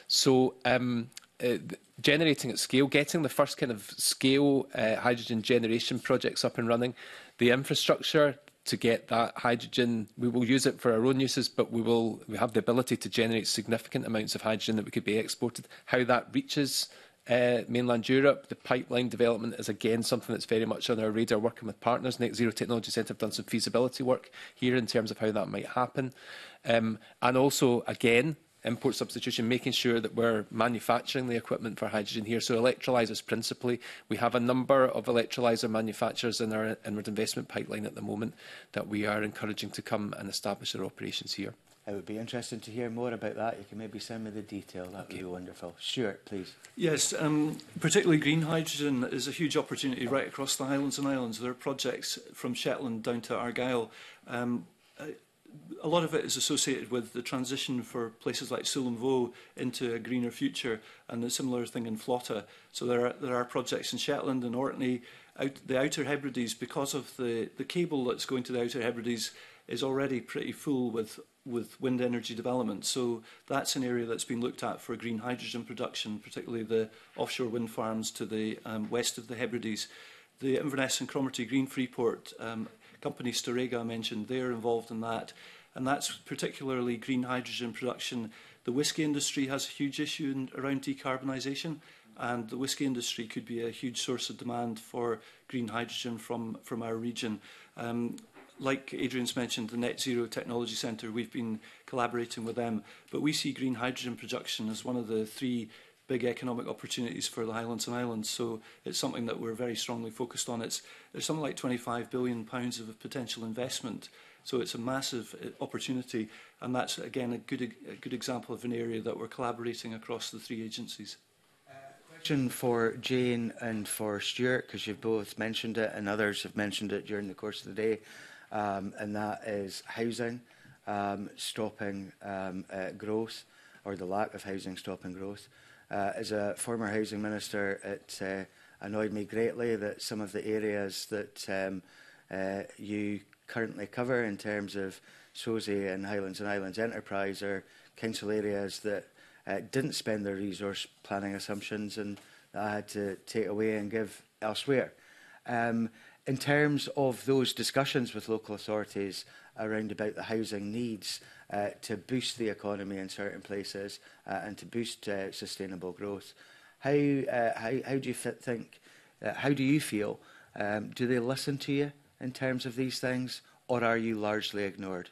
So um, uh, generating at scale, getting the first kind of scale uh, hydrogen generation projects up and running, the infrastructure to get that hydrogen, we will use it for our own uses, but we will we have the ability to generate significant amounts of hydrogen that we could be exported. How that reaches uh, mainland Europe, the pipeline development is again something that's very much on our radar, working with partners. Net Zero Technology Centre have done some feasibility work here in terms of how that might happen. Um, and also, again, import substitution, making sure that we're manufacturing the equipment for hydrogen here. So electrolyzers principally, we have a number of electrolyzer manufacturers in our inward investment pipeline at the moment that we are encouraging to come and establish their operations here. It would be interesting to hear more about that. You can maybe send me the detail. That would be wonderful. Stuart, please. Yes, um, particularly green hydrogen is a huge opportunity right across the Highlands and Islands. There are projects from Shetland down to Argyll. Um, uh, A lot of it is associated with the transition for places like Sullom Voe into a greener future, and a similar thing in Flotta. So there are, there are projects in Shetland and Orkney. Out, the Outer Hebrides, because of the, the cable that's going to the Outer Hebrides, is already pretty full with, with wind energy development. So that's an area that's been looked at for green hydrogen production, particularly the offshore wind farms to the um, west of the Hebrides. The Inverness and Cromarty Green Freeport um, company Storega mentioned, they're involved in that, and that's particularly green hydrogen production. The whisky industry has a huge issue in, around decarbonisation, and the whisky industry could be a huge source of demand for green hydrogen from, from our region. Um, like Adrian's mentioned, the Net Zero Technology Centre, we've been collaborating with them, but we see green hydrogen production as one of the three big economic opportunities for the Highlands and Islands, so it's something that we're very strongly focused on. It's, there's something like twenty-five billion pounds of potential investment, so it's a massive opportunity, and that's, again, a good, a good example of an area that we're collaborating across the three agencies. Question for Jane and for Stuart, because you've both mentioned it and others have mentioned it during the course of the day, um, and that is housing um, stopping um, uh, growth, or the lack of housing stopping growth. Uh, as a former housing minister, it uh, annoyed me greatly that some of the areas that um, uh, you currently cover in terms of S O S I and Highlands and Islands Enterprise are council areas that uh, didn't spend their resource planning assumptions, and I had to take away and give elsewhere. Um, in terms of those discussions with local authorities around about the housing needs uh, to boost the economy in certain places uh, and to boost uh, sustainable growth, how, uh, how, how do you fit, think, uh, how do you feel? Um, do they listen to you in terms of these things, or are you largely ignored?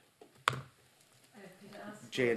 Jane.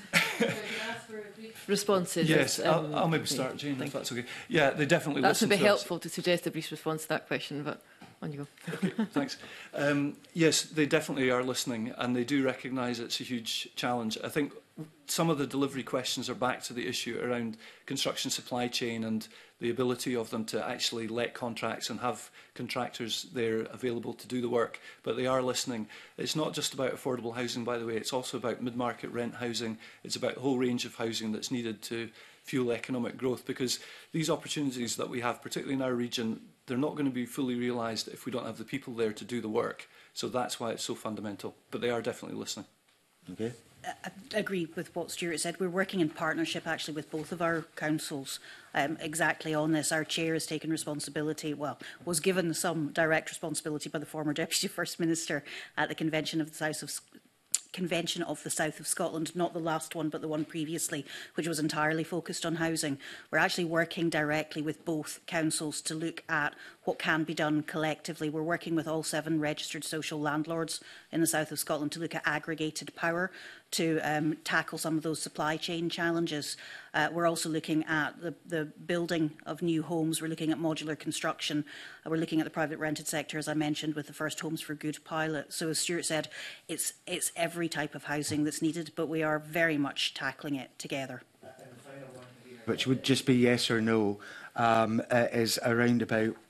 Responses. Yes, um, I'll, I'll maybe start, Jane, if that's okay. Yeah, they definitely that listen would be to helpful us. to suggest a brief response to that question, but on you go. Okay, thanks. Um, yes, they definitely are listening, and they do recognise it's a huge challenge. I think some of the delivery questions are back to the issue around construction supply chain and the ability of them to actually let contracts and have contractors there available to do the work, but they are listening. It's not just about affordable housing, by the way, it's also about mid-market rent housing. It's about a whole range of housing that's needed to fuel economic growth, because these opportunities that we have, particularly in our region, they're not going to be fully realised if we don't have the people there to do the work. So that's why it's so fundamental, but they are definitely listening. Okay. I agree with what Stuart said. We're working in partnership actually with both of our councils um, exactly on this. Our chair has taken responsibility, well, was given some direct responsibility by the former Deputy First Minister at the Convention of the South of Convention of the South of Scotland, not the last one, but the one previously, which was entirely focused on housing. We're actually working directly with both councils to look at what can be done collectively. We're working with all seven registered social landlords in the South of Scotland to look at aggregated power to um, tackle some of those supply chain challenges. Uh, we're also looking at the, the building of new homes. We're looking at modular construction. Uh, we're looking at the private rented sector, as I mentioned, with the First Homes for Good pilot. So as Stuart said, it's, it's every type of housing that's needed, but we are very much tackling it together. Which would just be yes or no, um, uh, is around about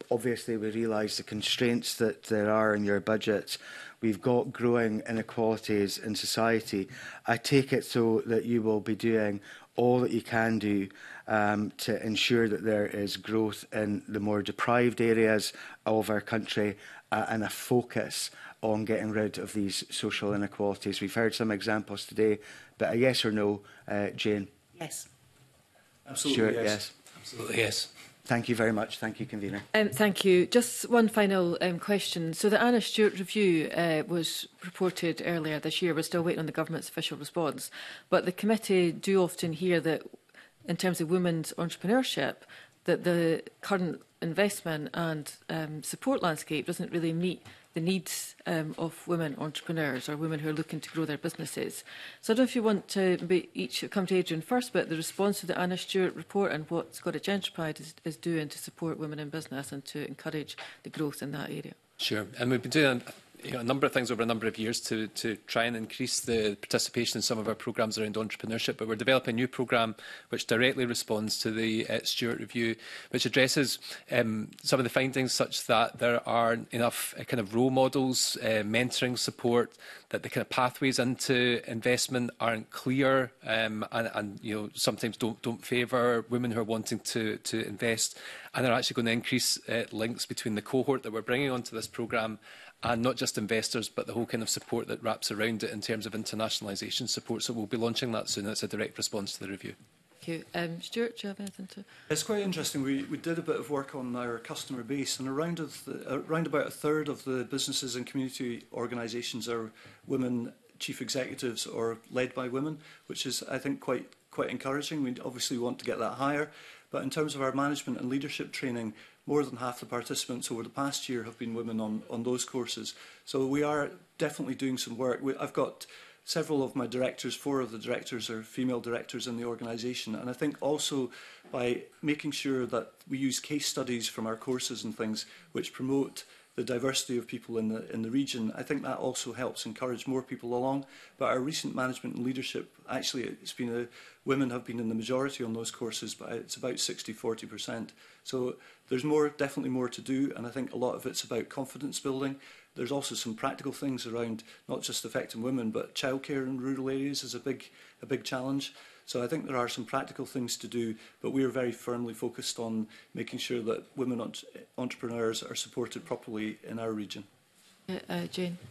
obviously we realise the constraints that there are in your budget. We've got growing inequalities in society. I take it so that you will be doing all that you can do um, to ensure that there is growth in the more deprived areas of our country uh, and a focus on getting rid of these social inequalities. We've heard some examples today, but a yes or no, uh, Jane? Yes. Absolutely, Stuart, yes. yes. Absolutely, yes. Thank you very much. Thank you, Convener. Um, thank you. Just one final um, question. So the Anna Stewart review uh, was reported earlier this year. We're still waiting on the government's official response. But the committee do often hear that in terms of women's entrepreneurship, that the current investment and um, support landscape doesn't really meet the needs um, of women entrepreneurs or women who are looking to grow their businesses. So I don't know if you want to maybe each come to Adrian first, but the response to the Anna Stewart report and what Scottish Enterprise is, is doing to support women in business and to encourage the growth in that area. Sure. And we've been doing you know, a number of things over a number of years to, to try and increase the participation in some of our programmes around entrepreneurship. But we're developing a new programme which directly responds to the uh, Stewart Review, which addresses um, some of the findings such that there aren't enough uh, kind of role models, uh, mentoring support, that the kind of pathways into investment aren't clear um, and, and you know, sometimes don't, don't favour women who are wanting to, to invest. And they're actually going to increase uh, links between the cohort that we're bringing onto this programme and not just investors, but the whole kind of support that wraps around it in terms of internationalisation support. So we'll be launching that soon. It's a direct response to the review. Thank you. Um, Stuart, do you have anything to... It's quite interesting. We, we did a bit of work on our customer base, and around, of the, around about a third of the businesses and community organisations are women chief executives or led by women, which is, I think, quite, quite encouraging. We obviously want to get that higher. But in terms of our management and leadership training, more than half the participants over the past year have been women on, on those courses. So we are definitely doing some work. We, I've got several of my directors, four of the directors are female directors in the organisation. And I think also by making sure that we use case studies from our courses and things which promote the diversity of people in the, in the region, I think that also helps encourage more people along. But our recent management and leadership, actually, it's been a, women have been in the majority on those courses, but it's about sixty forty percent. So there's more, definitely more to do, and I think a lot of it's about confidence building. There's also some practical things around not just affecting women, but childcare in rural areas is a big, a big challenge. So I think there are some practical things to do, but we are very firmly focused on making sure that women entre entrepreneurs are supported properly in our region. Uh, uh, Jane.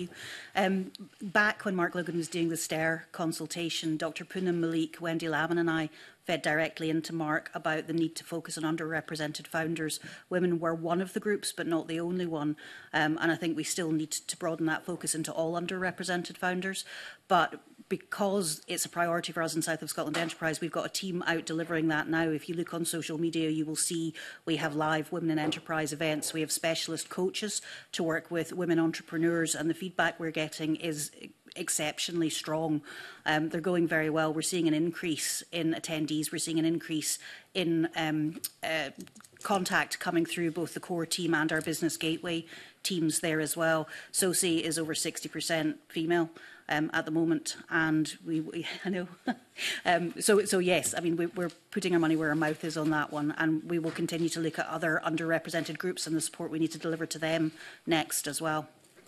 Um, back when Mark Logan was doing the STAIR consultation, Doctor Poonam Malik, Wendy Lavin and I fed directly into Mark about the need to focus on underrepresented founders. Women were one of the groups, but not the only one. Um, and I think we still need to broaden that focus into all underrepresented founders. But because it's a priority for us in South of Scotland Enterprise, we've got a team out delivering that now. If you look on social media, you will see we have live Women in Enterprise events. We have specialist coaches to work with women entrepreneurs, and the feedback we're getting is exceptionally strong. Um, they're going very well. We're seeing an increase in attendees. We're seeing an increase in um, uh, contact coming through both the core team and our Business Gateway teams there as well. S O C I is over sixty percent female um, at the moment, and we, we I know. um, so, so yes, I mean, we, we're putting our money where our mouth is on that one, and we will continue to look at other underrepresented groups and the support we need to deliver to them next as well.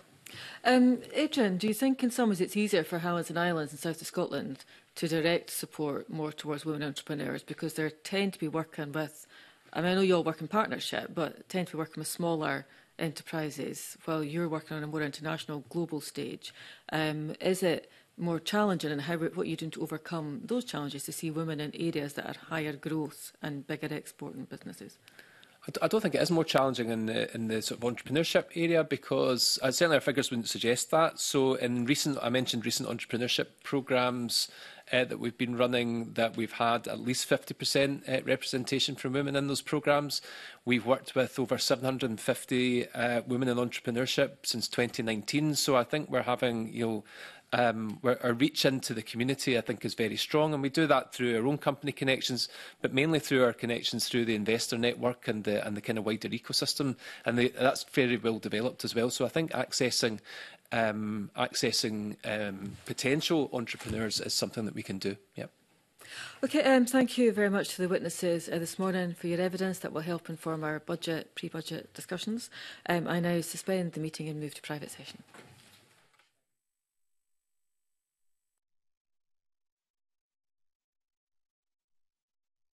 Um, Adrian, do you think in some ways it's easier for Highlands and Islands in South of Scotland to direct support more towards women entrepreneurs because they tend to be working with, I mean, I know you all work in partnership, but tend to be working with smaller enterprises while you're working on a more international global stage. Um, is it more challenging, and how, what are you doing to overcome those challenges to see women in areas that are higher growth and bigger exporting businesses? I don't think it is more challenging in the, in the sort of entrepreneurship area because uh, certainly our figures wouldn't suggest that. So in recent, I mentioned recent entrepreneurship programmes uh, that we've been running, that we've had at least fifty percent uh, representation from women in those programmes. We've worked with over seven hundred and fifty uh, women in entrepreneurship since twenty nineteen. So I think we're having, you know, Um, our reach into the community, I think, is very strong, and we do that through our own company connections, but mainly through our connections through the investor network and the, and the kind of wider ecosystem, and the, that's very well developed as well. So I think accessing um, accessing um, potential entrepreneurs is something that we can do. Yep. Okay, um, thank you very much to the witnesses uh, this morning for your evidence that will help inform our budget, pre-budget discussions. Um, I now suspend the meeting and move to private session.